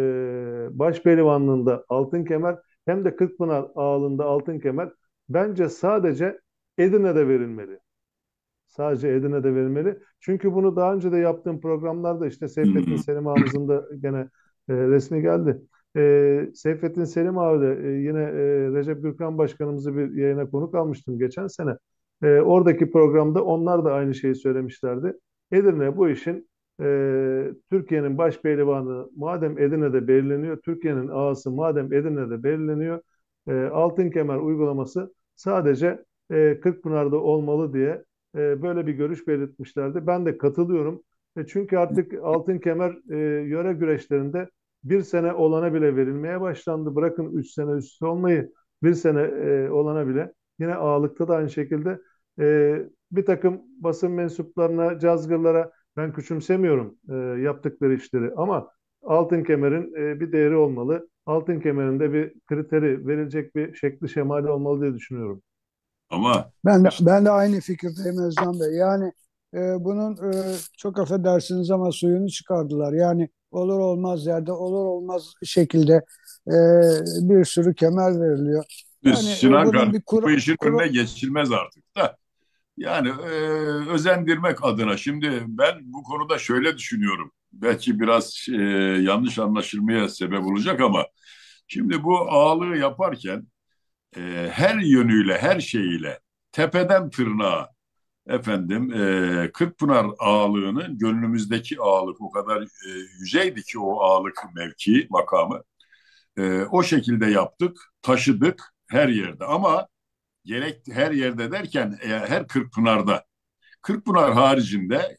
Başpehlivanlığında altın kemer hem de Kırkpınar ağalığında altın kemer bence sadece Edirne'de verilmeli. Sadece Edirne'de verilmeli. Çünkü bunu daha önce de yaptığım programlarda işte Seyfettin hmm, Selim ağamızın da gene resmi geldi. Seyfettin Selim abi de yine Recep Gürkan Başkanımızı bir yayına konuk almıştım geçen sene. Oradaki programda onlar da aynı şeyi söylemişlerdi. Edirne bu işin Türkiye'nin başpehlivanı madem Edirne'de belirleniyor, Türkiye'nin ağası madem Edirne'de belirleniyor, altın kemer uygulaması sadece Kırkpınar'da olmalı diye böyle bir görüş belirtmişlerdi. Ben de katılıyorum. Çünkü artık altın kemer yöre güreşlerinde bir sene olana bile verilmeye başlandı. Bırakın 3 sene üstü olmayı, bir sene olana bile. Yine ağalıkta da aynı şekilde bir takım basın mensuplarına, cazgırlara ben küçümsemiyorum yaptıkları işleri ama altın kemerin bir değeri olmalı. Altın kemerinde bir kriteri verilecek bir şekli şemali olmalı diye düşünüyorum. ama Ben de, işte ben de aynı fikirdeyim Özcan Bey. Yani bunun çok affedersiniz ama suyunu çıkardılar. Yani olur olmaz yerde olur olmaz şekilde e, bir sürü kemer veriliyor. Yani Sinan bunun kardeşim bir bu işin önüne geçilmez artık da. Yani özendirmek adına şimdi ben bu konuda şöyle düşünüyorum. Belki biraz yanlış anlaşılmaya sebep olacak ama şimdi bu ağalığı yaparken her yönüyle, her şeyiyle tepeden tırnağa efendim Kırkpınar ağalığının gönlümüzdeki ağalık o kadar yüceydi ki o ağalık mevkii, makamı. O şekilde yaptık, taşıdık her yerde ama gerek her yerde derken her Kırkpınar'da Kırkpınar haricinde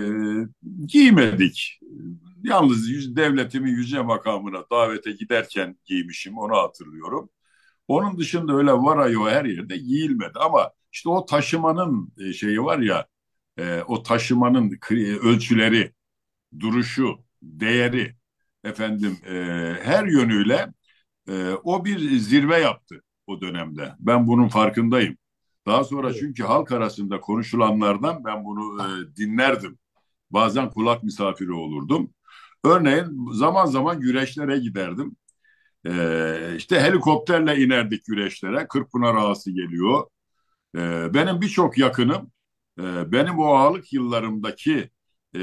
giymedik. Yalnız devletimin yüce makamına davete giderken giymişim onu hatırlıyorum. Onun dışında öyle varayo her yerde giyilmedi ama işte o taşımanın şeyi var ya o taşımanın ölçüleri, duruşu, değeri efendim her yönüyle o bir zirve yaptı o dönemde. Ben bunun farkındayım. Daha sonra Evet. çünkü halk arasında konuşulanlardan ben bunu dinlerdim. Bazen kulak misafiri olurdum. Örneğin zaman zaman güreşlere giderdim. İşte helikopterle inerdik güreşlere. Kırkpınar ağası geliyor. Benim birçok yakınım benim o ağalık yıllarımdaki e,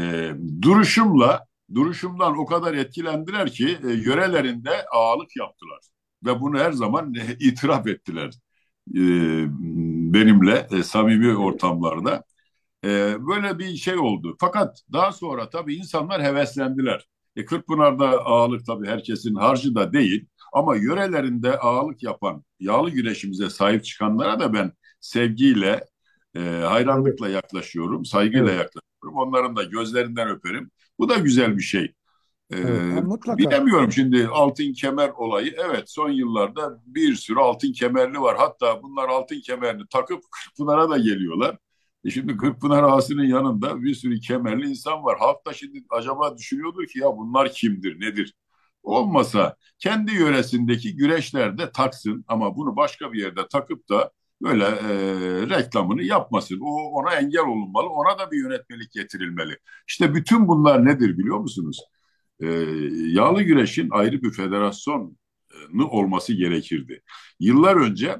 duruşumdan o kadar etkilendiler ki yörelerinde ağalık yaptılar. Ve bunu her zaman itiraf ettiler e, benimle samimi ortamlarda. Böyle bir şey oldu. Fakat daha sonra tabii insanlar heveslendiler. Kırkpınar'da ağalık tabii herkesin harcı da değil. Ama yörelerinde ağalık yapan, yağlı güreşimize sahip çıkanlara da ben sevgiyle, Evet, hayranlıkla yaklaşıyorum, saygıyla evet, yaklaşıyorum. Onların da gözlerinden öperim. Bu da güzel bir şey. E, evet. mutlaka. Bilemiyorum şimdi altın kemer olayı. Evet son yıllarda bir sürü altın kemerli var. Hatta bunlar altın kemerini takıp Kırkpınar'a da geliyorlar. Şimdi Kırkpınar Ağası'nın yanında bir sürü kemerli insan var. Halk da şimdi acaba düşünüyordur ki ya bunlar kimdir, nedir? Olmasa kendi yöresindeki güreşlerde taksın ama bunu başka bir yerde takıp da böyle reklamını yapmasın. O ona engel olunmalı. Ona da bir yönetmelik getirilmeli. İşte bütün bunlar nedir biliyor musunuz? e, Yağlı güreşin ayrı bir federasyonu olması gerekirdi. Yıllar önce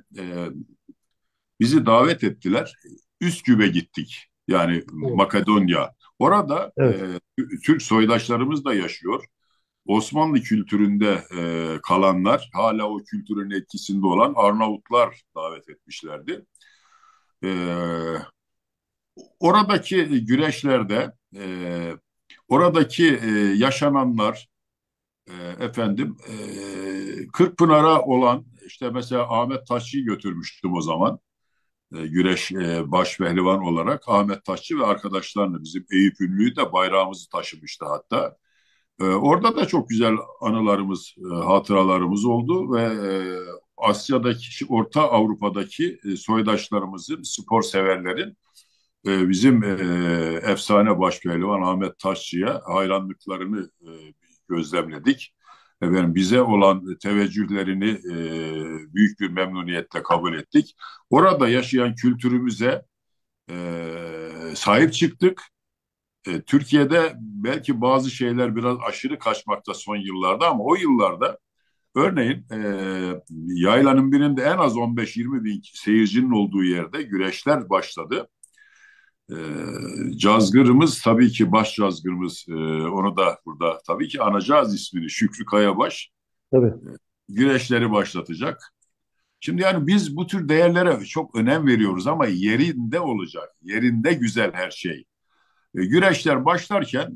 bizi davet ettiler. Üsküp'e gittik. Yani Evet. Makedonya. Orada Evet. Türk soydaşlarımız da yaşıyor. Osmanlı kültüründe kalanlar, hala o kültürün etkisinde olan Arnavutlar davet etmişlerdi. E, Oradaki güreşlerde oradaki yaşananlar efendim Kırkpınar'a olan işte mesela Ahmet Taşçı'yı götürmüştüm o zaman. Güreş baş pehlivan olarak Ahmet Taşçı ve arkadaşlarla bizim Eyüp Ünlü'yü de bayrağımızı taşımıştı hatta. Orada da çok güzel anılarımız, hatıralarımız oldu ve Asya'daki, Orta Avrupa'daki soydaşlarımızın, spor severlerin bizim efsane başpehlivan Ahmet Taşçı'ya hayranlıklarını gözlemledik. Efendim, bize olan teveccühlerini büyük bir memnuniyetle kabul ettik. Orada yaşayan kültürümüze sahip çıktık. Türkiye'de belki bazı şeyler biraz aşırı kaçmakta son yıllarda ama o yıllarda örneğin yaylanın birinde en az 15-20 bin seyircinin olduğu yerde güreşler başladı. Cazgırımız tabii ki baş cazgırımız, onu da burada tabii ki anacağız ismini, Şükrü Kayabaş Tabii. güreşleri başlatacak. Şimdi yani biz bu tür değerlere çok önem veriyoruz ama yerinde olacak, yerinde güzel her şey. Güreşler başlarken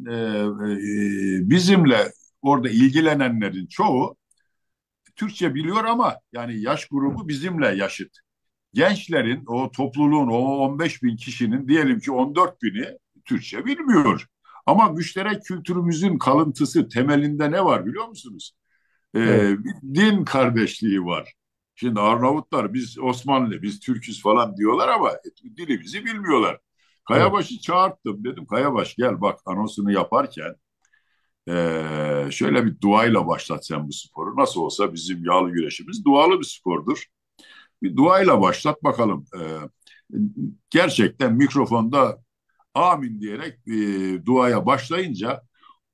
bizimle orada ilgilenenlerin çoğu Türkçe biliyor ama yani yaş grubu bizimle yaşıt. Gençlerin, o topluluğun, o 15 bin kişinin diyelim ki 14 bini Türkçe bilmiyor. Ama müşterek kültürümüzün kalıntısı temelinde ne var biliyor musunuz? Evet. Bir din kardeşliği var. Şimdi Arnavutlar biz Osmanlı, biz Türküz falan diyorlar ama dilimizi bilmiyorlar. Evet. Kayabaş'ı çağırttım. Dedim Kayabaş gel bak anonsunu yaparken şöyle bir duayla başlat sen bu sporu. Nasıl olsa bizim yağlı güreşimiz dualı bir spordur. Bir duayla başlat bakalım. Gerçekten mikrofonda amin diyerek duaya başlayınca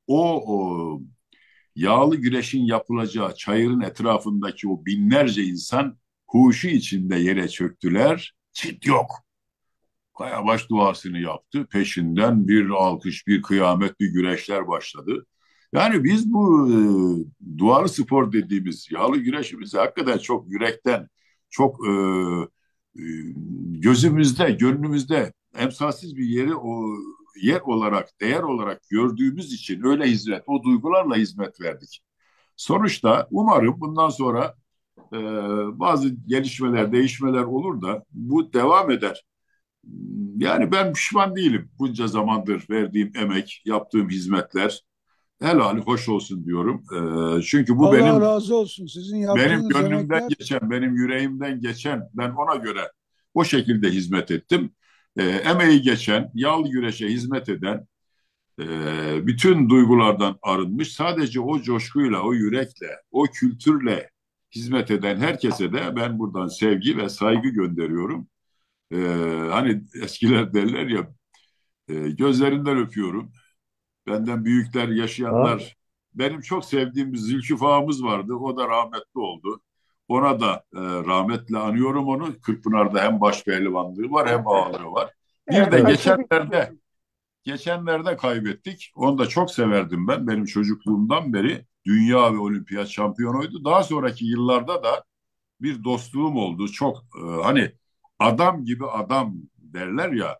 o yağlı güreşin yapılacağı çayırın etrafındaki o binlerce insan huşu içinde yere çöktüler. Çit yok. Kayabaş duasını yaptı. Peşinden bir alkış, bir kıyamet, bir güreşler başladı. Yani biz bu dualı spor dediğimiz yağlı güreşimizi hakikaten çok yürekten, çok e, gözümüzde, gönlümüzde emsalsiz bir yeri o yer olarak, değer olarak gördüğümüz için öyle hizmet, o duygularla hizmet verdik. Sonuçta umarım bundan sonra e, bazı gelişmeler, değişmeler olur da bu devam eder. Yani ben pişman değilim. Bunca zamandır verdiğim emek, yaptığım hizmetler helali hoş olsun diyorum. Çünkü bu Allah benim razı olsun. Sizin benim yaptığınız gönlümden emekler geçen, benim yüreğimden geçen, ben ona göre o şekilde hizmet ettim. Emeği geçen, yağlı güreşe hizmet eden, bütün duygulardan arınmış, sadece o coşkuyla, o yürekle, o kültürle hizmet eden herkese de ben buradan sevgi ve saygı gönderiyorum. Ee, Hani eskiler derler ya, gözlerinden öpüyorum. Benden büyükler, Ha, yaşayanlar. Benim çok sevdiğim bir Zülküf ağamız vardı. O da rahmetli oldu. Ona da rahmetle anıyorum onu. Kırkpınar'da hem baş pehlivanlığı var hem ağalığı var. Bir de Evet, evet. kaçırdık. geçenlerde kaybettik. Onu da çok severdim ben. Benim çocukluğumdan beri dünya ve olimpiyat şampiyonuydu. Daha sonraki yıllarda da bir dostluğum oldu. Çok hani adam gibi adam derler ya.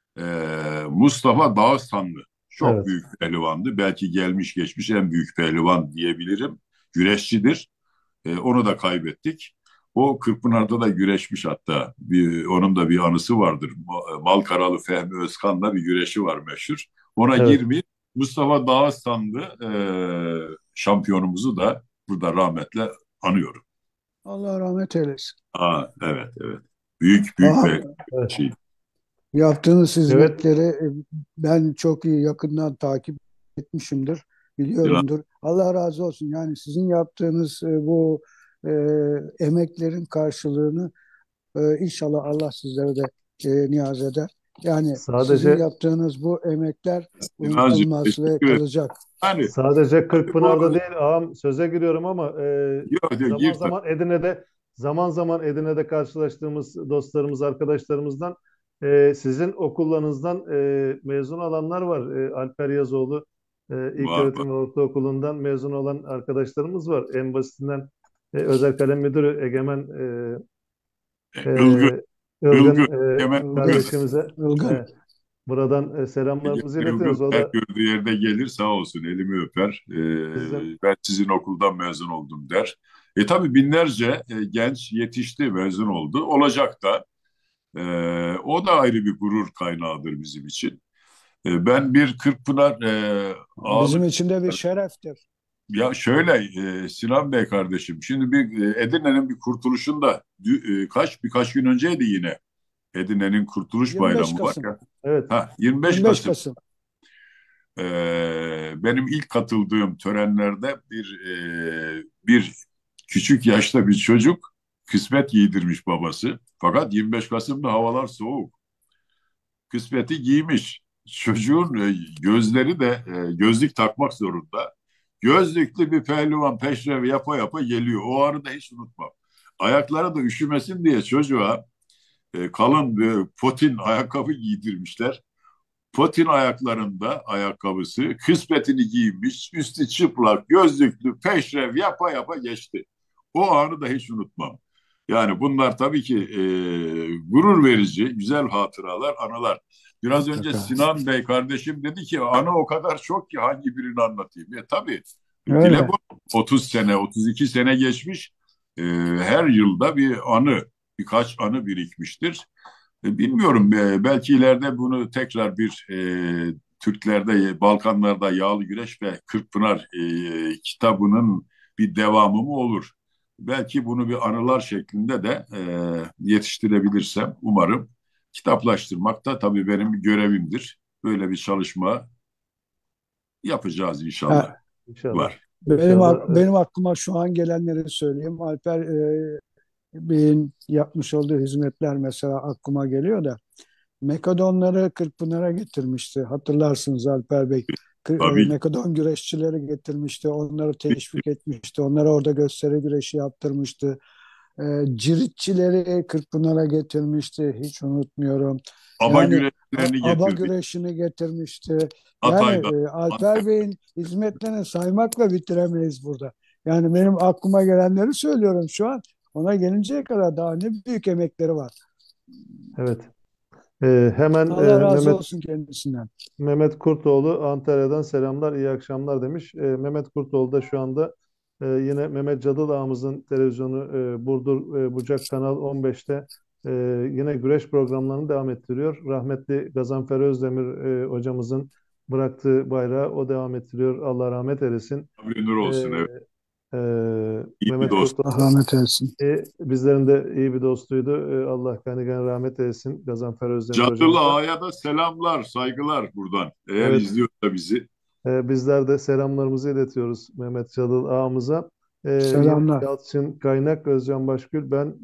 Mustafa Dağıstanlı çok Evet. büyük pehlivandı. Belki gelmiş geçmiş en büyük pehlivan diyebilirim. Güreşçidir. Onu da kaybettik. O Kırkpınar'da da güreşmiş hatta. Onun da bir anısı vardır. Malkaralı Fehmi Özkan'la bir güreşi var meşhur. Ona Evet. girmeyin. Mustafa Dağıstanlı şampiyonumuzu da burada rahmetle anıyorum. Allah rahmet eylesin. Evet, evet. Büyük büyük Aha, bir Evet. şey. yaptığınız Evet. hizmetleri ben çok iyi yakından takip etmişimdir, biliyorumdur. Allah razı olsun. Yani sizin yaptığınız bu e, emeklerin karşılığını inşallah Allah sizlere de niyaz eder. Yani sizin Sadece yaptığınız bu emekler Sinancığım, unutulmaz ve teşekkür ederim. kalacak. Yani sadece Kırkpınar'da bu değil ağam, söze giriyorum ama yok, yok, zaman gir tabii. zaman Edirne'de karşılaştığımız dostlarımız, arkadaşlarımızdan sizin okullarınızdan mezun olanlar var. Alper Yazoğlu Var, var. İlköğretim ve Ortaokulu'ndan mezun olan arkadaşlarımız var. En basitinden Özel Kalem Müdürü Egemen Ilgın, Ilgın Ilgın, Hemen Ilgın. kardeşimize Ilgın. Buradan selamlarımızı iletiyoruz. O Her da gördüğü yerde gelir sağ olsun elimi öper. bizim Ben sizin okuldan mezun oldum der. Tabii binlerce genç yetişti, mezun oldu. Olacak da. O da ayrı bir gurur kaynağıdır bizim için. Ben bir Kırkpınar Bizim ağalık için de bir şereftir. ya şöyle Sinan Bey kardeşim şimdi bir Edirne'nin bir kurtuluşunda birkaç gün önceydi yine Edirne'nin Kurtuluş 25 Bayramı var Kasım. ya. evet, Ha 25 25 Kasım. Kasım. Benim ilk katıldığım törenlerde bir küçük yaşta bir çocuk kısmet giydirmiş babası. Fakat 25 Kasım'da havalar soğuk. Kısmeti giymiş. Çocuğun gözleri de gözlük takmak zorunda. Gözlüklü bir pehlivan peşrev yapa yapa geliyor. O anı da hiç unutmam. Ayakları da üşümesin diye çocuğa kalın bir potin ayakkabı giydirmişler. Potin ayaklarında ayakkabısı, kısmetini giymiş, üstü çıplak, gözlüklü, peşrev yapa yapa geçti. O anı da hiç unutmam. Yani bunlar tabii ki gurur verici, güzel hatıralar, anılar. Biraz önce Mutlaka. Sinan Bey kardeşim dedi ki anı o kadar çok ki hangi birini anlatayım? Tabii dile Öyle. bu 30 sene, 32 sene geçmiş. Her yılda bir anı, birkaç anı birikmiştir. Bilmiyorum belki ileride bunu tekrar bir Türklerde, Balkanlarda Yağlı Güreş ve Kırkpınar kitabının bir devamı mı olur? Belki bunu bir anılar şeklinde de yetiştirebilirsem umarım kitaplaştırmak da tabii benim bir görevimdir. Böyle bir çalışma yapacağız inşallah. Ha, inşallah. Var. İnşallah. benim aklıma şu an gelenleri söyleyeyim. Alper Bey'in yapmış olduğu hizmetler mesela aklıma geliyor da Makedonları Kırkpınar'a getirmişti. Hatırlarsınız Alper Bey. Tabii. Makedon güreşçileri getirmişti. Onları teşvik etmişti. Onlara orada gösteri güreşi yaptırmıştı. Ciritçileri Kırkpınar'a getirmişti. Hiç unutmuyorum. Aba Yani güreşlerini aba getirdik. güreşini getirmişti. Yani Hatay'da. Alper Bey'in hizmetlerini saymakla bitiremeyiz burada. Yani benim aklıma gelenleri söylüyorum şu an. Ona gelinceye kadar daha ne büyük emekleri var. Evet. Hemen Allah razı Mehmet olsun kendisinden. Mehmet Kurtoğlu Antalya'dan selamlar, iyi akşamlar demiş. Mehmet Kurtoğlu da şu anda yine Mehmet Cadıl ağamızın televizyonu Burdur Bucak Kanal 15'te yine güreş programlarını devam ettiriyor. Rahmetli Gazanfer Özdemir hocamızın bıraktığı bayrağı o devam ettiriyor. Allah rahmet eylesin. Kabri nur olsun. E, Evet. e, İyi bir Mehmet dost. Allah Kurtoğlu rahmet eylesin. bizlerin de iyi bir dostuydu. Allah gani gani rahmet eylesin Gazanfer Özdemir Cadıl hocamıza. Ağa'ya da selamlar, saygılar buradan. Eğer Evet. izliyorsa bizi. Bizler de selamlarımızı iletiyoruz Mehmet Çalıl ağamıza. Yine Selamlar. Yalçın Kaynak, Özcan Başgül. Ben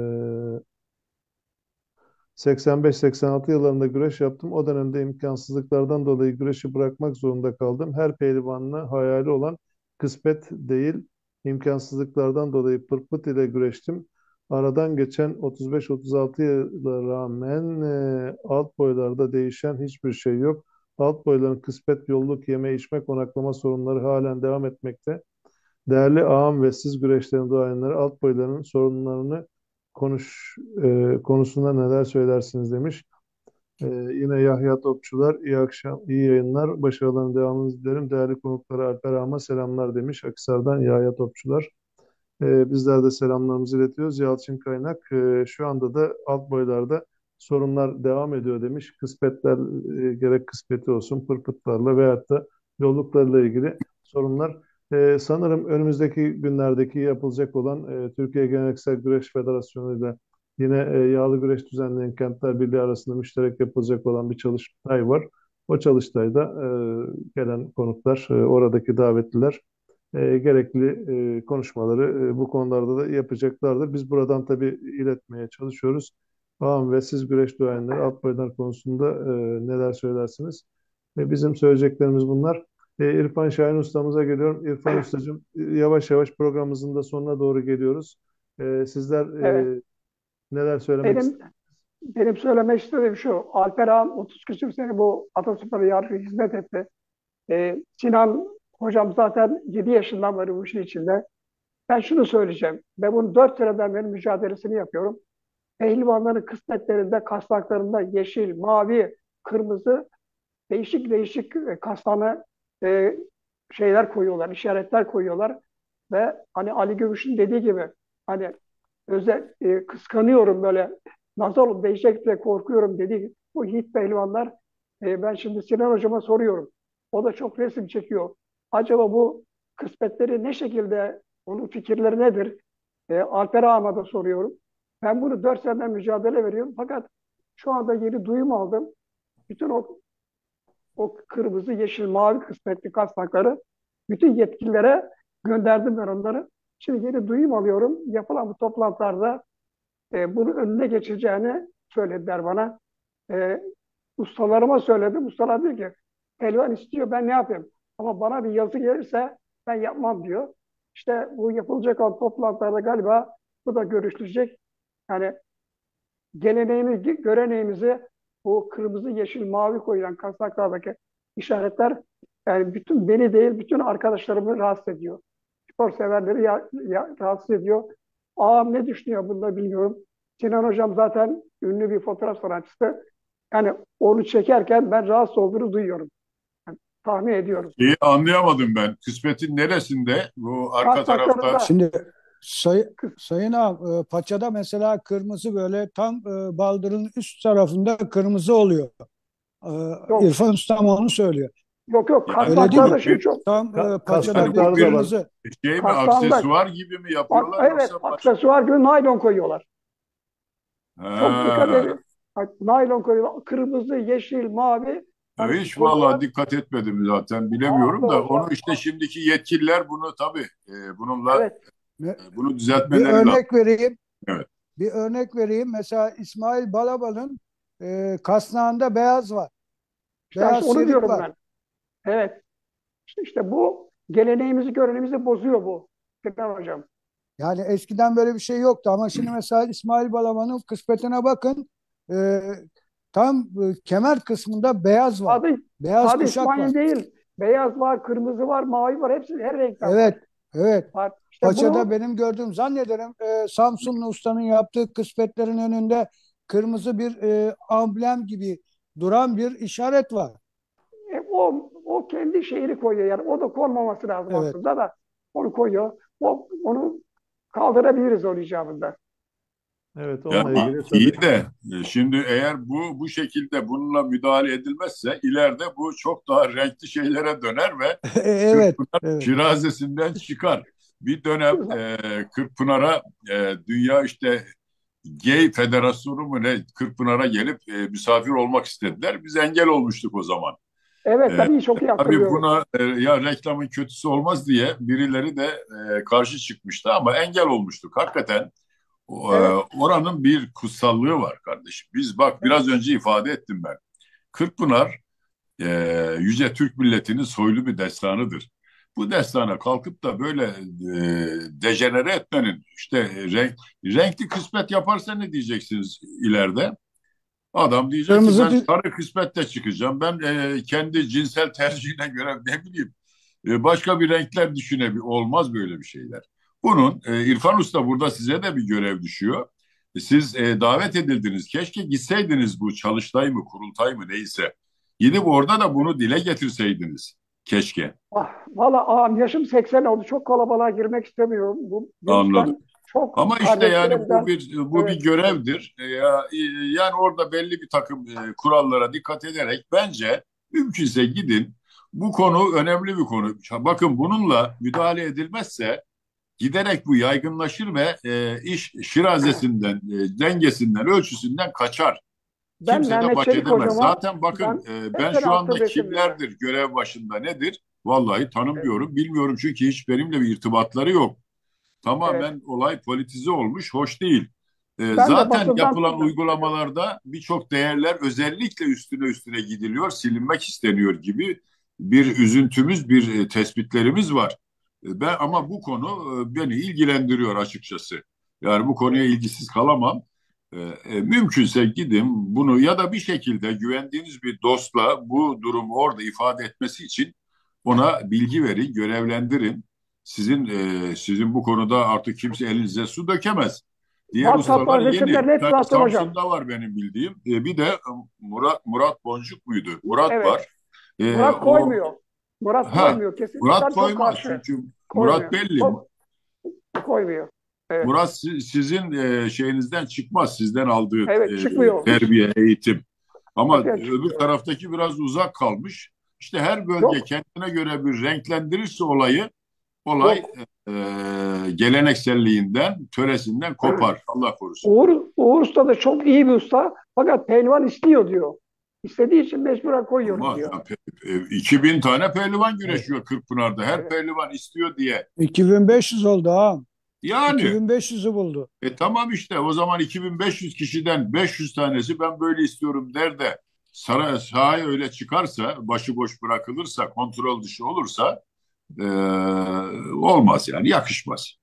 85-86 yıllarında güreş yaptım. O dönemde imkansızlıklardan dolayı güreşi bırakmak zorunda kaldım. Her pehlivanın hayali olan kısmet değil, imkansızlıklardan dolayı pırpıt ile güreştim. Aradan geçen 35-36 yıla rağmen alt boylarda değişen hiçbir şey yok. Alt boyların kısmet, yolluk, yeme, içme, konaklama sorunları halen devam etmekte. Değerli ağam ve siz güreşlerin duayenleri alt boyların sorunlarını konusunda neler söylersiniz demiş. Yine Yahya Topçular iyi akşam, iyi yayınlar. Başarıların devamını dilerim. Değerli konuklara Alper Ağam'a selamlar demiş. Akhisar'dan Yahya Topçular. Bizler de selamlarımızı iletiyoruz. Yalçın Kaynak şu anda da alt boylarda sorunlar devam ediyor demiş. Kısmetler gerek kısmeti olsun pırpıtlarla veyahut da yolluklarla ilgili sorunlar. Sanırım önümüzdeki günlerdeki yapılacak olan Türkiye Geleneksel Güreş Federasyonu ile yine yağlı güreş düzenleyen Kentler Birliği arasında müşterek yapılacak olan bir çalıştay var. O çalıştayda gelen konuklar, oradaki davetliler gerekli konuşmaları bu konularda da yapacaklardır. Biz buradan tabii iletmeye çalışıyoruz. Ağam ve siz güreş duayenleri alt boylar konusunda neler söylersiniz? Bizim söyleyeceklerimiz bunlar. İrfan Şahin ustamıza geliyorum. İrfan ustacığım yavaş yavaş programımızın da sonuna doğru geliyoruz. Sizler Evet. neler söylemek Benim istersiniz? benim söylemek istediğim şu. Alper Ağam 30 küsur sene bu Ataspor'a yargı hizmet etti. Sinan hocam zaten 7 yaşından beri bu işin içinde. Ben şunu söyleyeceğim. Ben bunu 4 seneden beri mücadelesini yapıyorum. Pehlivanların kısmetlerinde, kasnaklarında yeşil, mavi, kırmızı değişik değişik kastane e, şeyler koyuyorlar, işaretler koyuyorlar ve hani Ali Gümüş'ün dediği gibi hani kıskanıyorum böyle nasıl olur değişecek diye korkuyorum dediği bu Yiğit Pehlivanlar ben şimdi Sinan Hocama soruyorum. O da çok resim çekiyor. Acaba bu kısmetleri ne şekilde onun fikirleri nedir? Alper Ağam'a da soruyorum. Ben bunu 4 seneden mücadele veriyorum. Fakat şu anda yeni duyum aldım. Bütün o kırmızı, yeşil, mavi kısmetli kasnakları bütün yetkililere gönderdim ben onları. Şimdi yeni duyum alıyorum. Yapılan bu toplantılarda bunu önüne geçeceğini söylediler bana. E, Ustalarıma söyledim. Ustalar diyor ki Pelvan istiyor ben ne yapayım? Ama bana bir yazı gelirse ben yapmam diyor. İşte bu yapılacak olan toplantılarda galiba bu da görüşülecek. Yani geleneğimizi, göreneğimizi bu kırmızı, yeşil, mavi koyulan kasnaklardaki işaretler yani bütün beni değil bütün arkadaşlarımı rahatsız ediyor. Spor severleri rahatsız ediyor. Ağam ne düşünüyor bunda bilmiyorum. Sinan Hocam zaten ünlü bir fotoğraf sanatçısı. Yani onu çekerken ben rahatsız olduğunu duyuyorum. Yani tahmin ediyorum. İyi anlayamadım ben. Kısmetin neresinde? Bu arka tarafta. Kasnaklarında Şimdi Sayın Ağam, paçada mesela kırmızı böyle tam baldırın üst tarafında kırmızı oluyor. yok İrfan Ustam onu söylüyor. yok Yani Öyle değil kasnaklarda mi? bu şimdi bir, çok Tam paçada yani bir bu Kasnaklarda da bir var. kırmızı. şey mi, kasnağında aksesuar gibi mi yapıyorlar evet yoksa başka? aksesuar gibi naylon koyuyorlar. Çok dikkat Ha, edin. Bak, naylon koyuyorlar. Kırmızı, yeşil, mavi. Hani hiç vallahi sporcular dikkat etmedim zaten ah be bilemiyorum da onu hocam. işte şimdiki yetkililer bunu tabii bununla Evet. bunu Bir düzeltmeleri lazım. örnek vereyim. Evet. Bir örnek vereyim. Mesela İsmail Balaban'ın kasnağında beyaz var. İşte Beyaz onu şerit diyorum var. ben. Evet. İşte bu geleneğimizi, göreneğimizi bozuyor bu. Kenan hocam. Yani eskiden böyle bir şey yoktu ama şimdi mesela İsmail Balaban'ın kısmetine bakın. E, tam kemer kısmında beyaz var. Adı, Beyaz adı kuşak var. İsmail değil. Beyaz var, kırmızı var, mavi var. Hepsi her renkten var. Evet, evet. Var. İşte Paça'da bunu benim gördüğüm zannederim Samsunlu ustanın yaptığı kısmetlerin önünde kırmızı bir amblem gibi duran bir işaret var. o kendi şeyini koyuyor yani. O da konmaması lazım Evet. aslında da onu koyuyor. Onu kaldırabiliriz onun icabında. Evet, Ya onunla ilgili iyi tabii. de şimdi eğer bu şekilde bununla müdahale edilmezse ileride bu çok daha renkli şeylere döner ve Evet, Kırkpınar evet. şirazesinden çıkar. Bir dönem Kırkpınar'a dünya işte Gay Federasyonu mu ne Kırkpınar'a gelip misafir olmak istediler. Biz engel olmuştuk o zaman. Evet E, ben iyi çok iyi tabii hatırlıyorum. buna ya reklamın kötüsü olmaz diye birileri de karşı çıkmıştı ama engel olmuştuk. Hakikaten Evet. oranın bir kutsallığı var kardeşim. Biz bak Evet. biraz önce ifade ettim ben. Kırkpınar Yüce Türk milletinin soylu bir destanıdır. Bu destana kalkıp da böyle dejenere etmenin işte renkli kısmet yaparsa ne diyeceksiniz ileride? Adam diyecek ki Kırmızı ben bir sarı kısmette çıkacağım. Ben kendi cinsel tercihine göre ne bileyim başka bir renkler düşünebilir. Olmaz böyle bir şeyler. Bunun İrfan Usta burada size de bir görev düşüyor. Siz davet edildiniz. Keşke gitseydiniz bu çalıştay mı, kurultay mı neyse. Gidip orada da bunu dile getirseydiniz. Keşke. Valla ağam yaşım 80 oldu. Çok kalabalığa girmek istemiyorum. Bu Anladım. virüsten çok Ama işte yani kardeşlerimden bu bir evet, görevdir. Yani orada belli bir takım kurallara dikkat ederek bence mümkünse gidin. Bu konu önemli bir konu. Bakın bununla müdahale edilmezse giderek bu yaygınlaşır ve iş şirazesinden, dengesinden, ölçüsünden kaçar. ben Kimse de Mehmet baş Çelik edemez. hocama Zaten bakın ben ben mesela şu attım anda resimlere. kimlerdir görev başında nedir? Vallahi Evet, tanımıyorum, bilmiyorum çünkü hiç benimle bir irtibatları yok. evet. Tamamen olay politize olmuş, hoş değil. Ben de Zaten basından yapılan uygulamalarda birçok değerler özellikle üstüne gidiliyor, silinmek isteniyor gibi bir üzüntümüz, bir tespitlerimiz var. Ben ama evet, bu konu beni ilgilendiriyor açıkçası. Yani bu konuya evet. ilgisiz kalamam. Mümkünse gidin bunu ya da bir şekilde güvendiğiniz bir dostla bu durumu orada ifade etmesi için ona bilgi verin, görevlendirin. Sizin bu konuda artık kimse elinize su dökemez. Diğer WhatsApp ustalar yeni. adresimlerin Bir hepsini tane attım hocam. Samsun'da var benim bildiğim. Bir de Murat Boncuk muydu? Murat Evet. var. Murat O koymuyor. Murat ha koymuyor. Murat Kesinlikle çok koymaz karşı. çünkü Murat Koymuyor. belli. Çok koymuyor. Evet. Murat sizin şeyinizden çıkmaz. Sizden aldığı Evet çıkmıyor. Hiç terbiye, eğitim. Ama katiyen öbür çıkmıyor. taraftaki biraz uzak kalmış. İşte her bölge Yok. kendine göre bir renklendirirse olay Yok. gelenekselliğinden, töresinden kopar. Allah korusun. Uğur Usta da çok iyi bir usta. Fakat pehlivan istiyor diyor. İstediği için mecburen koyuyoruz Ama diyor. ya, 2000 tane pehlivan Evet. güreşiyor Kırkpınar'da. Her Evet. pehlivan istiyor diye. 2500 oldu ha. Yani 2500'ü buldu. tamam işte o zaman 2500 kişiden 500 tanesi ben böyle istiyorum der de sahaya öyle çıkarsa, başıboş bırakılırsa, kontrol dışı olursa e, olmaz yani yakışmaz.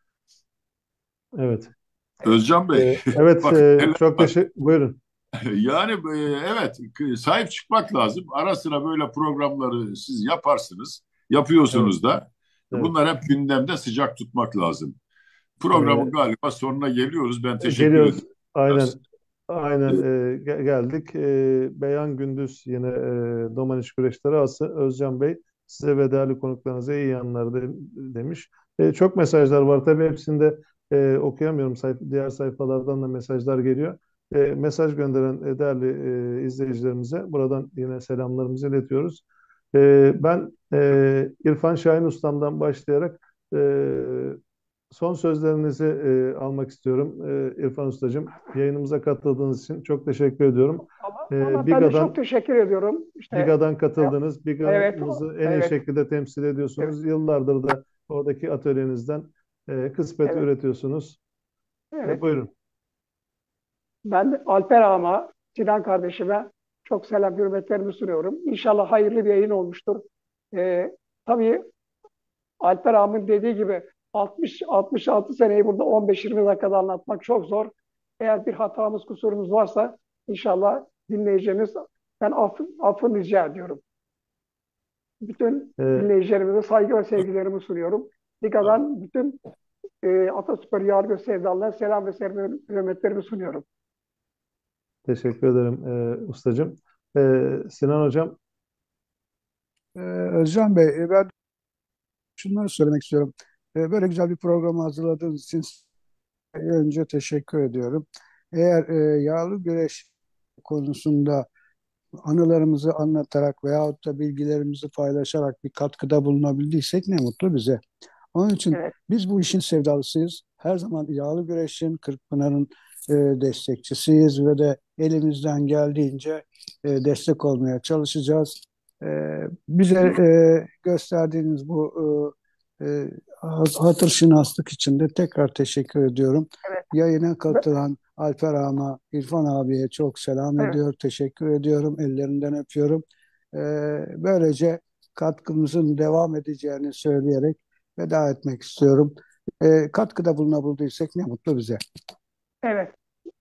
Evet. Özcan Bey, Evet, bakın neler çok var. teşekkür. Buyurun. Yani evet sahip çıkmak lazım. Ara sıra böyle programları siz yaparsınız. Evet, Yapıyorsunuz da. evet. Bunlar hep gündemde sıcak tutmak lazım. Programın E, galiba sonuna geliyoruz. Ben teşekkür Geliyoruz. ediyorum. Aynen. Aynen, E, geldik. Beyan Gündüz yine Domaniç Güreşleri Ası Özcan Bey size ve değerli konuklarınıza iyi yanlar demiş. Çok mesajlar var. Tabii hepsini de okuyamıyorum. Diğer sayfalardan da mesajlar geliyor. Mesaj gönderen değerli izleyicilerimize buradan yine selamlarımızı iletiyoruz. Ben İrfan Şahin Ustam'dan başlayarak son sözlerinizi almak istiyorum. İrfan Ustacığım, yayınımıza katıldığınız için çok teşekkür ediyorum. Ben de çok Biga'dan teşekkür ediyorum. İşte Biga'dan katıldınız. evet, Biga'mızı en iyi evet, şekilde temsil evet, ediyorsunuz. Yıllardır da oradaki atölyenizden kısmet evet, üretiyorsunuz. evet. Buyurun. Ben de Alper ağama, Sinan kardeşime çok selam hürmetlerimi sunuyorum. İnşallah hayırlı bir yayın olmuştur. Tabii Alper ağamın dediği gibi 66 seneyi burada 15-20 dakikada anlatmak çok zor. Eğer bir hatamız, kusurumuz varsa inşallah dinleyeceğimiz ben affını rica ediyorum. Bütün E, dinleyicilerimize saygı ve sevgilerimi sunuyorum. Dika'dan bütün Ataspor Yargı sevdalılarına selam ve hürmetlerimi sunuyorum. Teşekkür ederim ustacığım. Sinan Hocam, Özcan Bey, ben şunları söylemek istiyorum. Böyle güzel bir programı hazırladığınız için önce teşekkür ediyorum. Eğer yağlı güreş konusunda anılarımızı anlatarak veyahut da bilgilerimizi paylaşarak bir katkıda bulunabildiysek ne mutlu bize. Onun için Evet, biz bu işin sevdalısıyız. Her zaman yağlı güreşin, Kırkpınar'ın destekçisiyiz ve de elimizden geldiğince destek olmaya çalışacağız. E, Bize gösterdiğiniz bu hatır şinaslık için de tekrar teşekkür ediyorum. evet, Yayına katılan Alper Ağam'a, İrfan abiye çok selam evet. ediyor, teşekkür ediyorum, ellerinden öpüyorum. E, Böylece katkımızın devam edeceğini söyleyerek veda etmek istiyorum. Katkıda bulunabildiysak ne mutlu bize. Evet.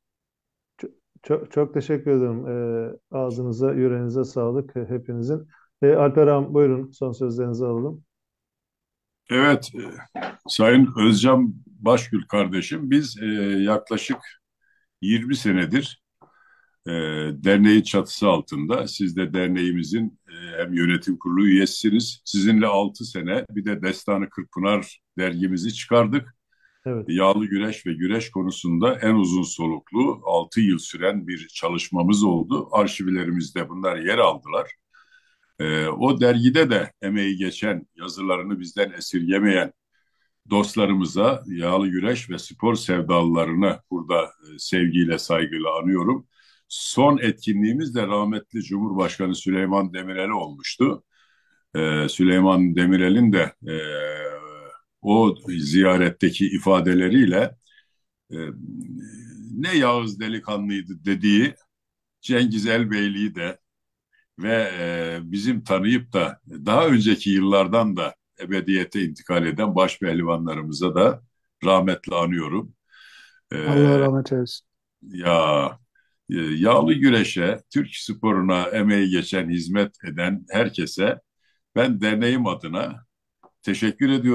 çok teşekkür ederim. Ağzınıza, yüreğinize sağlık hepinizin. Alper Ağam, buyurun son sözlerinizi alalım. evet, Sayın Özcan Başgül kardeşim, biz yaklaşık 20 senedir e, derneğin çatısı altında, siz de derneğimizin hem yönetim kurulu üyesisiniz. Sizinle 6 sene bir de Destanı Kırkpınar dergimizi çıkardık. Evet. Yağlı güreş ve güreş konusunda en uzun soluklu 6 yıl süren bir çalışmamız oldu. Arşivlerimizde bunlar yer aldılar. O dergide de emeği geçen, yazılarını bizden esirgemeyen dostlarımıza, yağlı güreş ve spor sevdalılarını burada sevgiyle, saygıyla anıyorum. Son etkinliğimiz de rahmetli Cumhurbaşkanı Süleyman Demirel olmuştu. Süleyman Demirel'in de o ziyaretteki ifadeleriyle e, ne Yağız delikanlıydı dediği Cengiz Elbeyli'yi de ve bizim tanıyıp da daha önceki yıllardan da ebediyete intikal eden baş pehlivanlarımıza da rahmetle anıyorum. E, Allah rahmet eylesin. ya yağlı güreşe, Türk sporuna emeği geçen, hizmet eden herkese ben derneğim adına teşekkür ediyorum.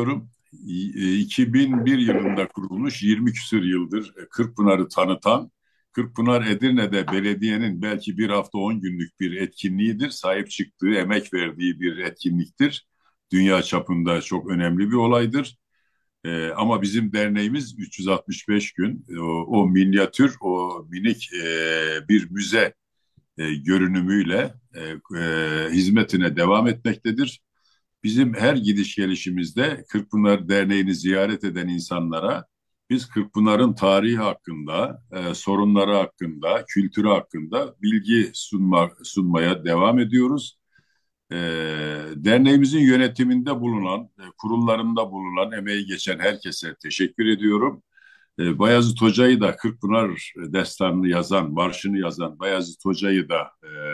2001 yılında kurulmuş, 20 küsur yıldır Kırkpınar'ı tanıtan, Kırkpınar Edirne'de belediyenin belki bir hafta 10 günlük bir etkinliğidir. Sahip çıktığı, emek verdiği bir etkinliktir. Dünya çapında çok önemli bir olaydır. Ama bizim derneğimiz 365 gün o minyatür, o minik bir müze görünümüyle hizmetine devam etmektedir. Bizim her gidiş gelişimizde Kırkpınar Derneği'ni ziyaret eden insanlara biz Kırkpınar'ın tarihi hakkında, sorunları hakkında, kültürü hakkında bilgi sunmaya devam ediyoruz. E, Derneğimizin yönetiminde bulunan, kurullarında bulunan, emeği geçen herkese teşekkür ediyorum. Bayezid Hoca'yı da Kırkpınar destanını yazan, marşını yazan Bayezid Hoca'yı da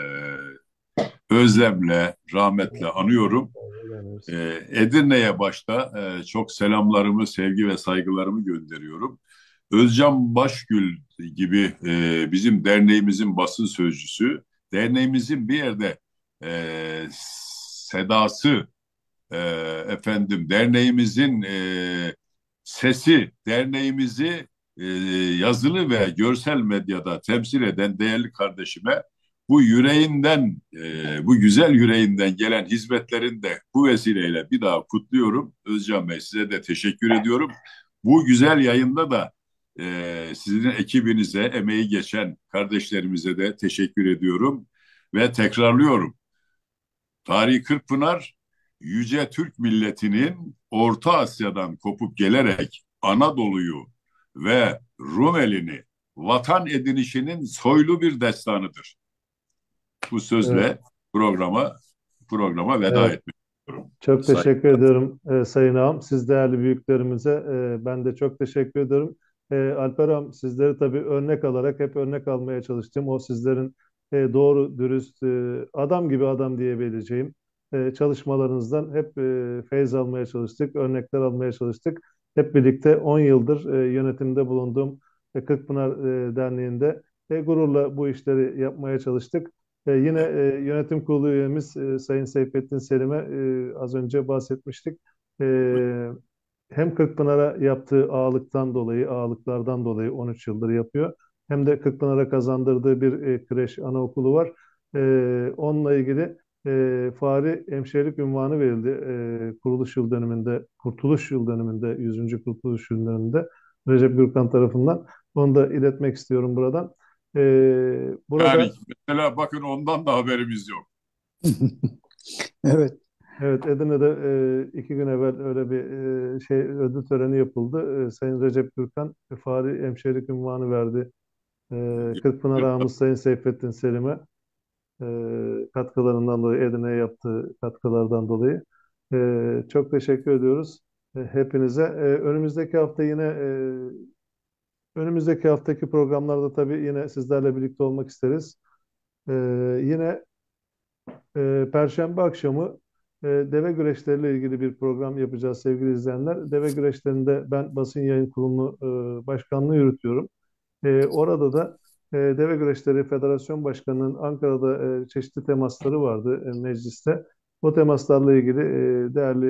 özlemle, rahmetle anıyorum. Edirne'ye başta çok selamlarımı, sevgi ve saygılarımı gönderiyorum. Özcan Başgül gibi bizim derneğimizin basın sözcüsü, derneğimizin bir yerde sedası, e, derneğimizin sesi, derneğimizi yazılı ve görsel medyada temsil eden değerli kardeşime bu yüreğinden, bu güzel yüreğinden gelen hizmetlerini de bu vesileyle bir daha kutluyorum. Özcan Bey, size de teşekkür ediyorum. Bu güzel yayında da sizin ekibinize, emeği geçen kardeşlerimize de teşekkür ediyorum ve tekrarlıyorum. Tarihi Kırkpınar, Yüce Türk milletinin Orta Asya'dan kopup gelerek Anadolu'yu ve Rumeli'ni vatan edinişinin soylu bir destanıdır. Bu Evet, sözle programa veda evet. etmek istiyorum. Çok teşekkür ederim Sayın Ağam. Siz değerli büyüklerimize ben de çok teşekkür ederim. Alper Ağam, sizleri tabii örnek alarak hep örnek almaya çalıştım. O sizlerin doğru, dürüst, adam gibi adam diyebileceğim çalışmalarınızdan hep feyz almaya çalıştık, örnekler almaya çalıştık. Hep birlikte 10 yıldır yönetimde bulunduğum Kırkpınar Derneği'nde gururla bu işleri yapmaya çalıştık. Yine yönetim kurulu üyemiz Sayın Seyfettin Selim'e az önce bahsetmiştik. E, Hem Kırkpınar'a yaptığı ağalıklardan dolayı 13 yıldır yapıyor. Hem de Kırkpınar'a kazandırdığı bir kreş, anaokulu var. Onunla ilgili Fahri Hemşirelik unvanı verildi. Kuruluş yıl dönümünde, Kurtuluş yıl dönümünde, 100. Kurtuluş yıl dönümünde Recep Gürkan tarafından. Onu da iletmek istiyorum buradan. Yani Burada mesela bakın ondan da haberimiz yok. Evet, evet, Edirne'de 2 gün evvel öyle bir ödül töreni yapıldı. Sayın Recep Gürkan Fahri Hemşirelik unvanı verdi. Kırkpınar ağamız Sayın Seyfettin Selim'e katkılarından dolayı, Edirne'ye yaptığı katkılardan dolayı. Çok teşekkür ediyoruz hepinize. Önümüzdeki haftaki programlarda tabii yine sizlerle birlikte olmak isteriz. E, Yine Perşembe akşamı deve güreşleriyle ilgili bir program yapacağız sevgili izleyenler. Deve güreşlerinde ben basın yayın kurulu başkanlığı yürütüyorum. Orada da Deve Güreşleri Federasyon Başkanı'nın Ankara'da çeşitli temasları vardı mecliste. O temaslarla ilgili değerli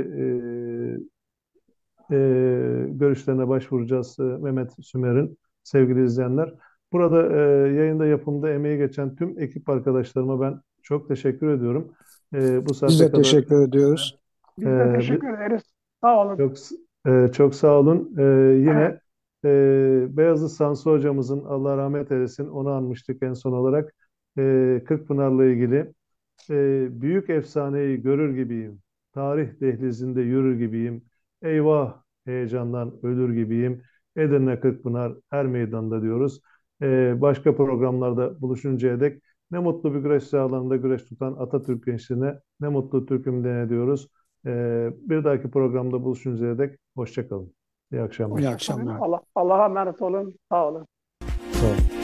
görüşlerine başvuracağız Mehmet Sümer'in sevgili izleyenler. Burada yayında yapımda emeği geçen tüm ekip arkadaşlarıma ben çok teşekkür ediyorum. Bu biz saate de kadar teşekkür ediyoruz. Biz de e, teşekkür ederiz. Sağ olun. çok çok sağ olun. Yine Beyazıt Sansı hocamızın Allah rahmet eylesin onu anmıştık en son olarak. Kırkpınar'la ilgili büyük efsaneyi görür gibiyim. Tarih dehlizinde yürür gibiyim. Eyvah heyecandan ölür gibiyim. Edirne Kırkpınar her meydanda diyoruz. Başka programlarda buluşuncaya dek ne mutlu bir güreş sahalarında güreş tutan Atatürk gençliğine ne mutlu Türk'üm diyoruz. Bir dahaki programda buluşuncaya dek hoşça kalın. İyi İyi akşamlar. akşamlar. Allah'a emanet olun. Sağ olun. Sağ olun.